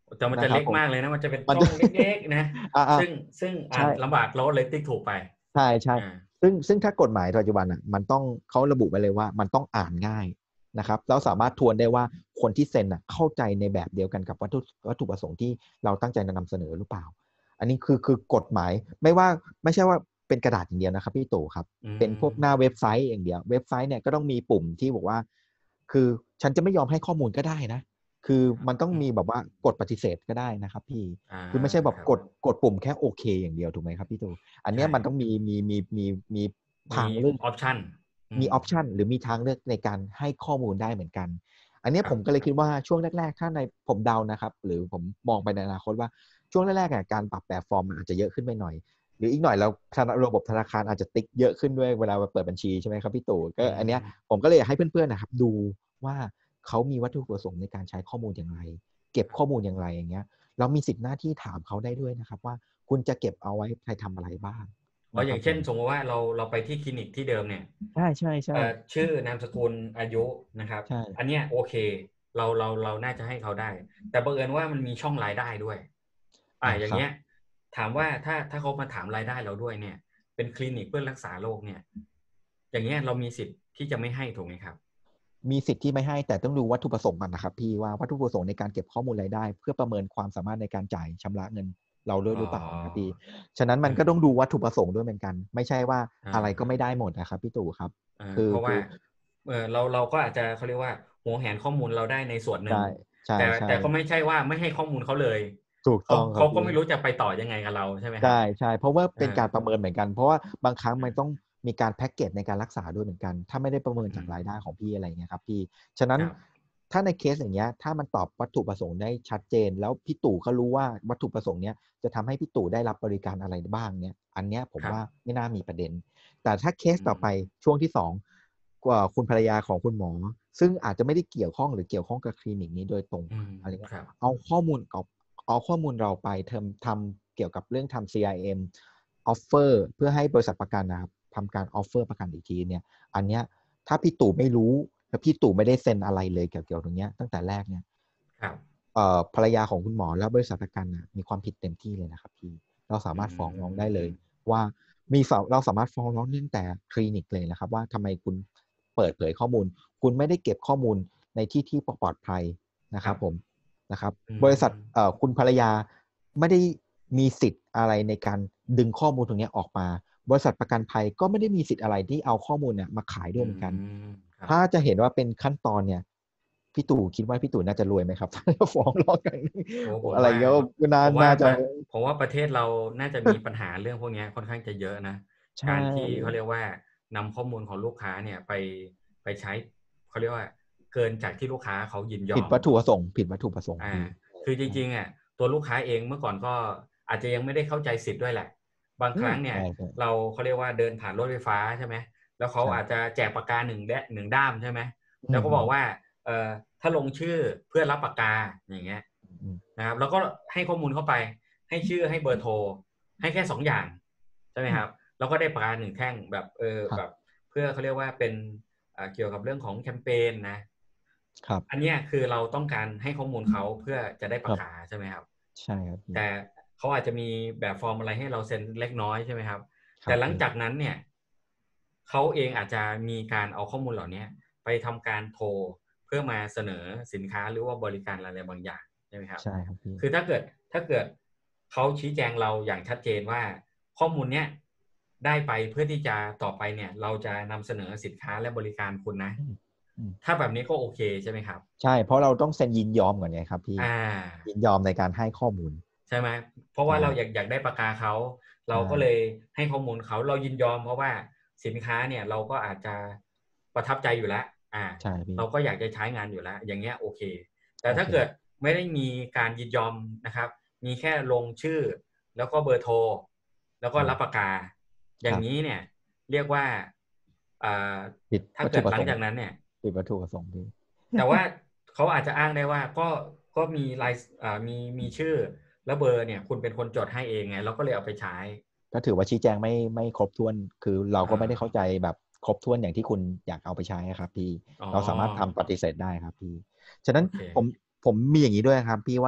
B: แต่มันจะเล็ก
A: นะครับผม
B: มากเลยนะมันจะเป็น
A: มันจะ
B: ช่องเล็กๆนะ
A: อ่า
B: ซึ่งอ่าน
A: ใช่
B: ลำบากเราเลยติ๊กถูกไป
A: ใช่ใช่
B: อ่า
A: ซึ่งถ้ากฎหมายปัจจุบันอ่ะมันต้องเขาระบุไว้เลยว่ามันต้องอ่านง่ายนะครับเราสามารถทวนได้ว่าคนที่เซ็นอ่ะเข้าใจในแบบเดียวกันกับวัตถุประสงค์ที่เราตั้งใจจะนำเสนอหรือเปล่าอันนี้คือกฎหมายไม่ใช่ว่าเป็นกระดาษอย่างเดียวนะครับพี่ตู่ครับ
B: อื
A: เป็นพวกหน้า
B: ม
A: เว็บไซต์อย่างเดียวเว็บไซต์เนี่ยก็ต้องมีปุ่มที่บอกว่าคือฉันจะไม่ยอมให้ข้อมูลก็ได้นะคือมันต้อง
B: อืม
A: มีแบบว่ากดปฏิเสธก็ได้นะครับพี่
B: อ่า
A: คือไม่ใช่แบบ
B: ครับ
A: กดปุ่มแค่โอเคอย่างเดียวถูกไหมครับพี่ตู่ อันเนี้
B: ใช่
A: ยมันต้องมี
B: มี
A: ทางเลือก
B: ออปชั่นอื
A: มี
B: ม
A: ออปชันหรือมีทางเลือกในการให้ข้อมูลได้เหมือนกันอันเนี้ย
B: ครับ
A: ผมก็เลยคิดว่าช่วงแรกๆถ้าในผมเดานะครับหรือผมมองไปในอนาคตว่าช่วงแรกๆอ่ะการปรับแบบฟอร์มมันอาจจะเยอะขึ้นไปหน่อยหรืออีกหน่อยเราระบบธนาคารอาจจะติ๊กเยอะขึ้นด้วยเวลาเปิดบัญชีใช่ไหมครับพี่ตู่ก็
B: อื
A: อันเนี้ย
B: ม
A: ผมก็เลยอยากให้เพื่อนๆนะครับดูว่าเขามีวัตถุประสงค์ในการใช้ข้อมูลอย่างไรเก็บข้อมูลอย่างไรอย่างเงี้ยเรามีสิทธิหน้าที่ถามเขาได้ด้วยนะครับว่าคุณจะเก็บเอาไว้ไปทำอะไรบ้าง
B: เพราะอย่างเช่น
A: นะครับผม
B: สมมติว่าเราไปที่คลินิกที่เดิมเนี่ย
A: ใช่ใช่ใช่
B: ชื่อนามสกุลอายุนะครับ
A: ใช่
B: อันเนี้ยโอเคเราน่าจะให้เขาได้แต่บังเอิญว่ามันมีช่องรายได้ด้วยอย่าง
A: ครับ
B: เงี้ยถามว่าถ้าเขามาถามรายได้เราด้วยเนี่ยเป็นคลินิกเพื่อรักษาโรคเนี่ยอย่างเงี้ยเรามีสิทธิ์ที่จะไม่ให้ถูกไหมครับ
A: มีสิทธิ์ที่ไม่ให้แต่ต้องดูวัตถุประสงค์ก่อนนะครับพี่ว่าวัตถุประสงค์ในการเก็บข้อมูลรายได้เพื่อประเมินความสามารถในการจ่ายชำระเงินเราด้วย
B: อ๋
A: หรือเปล่าครับพี่
B: อ
A: ฉะนั้น
B: เออ
A: มันก็ต้องดูวัตถุประสงค์ด้วยเหมือนกันไม่ใช่ว่า
B: อ่
A: อะไรก็ไม่
B: า
A: ได้หมดนะครับพี่ตู่ครับคือ
B: เพราะว่า
A: คือ
B: เราก็อาจจะเขาเรียกว่าหวงแหนข้อมูลเราได้ในส่วนหนึ่ง
A: ใช่ใช่ใช่
B: แต่ก็ไม่ใช่ว่าไม่ให้ข้อมูลเขาเลย
A: ถูก
B: เขา
A: ต้องครับพี่
B: เขาก็ไม่รู้จะไปต่อยังไงกับเราใช่ไหมครับ
A: ใช่ใช่เพราะว่า
B: เออ
A: เป็นการประเมินเหมือนกันเพราะว่าบางครั้งมัน
B: เออ
A: ต้องมีการแพ็กเกจในการรักษาด้วยเหมือนกันถ้าไม่ได้ประเมิน
B: อืม
A: จากรายได้ของพี่อะไรเงี้ยครับพี่ฉะนั้น
B: ครับ
A: ถ้าในเคสอย่างเงี้ยถ้ามันตอบวัตถุประสงค์ได้ชัดเจนแล้วพี่ตู่ก็รู้ว่าวัตถุประสงค์เนี้ยจะทำให้พี่ตู่ได้รับบริการอะไรบ้างเนี้ยอันเนี้ยผม
B: ครับ
A: ว่าไม่น่ามีประเด็นแต่ถ้าเคส
B: อื
A: ต่อไป
B: ม
A: ช่วงที่สองกว่าคุณภรรยาของคุณหมอซึ่งอาจจะไม่ได้เกี่ยวข้องหรือเกี่ยวข้องกับคลินิกนี้โดยตรง
B: อืม
A: อะไรเงี้ย
B: ครับ
A: เอาข้อมูลเอาข้อมูลเราไปทำเกี่ยวกับเรื่องทำ CRM ออฟเฟอร์เพื่อให้บริษัทประกันนะครับทำการออฟเฟอร์ประกันอีกทีเนี่ยอันเนี้ยถ้าพี่ตู่ไม่รู้และพี่ตู่ไม่ได้เซ็นอะไรเลยเกี่ยวกับตรงเนี้ยตั้งแต่แรกเนี่ย
B: ครับ
A: ภรรยาของคุณหมอและบริษัทประกันนะมีความผิดเต็มที่เลยนะครับพี่เราสา
B: อื
A: มารถฟ้องร้องได้เลย
B: ม
A: ว่าเราสามารถฟ้องร้องตั้งแต่คลินิกเลยนะครับว่าทำไมคุณเปิดเผยข้อมูลคุณไม่ได้เก็บข้อมูลในที่ที่ปลอดภัยนะ
B: ครับ
A: ครับผมนะครับ
B: อื
A: บริษัท
B: ม
A: คุณภรรยาไม่ได้มีสิทธิ์อะไรในการดึงข้อมูลตรงนี้ออกมาบริษัทประกันภัยก็ไม่ได้มีสิทธิ์อะไรที่เอาข้อมูลเนี่ยมาขายด้ว
B: อื
A: ยเหมือนกัน
B: มครับ
A: ถ้าจะเห็นว่าเป็นขั้นตอนเนี่ยพี่ตู่คิดว่าพี่ตู่น่าจะรวยไหมครับถ้าฟ้องร้องกัน
B: โอ้ผม
A: อะไร
B: ว่า
A: เงี้ยก็น่า
B: ผมว่า
A: น่าจะ
B: ประผมว่าประเทศเราน่าจะมีปัญหาเรื่องพวกเนี้ยค่อนข้างจะเยอะนะ
A: ใช่
B: การที่เขาเรียกว่านำข้อมูลของลูกค้าเนี่ยไปใช้เขาเรียกว่าเกินจากที่ลูกค้าเขายินยอม
A: ผิดวัตถุประสงค์
B: อ่า
A: พี่
B: คือจ
A: ใช่
B: ริงๆอ่ะตัวลูกค้าเองเมื่อก่อนก็อาจจะยังไม่ได้เข้าใจสิทธิ์ด้วยแหละบางครั้งเนี่ย
A: ใช่ใช่
B: เขาเรียกว่าเดินผ่านรถไฟฟ้าใช่ไหมแล้วเขา
A: ใช่
B: อาจจะแจกปากกาหนึ่งด้ามใช่ไหม
A: อืมอืม
B: แล้วก็บอกว่าถ้าลงชื่อเพื่อรับปากกาอย่างเงี้ย
A: อืม
B: นะครับแล้วก็ให้ข้อมูลเข้าไปให้ชื่อให้เบอร์โทรให้แค่สองอย่างใช่ไหม
A: อืม
B: ครับแล้วก็ได้ปากกาหนึ่งแท่งแบบแบบ
A: ครับ
B: เพื่อเขาเรียกว่าเป็นเกี่ยวกับเรื่องของแคมเปญนะ
A: ครับ
B: อันเนี้ยคือเราต้องการให้ข้อมูลเขาเพื่อจะได้
A: ครับ
B: ปากกาใช่ไหมครับ
A: ใช่ครับพี่
B: แต่เขาอาจจะมีแบบฟอร์มอะไรให้เราเซ็นเล็กน้อยใช่ไหมครับ
A: ครับพี่
B: แต่หลังจากนั้นเนี่ยเขาเองอาจจะมีการเอาข้อมูลเหล่านี้ไปทำการโทรเพื่อมาเสนอสินค้าหรือว่าบริการอะไรบางอย่างใช่ไหมครับ
A: ใช่ครับพี่
B: คือถ้าเกิดเขาชี้แจงเราอย่างชัดเจนว่าข้อมูลเนี้ยได้ไปเพื่อที่จะต่อไปเนี่ยเราจะนำเสนอสินค้าและบริการคุณนะ
A: อืมอืม
B: ถ้าแบบนี้ก็โอเคใช่ไหมครับ
A: ใช่เพราะเราต้องเซ็นยินยอมก่อนไงครับพี่
B: อ่
A: ยิ
B: า
A: นยอมในการให้ข้อมูล
B: ใช่ไหมเพราะว่า
A: ใช่
B: เราอยากได้ปากกาเขาเรา
A: ใช่
B: ก็เลยให้ข้อมูลเขาเรายินยอมเพราะว่าสินค้าเนี่ยเราก็อาจจะประทับใจอยู่แล้วอ่า
A: ใช่พี่
B: เราก็อยากจะใช้งานอยู่แล้วอย่างเงี้ยโอเคแต่
A: โอเค
B: ถ้าเกิดไม่ได้มีการยินยอมนะครับมีแค่ลงชื่อแล้วก็เบอร์โทรแล้วก็
A: อืม
B: รับปากกาอ
A: ครับ
B: ย่างนี้เนี่ยเรียกว่าอ่า
A: ผิด
B: ถ้า
A: วัต
B: เกิดหลัง
A: ถุประสงค์
B: จากนั้นเนี่ย
A: ผิดวัตถุประสงค์พี่
B: แต่ว่าเขาอาจจะอ้างได้ว่าก็มีลายมีชื่อแล้วเบอร์เนี่ยคุณเป็นคนจดให้เองไงเราก็เลยเอาไปใช้
A: ก็ถือว่าชี้แจงไม่ครบถ้วนคือเราก็
B: อ่า
A: ไม่ได้เข้าใจแบบครบถ้วนอย่างที่คุณอยากเอาไปใช้ครับพี่
B: อ๋อ
A: เราสามารถทำปฏิเสธได้ครับพี่ฉะนั้น
B: โอเค
A: ผมมีอย่างนี้ด้วยครับพี่ว่า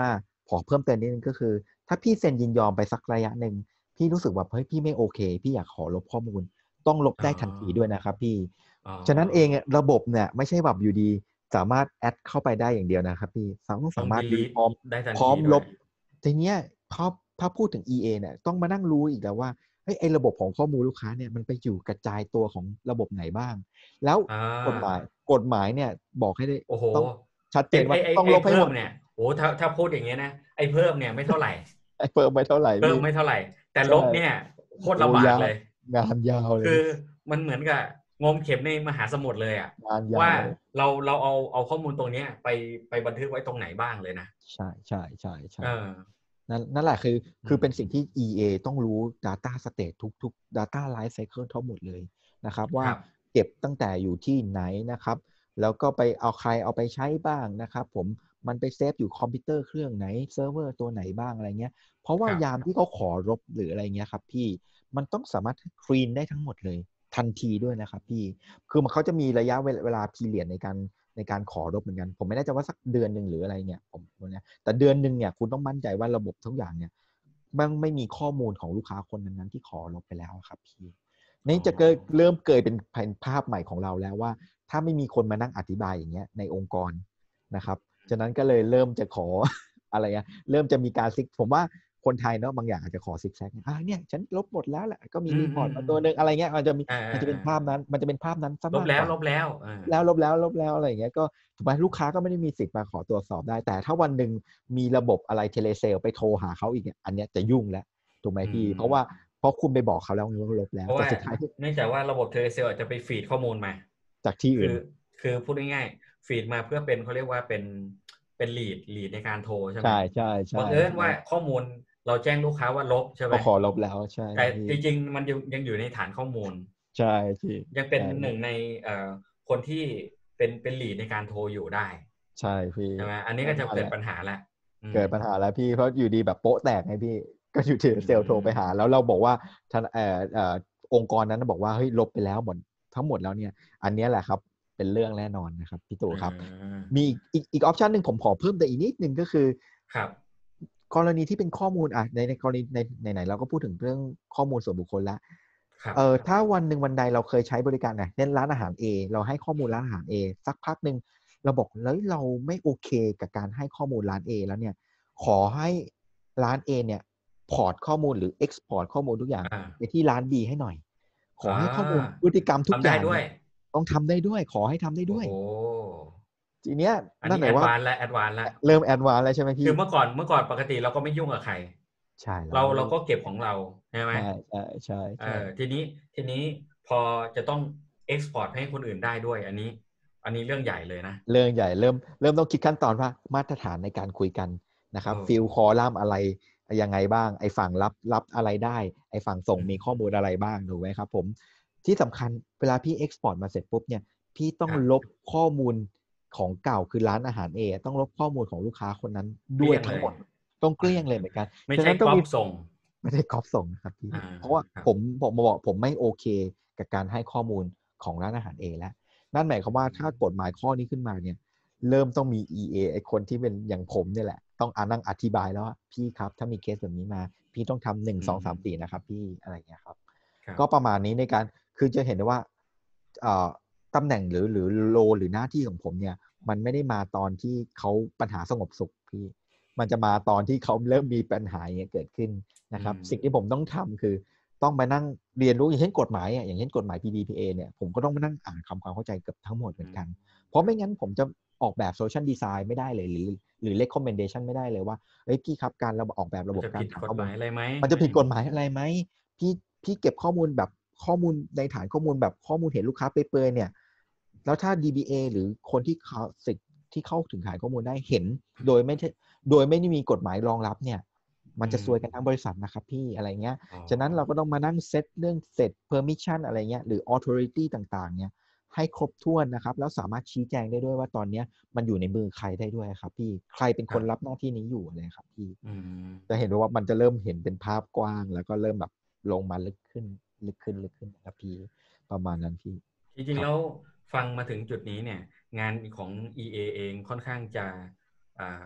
A: ขอเพิ่มเติมนิดนึงก็คือถ้าพี่เซ็นยินยอมไปสักระยะหนึ่งพี่รู้สึกว่าเฮ้ยพี่ไม่โอเคพี่อยากขอลบข้อมูลต้องลบ
B: อ๋
A: ได้ทันทีด้วย
B: อ
A: นะครับพี่
B: อ๋อ
A: ฉะนั้นเองระบบเนี่ยไม่ใช่แบบอยู่ดีสามารถแอดเข้าไปได้อย่างเดียวนะครับพี่ต้อง
B: ต้อง
A: สามารถรีพ
B: delete
A: ร้อม
B: ได้ทัน
A: พร้อมลบ
B: ทีด้วย
A: ทีเนี้ยถ้าพูดถึง EA เนี่ยต้องมานั่งรู้อีกแล้วว่าเฮ้ยไอ้ระบบของข้อมูลลูกค้าเนี่ยมันไปอยู่กระจายตัวของระบบไหนบ้างแล้ว
B: อ่
A: กฎหมาย
B: า
A: กฎหมายเนี่ยบอกให้ได้
B: โอ้โห
A: ต้องชัดเจนว่าต้อง
B: ไอ้
A: ลบให้หมด
B: เพิ่มเนี่ยโอ้ถ้าพูดอย่างเงี้ยนะไอ้เพิ่มเนี่ยไม่เท่าไหร่
A: ไอ้เพิ่มไม่เท่าไหร่
B: เพิ่
A: พี่
B: มไม่เท่าไหร่แต่ล
A: ใช่
B: บเนี่ยโคตร
A: โอ้ยาว
B: ลำบากเลย
A: งานยาวเลย
B: คือมันเหมือนกับงมเข็มในมหาสมุทรเลยอ่ะ
A: งานยา
B: ว่า
A: วเลย
B: เราเอาข้อมูลตรงเนี้ยไปบันทึกไว้ตรงไหนบ้างเลยนะ
A: ใช่ใช่ใช่ใช่
B: เออ
A: นั่นแหละคือเป็นสิ่ง
B: อืม
A: ที่ EA ต้องรู้ Data State ทุก Data Life Cycle ทั้งหมดเลยนะครับว่า
B: ครับ
A: เก็บตั้งแต่อยู่ที่ไหนนะครับแล้วก็ไปเอาใครเอาไปใช้บ้างนะครับผมมันไปเซฟอยู่คอมพิวเตอร์เครื่องไหนเซิร์ฟเวอร์ตัวไหนบ้างอะไรเงี้ยเพราะว่า
B: ครับ
A: ยามที่เขาขอรบหรืออะไรเงี้ยครับพี่มันต้องสามารถคลีนได้ทั้งหมดเลยทันทีด้วยนะครับพี่คือมันเขาจะมีระยะเวลาพีเรียดในการขอรบเหมือนกันผมไม่แน่ใจว่าสักเดือนหนึ่งหรืออะไรเนี่ยผมเนี่ยแต่เดือนหนึ่งเนี่ยคุณต้องมั่นใจว่าระบบทุกอย่างเนี่ยมันไม่มีข้อมูลของลูกค้าคนนั้นๆที่ขอรบไปแล้วครับพี่
B: อ๋อ
A: นี่จะเริ่มเกิดเป็นภาพใหม่ของเราแล้วว่าถ้าไม่มีคนมานั่งอธิบายอย่างเงี้ยในองค์กรนะครับฉะนั้นก็เลยเริ่มจะขอ อะไรอะเริ่มจะมีการซิกผมว่าคนไทยเนาะบางอย่างอาจจะขอซิกแซกเนี่ยฉันลบหมดแล้วแหละก็มี
B: อืม
A: รีพอร์ต
B: อืมอืม
A: มาตัวหนึ่งอะไรเงี้ย
B: อ่า
A: มันจะเป็นภาพนั้นมันจะเป็นภาพนั้นซะ
B: ลบแล้ว
A: มากกว่า
B: ลบแล้ว
A: ลบแล้วอะไรอย่างเงี้ยก็ถูกไหมลูกค้าก็ไม่ได้มีสิทธิ์มาขอตรวจสอบได้แต่ถ้าวันหนึ่งมีระบบอะไรเทเลเซลไปโทรหาเขาอีกเนี่ยอันเนี้ยจะยุ่งแล้วถูกไหม
B: อื
A: พี่
B: ม
A: เพราะคุณไปบอกเขาแล้วว่าลบแล้ว
B: เพราะว่า
A: แต่สุดท้าย
B: เนื่องจากว่าระบบเทเลเซลอาจจะไปฟีดข้อมูลมา
A: จากที่อื่น
B: คือคือพูดง่ายๆฟีดมาเพื่อเป็นเขาเรียกว่าเป็นลีดในการโทรใช่ไหม
A: ใช่ใช่ใช่
B: บังเอิญ
A: ใช่
B: ว่าข้อมูลเราแจ้งลูกค้าว่าลบใช่ไหม
A: ก็ขอลบแล้วใช่
B: แต่
A: พี่
B: จริงๆมันยังอยู่ในฐานข้อมูล
A: ใช่พี่
B: ยังเป็น
A: ใช่พี่
B: หนึ่งในคนที่เป็นลีดในการโทรอยู่ได้
A: ใช่พี่
B: ใช่ไหมอันนี้
A: ป
B: ก็จะเกิด
A: ระมาณแหละ
B: ปัญหาละอืม
A: เกิดปัญหาแล้วพี่เพราะอยู่ดีแบบโป๊ะแตกไงพี่ก็อยู่ที่
B: อื
A: เซลล์โทรไปหาแล้ว
B: ม
A: เราบอกว่าท่านองค์กรนั้นบอกว่าเฮ้ยลบไปแล้วหมดทั้งหมดแล้วเนี่ยอันนี้แหละครับเป็นเรื่องแน่นอนนะครับพี่ตู่
B: อ่
A: ครับ
B: า
A: มีอีกออปชันหนึ่งผมขอเพิ่มแต่อีกนิดนึงก็คือ
B: ครับ
A: กรณีที่เป็นข้อมูลในกรณีในไหนเราก็พูดถึงเรื่องข้อมูลส่วนบุคคลแล้ว
B: ครับ
A: ถ้าวันหนึ่งวันใดเราเคยใช้บริการเช่นร้านอาหาร A เราให้ข้อมูลร้านอาหาร A สักพักหนึ่งเราบอกแล้วเราไม่โอเคกับการให้ข้อมูลร้าน A แล้วเนี่ยขอให้ร้าน A เนี่ยพอร์ตข้อมูลหรือ Export ข้อมูลทุกอย่าง
B: อ่า
A: ไปที่ร้าน B ให้หน่อยขอ
B: อ่
A: ให้ข้อมูล
B: า
A: พฤติกรรมทุก
B: ทำได้ด้วย
A: อย่างเนี่ยต้องทำได้ด้วยขอให้ทำได้ด้วย
B: โอ้โห
A: ทีเนี้ย
B: อันนี้
A: นั่นหมายว่า
B: แอดวานซ์และแอดวานซ์ละ
A: เริ่มแอดวานซ์แล้วใช่ไหมพี่
B: คือเมื่อก่อนปกติเราก็ไม่ยุ่งกับใคร
A: ใช่แล้
B: เรา
A: ว
B: เราก็เก็บของเราใช่ไหม
A: ใช่ใช่ใช่
B: เอ
A: ใช่
B: อทีนี้พอจะต้องเอ็กซ์พอร์ตให้คนอื่นได้ด้วยอันนี้เรื่องใหญ่เลยนะ
A: เรื่องใหญ่เริ่มต้องคิดขั้นตอนว่ามาตรฐานในการคุยกันนะค
B: โอ้
A: รับฟิลคอลัมน์อะไรยังไงบ้างไอ้ฝั่งรับอะไรได้ไอ้ฝั่งส่ง
B: อืม
A: มีข้อมูลอะไรบ้างถูกไหมครับผมที่สำคัญเวลาพี่เอ็กซ์พอร์ตมาเสร็จปุ๊บเนี่ยพี่ต้อ
B: ครับ
A: งลบข้อมูลของเก่าคือร้านอาหารเอต้องลบข้อมูลของลูกค้าคนนั้น
B: เกลี้ยงเลย
A: ด้วยทั้งหมดต้องเก
B: อ่า
A: ลี้ยงเลยเหมือนกัน
B: ไม่ใช่
A: ฉะนั้นต้องมี
B: ก๊อปส่ง
A: ไม่ได้ก๊อปส่งนะครับพี่
B: อ่า
A: เพราะว่า
B: ครับ
A: ผมบอกผมไม่โอเคกับการให้ข้อมูลของร้านอาหารเอแล้วนั่นหมายความว่าถ้ากฎหมายข้อนี้ขึ้นมาเนี่ยเริ่มต้องมี EA ไอคนที่เป็นอย่างผมเนี่ยแหละต้องนั่งอธิบายแล้วว่าพี่ครับถ้ามีเคสแบบนี้มาพี่ต้องทำหนึ่ง
B: อืม
A: สองสามสี่นะครับพี่อะไรเงี้ยครับ
B: ครับ
A: ก็ประมาณนี้ในการคือจะเห็นได้ว่าเอ่อตำแหน่งหรือโลหรือหน้าที่ของผมเนี่ยมันไม่ได้มาตอนที่เขาปัญหาสงบสุขพี่มันจะมาตอนที่เขาเริ่มมีปัญหาอย่างเงี้ยเกิดขึ้น
B: อื
A: นะครับ
B: ม
A: สิ่งที่ผมต้องทำคือต้องมานั่งเรียนรู้อย่างเช่นกฎหมายอย่างเช่นกฎหมาย PDPA เนี่ยผมก็ต้องมานั่งอ่านความเข้าใจเกือบทั้งหมดเหมื
B: อืม
A: อนกันเพราะไม่งั้นผมจะออกแบบโซเชียลดีไซน์ไม่ได้เลยหรือ recommendation ไม่ได้เลยว่าเฮ้ยพี่ครับการเราออกแบบระบบการ
B: มันจะผิด
A: ฐานข้อมูล
B: กฎหมายอะไรไหม
A: มันจะผิดกฎหมายอะไรไหมพี่พี่เก็บข้อมูลแบบข้อมูลในฐานข้อมูลแบบข้อมูลเห็นลูกค้าเปรยๆเนี่ยแล้วถ้า DBA หรือคนที่เขาสิทธิ์ที่เข้าถึงฐานข้อมูลได้เห็นโดยไม่โดยไม่ได้มีกฎหมายรองรับเนี่ย มันจะซวยกันทั้งบริษัทนะครับพี่อะไรเงี้ย
B: อ๋อ
A: ฉะนั้นเราก็ต้องมานั่งเซตเรื่องเสร็จ permission อะไรเงี้ยหรือ authority ต่างๆเนี่ยให้ครบถ้วนนะครับแล้วสามารถชี้แจงได้ด้วยว่าตอนนี้มันอยู่ในมือใครได้ด้วยครับพี่ใครเป็น
B: ครับ
A: คนรับหน้าที่นี้อยู่เลยครับพี่
B: อืม
A: จะเห็นว่ามันจะเริ่มเห็นเป็นภาพกว้างแล้วก็เริ่มแบบลงมาลึกขึ้นนะครับพี่ประมาณนั้นพี่ครับ
B: จริงๆแล้วฟังมาถึงจุดนี้เนี่ยงานของ EA เองค่อนข้างจะอ่า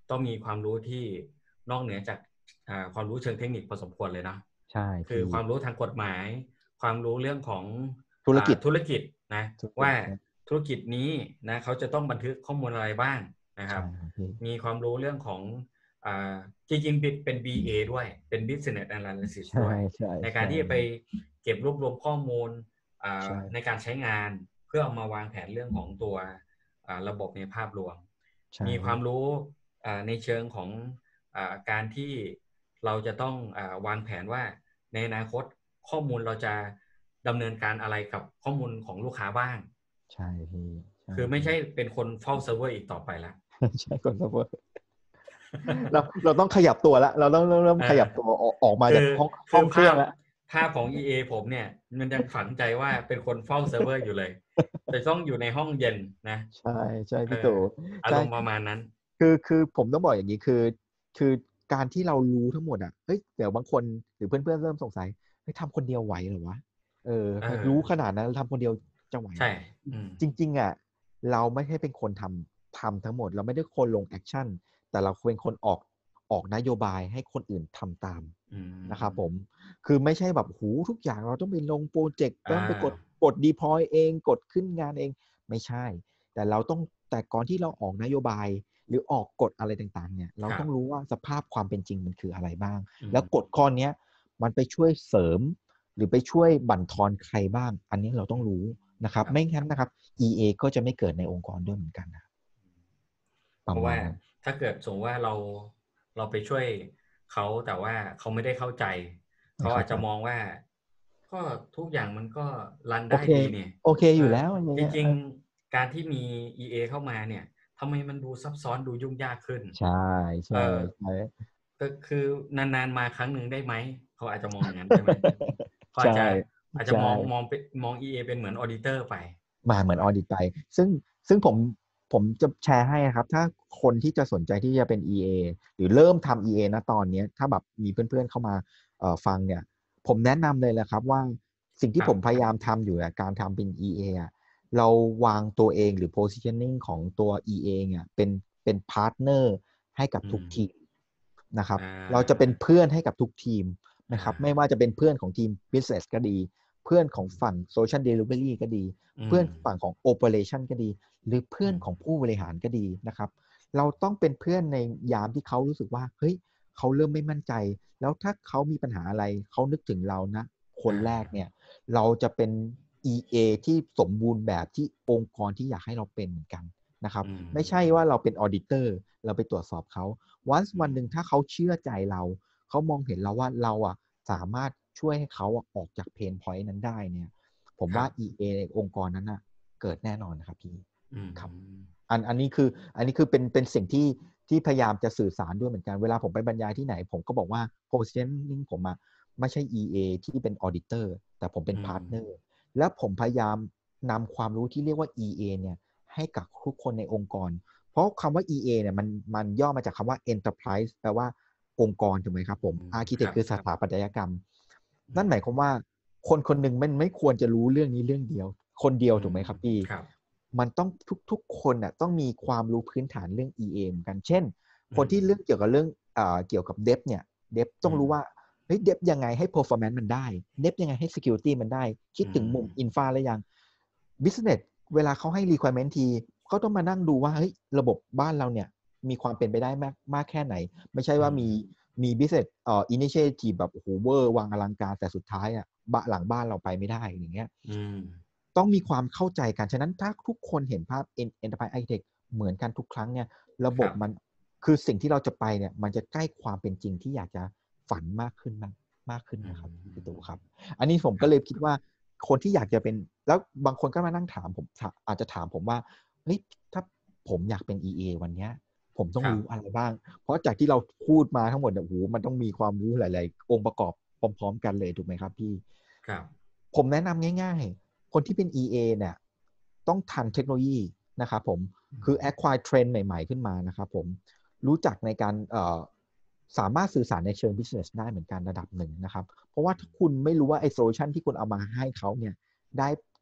B: ต้องมีความรู้ที่นอกเหนือจากความรู้เชิงเทคนิคพอสมควรเลยนะ
A: ใช่
B: คือความรู้ทางกฎหมายความรู้เรื่องของธุรกิจนะว่าธุรกิจนี้นะเขาจะต้องบันทึกข้อมูลอะไรบ้างนะครับมีความรู้เรื่องของจริงๆเป็น BA ด้วยเป็น Business Analysis ด้วยในการที่จะไปเก็บรวบรวมข้อมูลในการใช้งานเพื่อเอามาวางแผนเรื่องของตัวระบบในภาพรวมมีความรู้ในเชิงของการที่เราจะต้องวางแผนว่าในอนาคตข้อมูลเราจะดำเนินการอะไรกับข้อมูลของลูกค้าบ้าง
A: ใช่พี่
B: คือไม่ใช่เป็นคนเฝ้าเซิร์ฟเวอร์อีกต่อไปแล้ว
A: ใช่คนเซิร์ฟเวอร์เราต้องขยับตัวแล้วเราต้องเริ่มขยับตัวออกมาจากห้องเครื่องแล้ว
B: ภาพของ EA ผมเนี่ยมันยังฝังใจว่าเป็นคนเฝ้าเซิร์ฟเวอร์อยู่เลยแต่ต้องอยู่ในห้องเย็นนะ
A: ใช่ใช่พี่ตู่
B: อารมณ์ประมาณนั้น
A: คือผมต้องบอกอย่างนี้คือการที่เรารู้ทั้งหมดอ่ะเฮ้ยเดี๋ยวบางคนหรือเพื่อนๆเริ่มสงสัยเฮ้ยทำคนเดียวไหวเหรอวะรู้ขนาดนั้นทำคนเดียวจะไหว
B: ใช่
A: จริงๆอ่ะเราไม่ใช่เป็นคนทำทั้งหมดเราไม่ได้คนลงแอคชั่นแต่เราเป็นคนออกนโยบายให้คนอื่นทำตามนะครับผมคือไม่ใช่แบบหูทุกอย่างเราต้องไปลงโปรเจกต์ต้องไปกด deploy เองกดขึ้นงานเองไม่ใช่แต่ก่อนที่เราออกนโยบายหรือออกกฎอะไรต่างๆเนี่ยเราต้องรู้ว่าสภาพความเป็นจริงมันคืออะไรบ้างแล้วกฎข้อนี้มันไปช่วยเสริมหรือไปช่วยบั่นทอนใครบ้างอันนี้เราต้องรู้นะครับไม่งั้นนะครับ EA ก็จะไม่เกิดในองค์กรด้วยเหมือนกันนะ
B: เพราะว่าถ้าเกิดสมมติว่าเราไปช่วยเขาแต่ว่าเขาไม่ได้เข้าใจเขาอาจจะมองว่าก็ทุกอย่างมันก็รันได้ดีเนี่ย
A: โอเคอยู่แล้ว
B: จริงๆการที่มี EA เข้ามาเนี่ยทำไมมันดูซับซ้อนดูยุ่งยากขึ้น
A: ใช่ใช่
B: ก็คือนานๆมาครั้งหนึ่งได้ไหมเขาอาจจะมองอย่างนั้นใช่ไหมเขาอาจจะมอง EA เป็นเหมือนออดิเตอร์ไป
A: เหมือนออดิตไปซึ่งผมจะแชร์ให้ครับถ้าคนที่จะสนใจที่จะเป็น EA หรือเริ่มทำ EA นะตอนนี้ถ้าแบบมีเพื่อนๆเข้ามาฟังเนี่ยผมแนะนำเลยแหละครับว่าสิ่งที่ผมพยายามทำอยู่การทำเป็น EA เราวางตัวเองหรือ positioning ของตัว EA เนี่ยเป็นพาร์ทเนอร์ให้กับทุกทีมนะครับเราจะเป็นเพื่อนให้กับทุกทีมนะครับไม่ว่าจะเป็นเพื่อนของทีม business ก็ดีเพื่อนของฝั่ง social delivery ก็ดีเพื่อนฝั่งของ operation ก็ดีหรือเพื่อนของผู้บริหารก็ดีนะครับเราต้องเป็นเพื่อนในยามที่เขารู้สึกว่าเฮ้ยเขาเริ่มไม่มั่นใจแล้วถ้าเขามีปัญหาอะไรเขานึกถึงเรานะคนแรกเนี่ยเราจะเป็น EA ที่สมบูรณ์แบบที่องค์กรที่อยากให้เราเป็นเหมือนกันนะครับไม่ใช่ว่าเราเป็นออดิเตอร์เราไปตรวจสอบเขาวันหนึ่งถ้าเขาเชื่อใจเราเขามองเห็นเราว่าเราสามารถช่วยให้เขาออกจากเพนพอยต์นั้นได้เนี่ยผมว่า EA ในองค์กรนั้นเกิดแน่นอนนะครับพี่ครับอันนี้คือเป็นสิ่งที่พยายามจะสื่อสารด้วยเหมือนกันเวลาผมไปบรรยายที่ไหนผมก็บอกว่า positioning ผมไม่ใช่ EA ที่เป็น auditor แต่ผมเป็น partner แล้วผมพยายามนำความรู้ที่เรียกว่า EA เนี่ยให้กับทุกคนในองค์กรเพราะคำว่า EA เนี่ยมันย่อมาจากคำว่า enterprise แปลว่าองค์กรถูกไหมครับผม architect คือสถาปัตยกรรมนั่นหมายความว่าคนหนึ่งมันไม่ควรจะรู้เรื่องนี้เรื่องเดียวคนเดียวถูกไหมครับพี่มันต้องทุกคนต้องมีความรู้พื้นฐานเรื่อง EA เหมือนกันเช่นคนที่เกี่ยวกับเรื่องเกี่ยวกับ Dev เนี่ย Dev ต้องรู้ว่าเฮ้ย Dev ยังไงให้ performance มันได้ Dev ยังไงให้ security มันได้คิดถึงมุม infra แล้วยัง business เวลาเขาให้ requirement ทีเขาต้องมานั่งดูว่าเฮ้ยระบบบ้านเราเนี่ยมีความเป็นไปได้มากแค่ไหนไม่ใช่ว่ามี business initiative แบบโอ้โหเวอร์วางอลังการแต่สุดท้ายหลังบ้านเราไปไม่ได้อย่างเงี้ยต้องมีความเข้าใจกันฉะนั้นถ้าทุกคนเห็นภาพ Enterprise Architect เหมือนกันทุกครั้งเนี่ยระบบมันคือสิ่งที่เราจะไปเนี่ยมันจะใกล้ความเป็นจริงที่อยากจะฝันมากขึ้นนะครับพี่ตู่ครับอันนี้ผมก็เลยคิดว่าคนที่อยากจะเป็นแล้วบางคนก็มานั่งถามผมอาจจะถามผมว่าเฮ้ยถ้าผมอยากเป็น EA วันนี้ผมต้องรู้อะไรบ้างเพราะจากที่เราพูดมาทั้งหมดเนี่ยโอ้โหมันต้องมีความรู้หลายๆองค์ประกอบพร้อมๆกันเลยถูกไหมครับพี่ผมแนะนำง่ายๆคนที่เป็น EA เนี่ยต้องทันเทคโนโลยีนะครับผมคือ acquire trend ใหม่ๆขึ้นมานะครับผมรู้จักในการสามารถสื่อสารในเชิง business ได้เหมือนกันระดับหนึ่งนะครับเพราะว่าถ้าคุณไม่รู้ว่าไอ้ solution ที่คุณเอามาให้เขาเนี่ยได้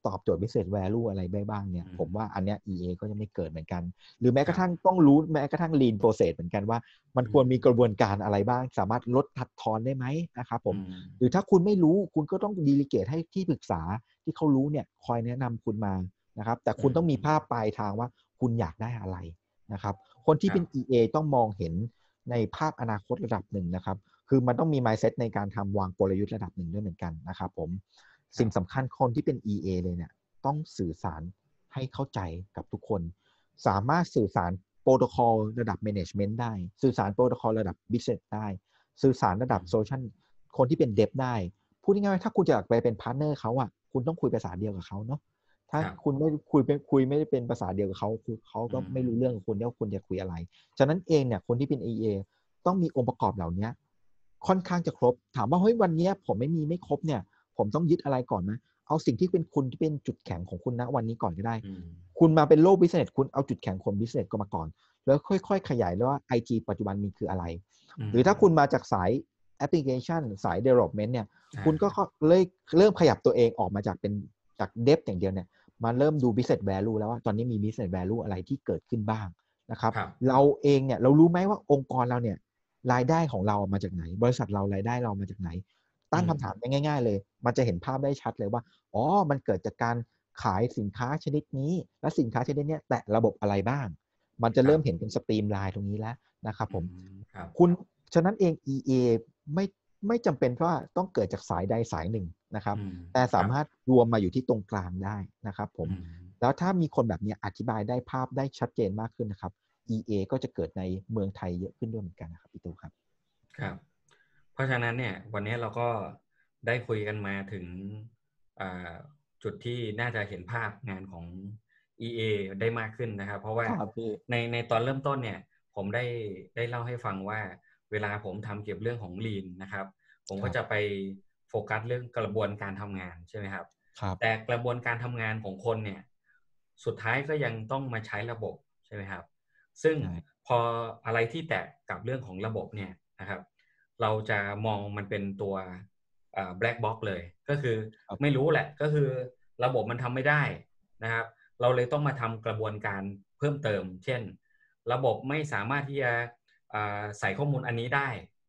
A: ตอบโจทย์ business value อะไรได้บ้างเนี่ยผมว่าอันเนี้ย EA ก็จะไม่เกิดเหมือนกันหรือแม้กระทั่งต้องรู้แม้กระทั่ง lean process เหมือนกันว่ามันควรมีกระบวนการอะไรบ้างสามารถลดทัดทอนได้ไหมนะครับผมหรือถ้าคุณไม่รู้คุณก็ต้อง delegate ให้ที่ปรึกษาที่เขารู้เนี่ยคอยแนะนำคุณมานะครับแต่คุณต้องมีภาพปลายทางว่าคุณอยากได้อะไรนะครับคนที่เป็น EA ต้องมองเห็นในภาพอนาคตระดับหนึ่งนะครับคือมันต้องมี mindset ในการทำวางกลยุทธ์ระดับหนึ่งด้วยเหมือนกันนะครับผมสิ่งสำคัญคนที่เป็น EA เลยเนี่ยต้องสื่อสารให้เข้าใจกับทุกคนสามารถสื่อสารโปรโตคอลระดับ management ได้สื่อสารโปรโตคอลระดับ business ได้สื่อสารระดับ social คนที่เป็น dev ได้พูดง่ายๆถ้าคุณจะอยากไปเป็นพาร์ทเนอร์เขาอ่ะคุณต้องคุยภาษาเดียวกับเขาเนาะถ้าคุณไม่คุยไม่ได้เป็นภาษาเดียวกับเขาเขาก็ไม่รู้เรื่องกับคุณว่าคุณจะคุยอะไรฉะนั้นเองเนี่ยคนที่เป็น EA ต้องมีองค์ประกอบเหล่านี้ค่อนข้างจะครบถามว่าเฮ้ยวันนี้ผมไม่ครบเนี่ยผมต้องยึดอะไรก่อนไหมเอาสิ่งที่เป็นคุณที่เป็นจุดแข็งของคุณณวันนี้ก่อนก็ได้คุณมาเป็นโลก business คุณเอาจุดแข็งของ business ก็มาก่อนแล้วค่อยๆขยายแล้วว่า IT ปัจจุบันมีคืออะไรหรือถ้าคุณมาจากสายแอปพลิเคชันสาย development เนี่ยคุณก็เลยเริ่มขยับตัวเองออกมาจากเป็นจาก dev อย่างเดียวเนี่ยมาเริ่มดู business value แล้วว่าตอนนี้มี business value อะไรที่เกิดขึ้นบ้างนะครับเราเองเนี่ยเรารู้ไหมว่าองค์กรเราเนี่ยรายได้ของเรามาจากไหนบริษัทเรารายได้เรามาจากไหนตั้งคำถามง่ายๆเลยมันจะเห็นภาพได้ชัดเลยว่าอ๋อมันเกิดจากการขายสินค้าชนิดนี้และสินค้าชนิดนี้แตะระบบอะไรบ้างมันจะเริ่มเห็นเป็นสตรีมไลน์ตรงนี้แล้วนะครับผมคุณฉะนั้นเอง EA ไม่จำเป็นว่าต้องเกิดจากสายใดสายหนึ่งนะครับแต่สามารถรวมมาอยู่ที่ตรงกลางได้นะครับผมแล้วถ้ามีคนแบบนี้อธิบายได้ภาพได้ชัดเจนมากขึ้นนะครับ EA ก็จะเกิดในเมืองไทยเยอะขึ้นด้วยเหมือนกันนะครับพี่ตูครับ
B: ครับเพราะฉะนั้นเนี่ยวันนี้เราก็ได้คุยกันมาถึงจุดที่น่าจะเห็นภาพงานของ EA ได้มากขึ้นนะครับเพราะว่าในตอนเริ่มต้นเนี่ยผมได้เล่าให้ฟังว่าเวลาผมทำเกี่ยวกับเรื่องของ Lean นะครับผมก็จะไปโฟกัสเรื่องกระบวนการทำงานใช่ไหมครับแต่กระบวนการทำงานของคนเนี่ยสุดท้ายก็ยังต้องมาใช้ระบบใช่ไหมครับซึ่งพออะไรที่แตะกับเรื่องของระบบเนี่ยนะครับเราจะมองมันเป็นตัวblack box เลยก็คือไม่รู้แหละก็คือระบบมันทำไม่ได้นะครับเราเลยต้องมาทำกระบวนการเพิ่มเติมเช่นระบบไม่สามารถที่จะใส่ข้อมูลอันนี้ได้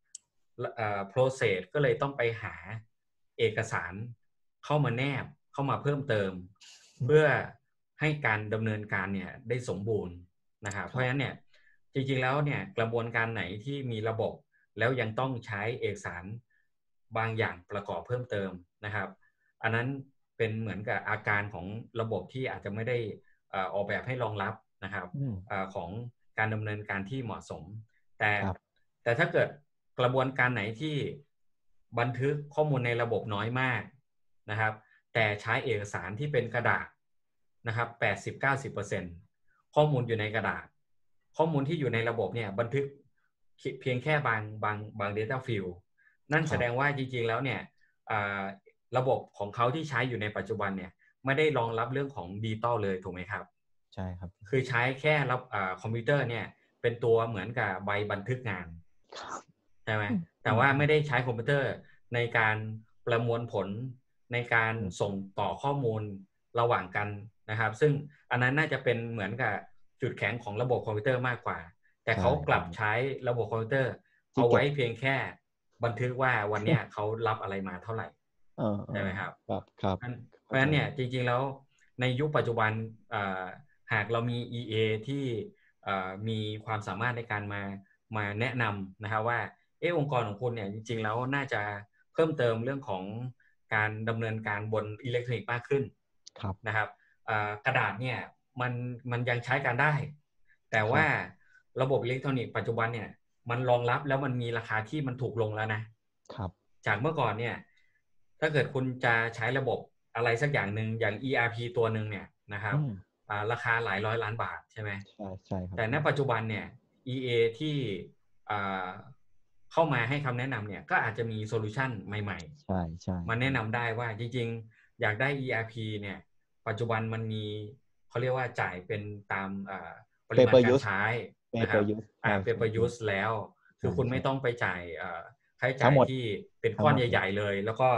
B: process ก็เลยต้องไปหาเอกสารเข้ามาแนบเข้ามาเพิ่มเติมเพื่อให้การดำเนินการเนี่ยได้สมบูรณ์นะครับเพราะฉะนั้นเนี่ยจริงๆแล้วเนี่ยกระบวนการไหนที่มีระบบแล้วยังต้องใช้เอกสารบางอย่างประกอบเพิ่มเติมนะครับอันนั้นเป็นเหมือนกับอาการของระบบที่อาจจะไม่ได้ออกแบบให้รองรับนะครับของการดำเนินการที่เหมาะสมแต่ถ้าเกิดกระบวนการไหนที่บันทึกข้อมูลในระบบน้อยมากนะครับแต่ใช้เอกสารที่เป็นกระดาษนะครับ 80-90% ข้อมูลอยู่ในกระดาษข้อมูลที่อยู่ในระบบเนี่ยบันทึกเพียงแค่บาง data field นั่นแสดงว่าจริงๆแล้วเนี่ยระบบของเขาที่ใช้อยู่ในปัจจุบันเนี่ยไม่ได้รองรับเรื่องของดิจิตอลเลยถูกไหมครับ
A: ใช่ครับ
B: คือใช้แค่คอมพิวเตอร์เนี่ยเป็นตัวเหมือนกับใบบันทึกงานใช่ไหมแต่ว่าไม่ได้ใช้คอมพิวเตอร์ในการประมวลผลในการส่งต่อข้อมูลระหว่างกันนะครับซึ่งอันนั้นน่าจะเป็นเหมือนกับจุดแข็งของระบบคอมพิวเตอร์มากกว่าแต่เขากลับใช้ระบบคอมพิวเตอร์เอาไว้เพียงแค่บันทึกว่าวันนี้เขารับอะไรมาเท่าไหร่ใช่ไหมครับ
A: ครับ
B: เพราะฉะนั้นเนี่ยจริงๆแล้วในยุคปัจจุบันหากเรามี EA ที่มีความสามารถในการมาแนะนำนะครับว่าองค์กรของคุณเนี่ยจริงๆแล้วน่าจะเพิ่มเติมเรื่องของการดำเนินการบนอิเล็กทรอนิกส์มากขึ้นนะครับกระดาษเนี่ยมันยังใช้การได้แต่ว่าระบบอิเล็กทรอนิกส์ปัจจุบันเนี่ยมันรองรับแล้วมันมีราคาที่มันถูกลงแล้วนะครับจากเมื่อก่อนเนี่ยถ้าเกิดคุณจะใช้ระบบอะไรสักอย่างหนึ่งอย่าง ERP ตัวหนึ่งเนี่ยนะครับราคาหลายร้อยล้านบาทใช่ไหม
A: ใช่ครับ
B: แต่ณปัจจุบันเนี่ย EA ที่เข้ามาให้คำแนะนำเนี่ยก็อาจจะมีโซลูชันใหม่ๆมาแนะนำได้ว่าจริงๆอยากได้ ERP เนี่ยปัจจุบันมันมีเขาเรียกว่าจ่ายเป็นตามปริมาณการใช้นะครับPay per use แล้วคือคุณไม่ต้องไปจ่ายค่าใช้จ่ายที่เป็นก้อนใหญ่ๆเลยแล้วก็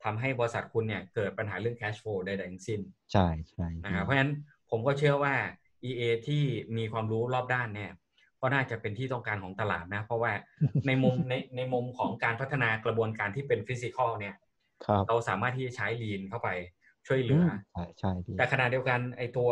B: ทำให้บริษัทคุณเนี่ยเกิดปัญหาเรื่อง cash flow ใดๆทั้งสิ้น
A: ใช่ใช่
B: นะครับเพราะฉะนั้นผมก็เชื่อว่า EA ที่มีความรู้รอบด้านเนี่ยก็น่าจะเป็นที่ต้องการของตลาดนะเพราะว่าในมุมของการพัฒนากระบวนการที่เป็นฟิสิกอลเนี่ย
A: ครับ
B: เราสามารถที่จะใช้ Lean เข้าไปช่วยเหลือ
A: ใช่ใช่พี่
B: แต่ขณะเดียวกันไอตัว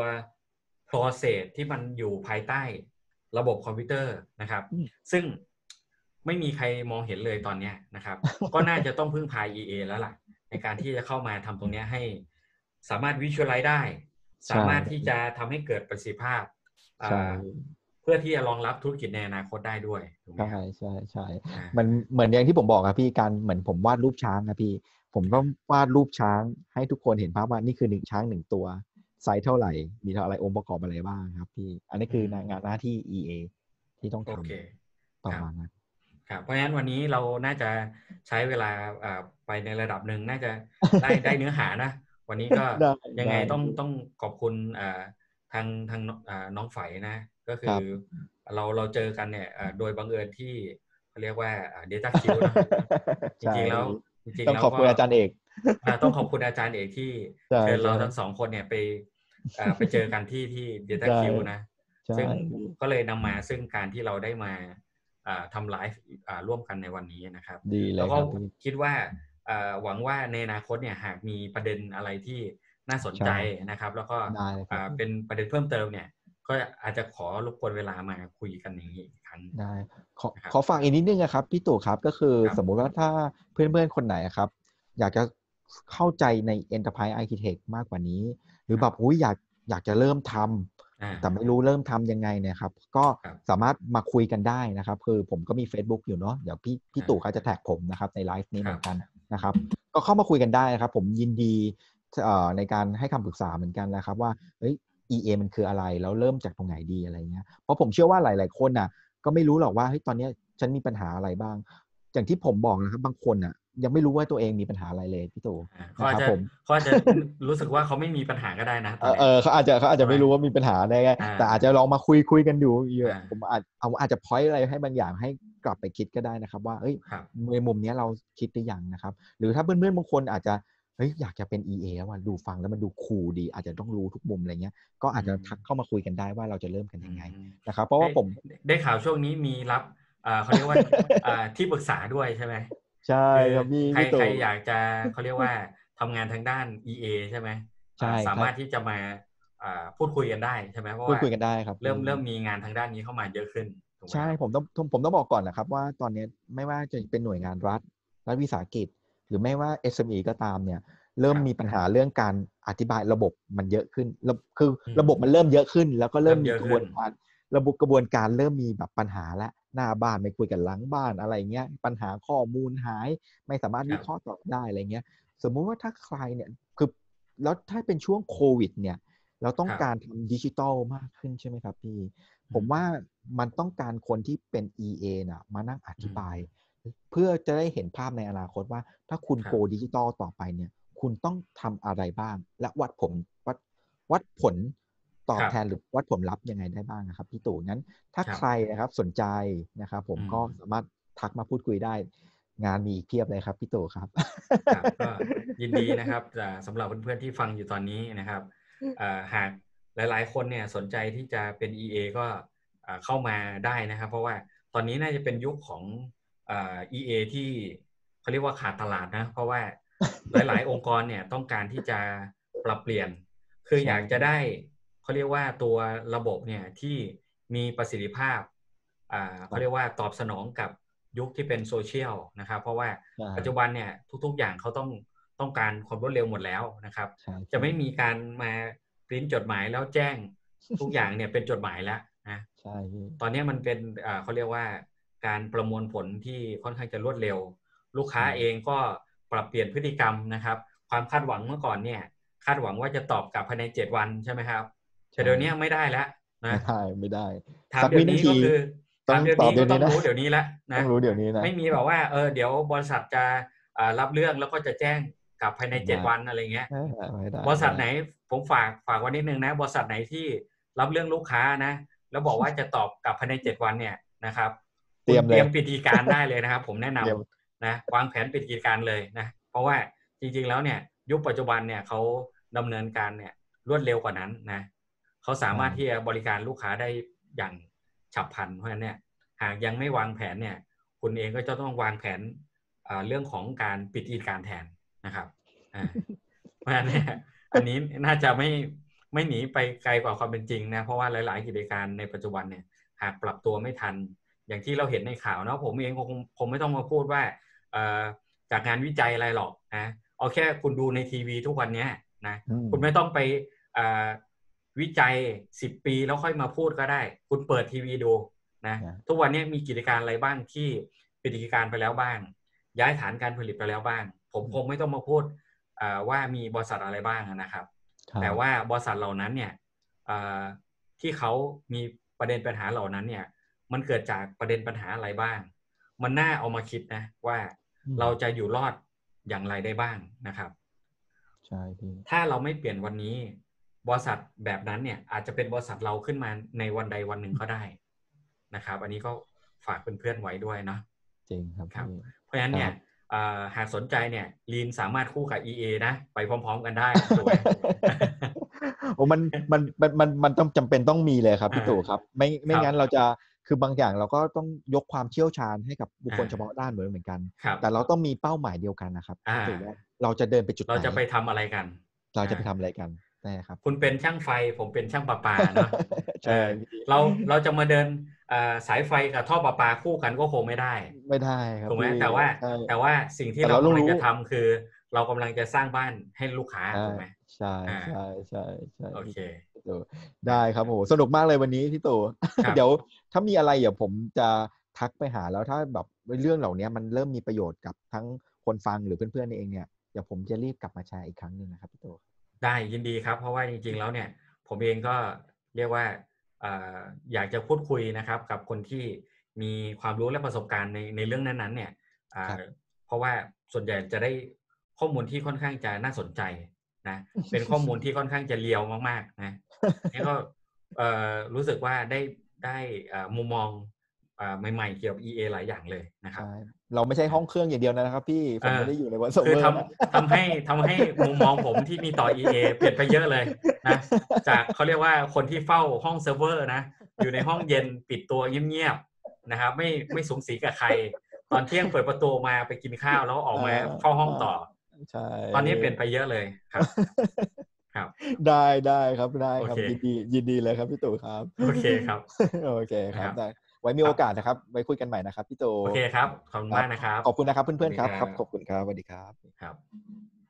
B: process ที่มันอยู่ภายใต้ระบบคอมพิวเตอร์นะครับซึ่งไม่มีใครมองเห็นเลยตอนนี้นะครับก็น่าจะต้องพึ่งพา EA แล้วล่ะในการที่จะเข้ามาทำตรงนี้ให้สามารถ visualize ได้สามารถที่จะทำให้เกิดประสิทธิภาพ
A: ใช่
B: เพื่อที่จะรองรับธุรกิจในอนาคตได้ด้วยถูกไหม
A: ใช่
B: ครับ
A: ใช่ใช่มันเหมือนอย่างที่ผมบอกครับพี่การเหมือนผมวาดรูปช้างครับพี่ผมต้องวาดรูปช้างให้ทุกคนเห็นภาพว่านี่คือช้าง1 ตัวไซส์เท่าไหร่มีเท่าอะไรองค์ประกอบอะไรบ้างครับพี่อันนี้คืองานหน้าที่ EA ที่ต้องทำประมาณนั้น
B: ครับเพราะฉะนั้นวันนี้เราน่าจะใช้เวลาไปในระดับหนึ่งน่าจะได้เนื้อหานะวันนี้ก็ยังไงต้องขอบคุณทางน้องไฝนะก็คือเราเจอกันเนี่ยโดยบังเอิญที่เขาเรียกว่า Data Q นะจริงๆแล้ว
A: ต้องขอบคุณอาจารย์เอก
B: ต้องขอบคุณอาจารย์เอกที่เชิญเราทั้ง2 คนเนี่ยไปเจอกันที่ Data Q นะซึ่งก็เลยนำมาซึ่งการที่เราได้มาทำไลฟ์ร่วมกันในวันนี้นะครับแล้วก็คิดว่าหวังว่าในอนาคตเนี่ยหากมีประเด็นอะไรที่น่าสนใจนะครับแล้วก็เป็นประเด็นเพิ่มเติมเนี่ยก็อาจจะขอรบกวนเวลามาคุยกันอย่างนี้อีกครั้ง
A: ได้ขอฝากอีกนิดนึงครับพี่ตู่ครับก็คือสมมุติว่าถ้าเพื่อนๆคนไหนครับอยากจะเข้าใจใน Enterprise Architect มากกว่านี้หรือแบบอยากจะเริ่มทำแต่ไม่รู้เริ่มทำยังไงเนี่ยครับก็สามารถมาคุยกันได้นะครับคือผมก็มี Facebook อยู่เนาะเดี๋ยวพี่ตู่เขาจะแท็กผมนะครับในไลฟ์นี้เหมือนกันนะครับก็เข้ามาคุยกันได้นะครับผมยินดีในการให้คำปรึกษาเหมือนกันนะครับว่าEA มันคืออะไรแล้วเริ่มจากตรงไหนดีอะไรเงี้ยเพราะผมเชื่อว่าหลายๆคนน่ะก็ไม่รู้หรอกว่าตอนนี้ฉันมีปัญหาอะไรบ้างอย่างที่ผมบอกนะครับบางคนน่ะยังไม่รู้ว่าตัวเองมีปัญหาอะไรเลยพี่ตู่นะครับผม
B: เขาอาจจะรู้สึกว่าเขาไม่มีปัญหาก็ได้นะตอนนี้
A: เขาอาจจะไม่รู้ว่ามีปัญหาได้ไงแต่อาจจะลองมาคุยกันดูผมอาจจะ point อะไรให้บางอย่างให้กลับไปคิดก็ได้นะครับว่าในมุมนี้เราคิดได้ยังนะครับหรือถ้าเพื่อนๆบางคนอาจจะอยากจะเป็น EA แล้วว่าดูฟังแล้วมันดูคูลดีอาจจะต้องรู้ทุกมุมอะไรเงี้ยก็อาจจะทักเข้ามาคุยกันได้ว่าเราจะเริ่มกันยังไงนะครับเพราะว่าผม
B: ได้ข่าวช่วงนี้มีรับเขาเรียกว่าที่ปรึกษาด้วยใช่ไหม
A: ใช่ครับพี่
B: ใครอยากจะเขาเรียกว่าทำงานทางด้าน EA ใช่ไหม
A: ใช่
B: สามารถที่จะมาพูดคุยกันได้ใช่ไหมเพราะว่า
A: คุยกันได้ครับ
B: เริ่มมีงานทางด้านนี้เข้ามาเยอะขึ้น
A: ใช่ผมต้องบอกก่อนนะครับว่าตอนนี้ไม่ว่าจะเป็นหน่วยงานรัฐวิสาหกิจหรือไม่ว่า SME ก็ตามเนี่ยเริ่มมีปัญหาเรื่องการอธิบายระบบมันเยอะขึ้นคือระบบมันเริ่มเยอะขึ้นแล้วก็เริ่มมีกระบวนการเริ่มมีแบบปัญหาและหน้าบ้านไม่คุยกันหลังบ้านอะไรเงี้ยปัญหาข้อมูลหายไม่สามารถวิเคราะห์ตอบได้อะไรเงี้ยสมมุติว่าถ้าใครเนี่ยคือแล้วถ้าเป็นช่วงโควิดเนี่ยเราต้องการทำดิจิทัลมากขึ้นใช่ไหมครับพี่ผมว่ามันต้องการคนที่เป็น EA น่ะมานั่งอธิบายเพื่อจะได้เห็นภาพในอนาคตว่าถ้าคุณโกดิจิทัลต่อไปเนี่ยคุณต้องทำอะไรบ้างและวัดผลตอบแทนหรือวัดผลลัพธ์ยังไงได้บ้างนะครับพี่ตู่งั้นถ้าใครนะครับสนใจนะครับผมก็สามารถทักมาพูดคุยได้งานมีเพียบเลยครับพี่ตู่ครับ
B: ก็ยินดีนะครับสำหรับเพื่อนๆที่ฟังอยู่ตอนนี้นะครับหากหลายๆคนเนี่ยสนใจที่จะเป็น EA ก็เข้ามาได้นะครับเพราะว่าตอนนี้น่าจะเป็นยุคของEA ที่เขาเรียกว่าขาดตลาดนะเพราะว่าหลายๆองค์กรเนี่ยต้องการที่จะปรับเปลี่ยนคืออยากจะได้เขาเรียกว่าตัวระบบเนี่ยที่มีประสิทธิภาพเขาเรียกว่าตอบสนองกับยุคที่เป็นโซเชียลนะครับเพราะว่าปัจจุบันเนี่ยทุกๆอย่างเขาต้องการความรวดเร็วหมดแล้วนะครับจะไม่มีการมาปริ้นจดหมายแล้วแจ้งทุกอย่างเนี่ยเป็นจดหมายแล้วนะตอนนี้มันเป็นเขาเรียกว่าการประมวลผลที่ค่อนข้างจะรวดเร็วลูกค้าเองก็ปรับเปลี่ยนพฤติกรรมนะครับความคาดหวังเมื่อก่อนเนี่ยคาดหวังว่าจะตอบกลับภายใน7 วันใช่ไหมครับแต่เดี๋ยวนี้ไม่ได้แล้วนะ
A: ไม่ได้
B: ถามเดี๋ยวนี้ก็คือถามเดี๋ยวนี้ก็ต้องรู้เดี๋ยวนี้แล้วนะ
A: ต้องรู้เดี๋ยวนี้นะ
B: ไม่มีแบบว่าเดี๋ยวบริษัทจะรับเรื่องแล้วก็จะแจ้งกลับภายใน7 วันอะไรเงี้ยบริษัทไหนผมฝากไว้นิดนึงนะบริษัทไหนที่รับเรื่องลูกค้านะแล้วบอกว่าจะตอบกลับภายใน7 วันเนี่ยนะครับเตรียมปิดกิจการได้เลยนะครับผมแนะนำนะวางแผนปิดกิจการเลยนะเพราะว่าจจริงๆแล้วเนี่ยยุคปัจจุบันเนี่ยเขาดำเนินการเนี่ยรวดเร็วกว่านั้นนะเขาสามารถที่จะบริการลูกค้าได้อย่างฉับพลันเพราะฉะนั้นเนี่ยหากยังไม่วางแผนเนี่ยคุณเองก็จะต้องวางแผนเรื่องของการปิดกิจการแทนนะครับเพราะฉะนั้นเนี่ยอันนี้น่าจะไม่หนีไปไกลกว่าความเป็นจริงนะเพราะว่าหลายๆกิจการในปัจจุบันเนี่ยหากปรับตัวไม่ทันอย่างที่เราเห็นในข่าวนะผมเองคงไม่ต้องมาพูดว่าจากงานวิจัยอะไรหรอกนะเอาแค่คุณดูในทีวีทุกวันนี้นะคุณไม่ต้องไปวิจัย10 ปีแล้วค่อยมาพูดก็ได้คุณเปิดทีวีดูนะทุกวันนี้มีกิจการอะไรบ้างที่ปิดกิจการไปแล้วบ้างย้ายฐานการผลิตไปแล้วบ้างผมคงไม่ต้องมาพูดว่ามีบริษัทอะไรบ้างนะครับแต่ว่าบริษัทเหล่านั้นเนี่ยที่เขามีประเด็นปัญหาเหล่านั้นเนี่ยมันเกิดจากประเด็นปัญหาอะไรบ้างมันน่าเอามาคิดนะว่าเราจะอยู่รอดอย่างไรได้บ้างนะครับ
A: ใช่พี่
B: ถ้าเราไม่เปลี่ยนวันนี้บริษัทแบบนั้นเนี่ยอาจจะเป็นบริษัทเราขึ้นมาในวันใดวันหนึ่งก็ได้นะครับอันนี้ก็ฝากเพื่อนๆไว้ด้วยเนาะ
A: จริงครับ
B: เพราะฉะนั้นเนี่ยหากสนใจเนี่ยลีนสามารถคู่กับ EA นะไปพร้อมๆกันได้ถูกไหม
A: โอ้มันต้องจำเป็นต้องมีเลยครับพี่ตู่ครับไม่งั้นเราจะคือบางอย่างเราก็ต้องยกความเชี่ยวชาญให้กับบุคคลเฉพาะด้านเหมือนกันแต่เราต้องมีเป้าหมายเดียวกันนะครับตู่ว่าเราจะเดินไปจุดไหน
B: เราจะไปทำอะไรกัน
A: เราจะไปทำอะไรกันใช่ครับ
B: คุณเป็นช่างไฟผมเป็นช่างประปาเนาะใช่เราจะมาเดินสายไฟกับท่อประปาคู่กันก็คงไม่ได้
A: ครับ
B: ถูกไหมแต่ว่าสิ่งที่เรากำลังจะทำคือเรากำลังจะสร้างบ้านให้ลูกค้าถูกไหม
A: ใช่
B: โอเค
A: ได้ครับโหสนุกมากเลยวันนี้พี่ตู่เดี๋ยวถ้ามีอะไรเดี๋ยวผมจะทักไปหาแล้วถ้าแบบเรื่องเหล่านี้มันเริ่มมีประโยชน์กับทั้งคนฟังหรือเพื่อนๆเองเนี่ยเดี๋ยวผมจะรีบกลับมาแชร์อีกครั้งนึงนะครับพี่ตู่
B: ได้ยินดีครับเพราะว่าจริงๆแล้วเนี่ยผมเองก็เรียกว่าอยากจะพูดคุยนะครับกับคนที่มีความรู้และประสบการณ์ในเรื่องนั้นๆเนี่ยเพราะว่าส่วนใหญ่จะได้ข้อมูลที่ค่อนข้างจะน่าสนใจนะเป็นข้อมูลที่ค่อนข้างจะเลียวมากๆนะนี่ก็รู้สึกว่าได้มุมมองใหม่ๆเกี่ยวกับ EA หลายอย่างเลยนะครับ
A: เราไม่ใช่ห้องเครื่องอย่างเดียวนะครับพี่ผมไม่ได้อยู่ในวันเซิร์ฟเวอร์
B: คือทำให้มุมมองผมที่มีต่อ EA เปลี่ยนไปเยอะเลยนะจากเขาเรียกว่าคนที่เฝ้าห้องเซิร์ฟเวอร์นะอยู่ในห้องเย็นปิดตัวเงียบๆนะครับไม่สูงสิงกับใครตอนเที่ยงเปิดประตูมาไปกินข้าวแล้วออกมาเข้าห้องต่อ
A: ใช่
B: ตอนนี้เปลี่ยนไปเยอะเลยครับ
A: ได้ครับยินดีเลยครับพี่ตู่ครับ
B: โอเคครับ
A: ได้ไว้มีโอกาสนะครับไว้คุยกันใหม่นะครับพี่ตู่
B: โอเคครับขอบคุณมากนะครับ
A: ขอบคุณนะครับเพื่อนๆครับขอบคุณครับสวัสดีครับ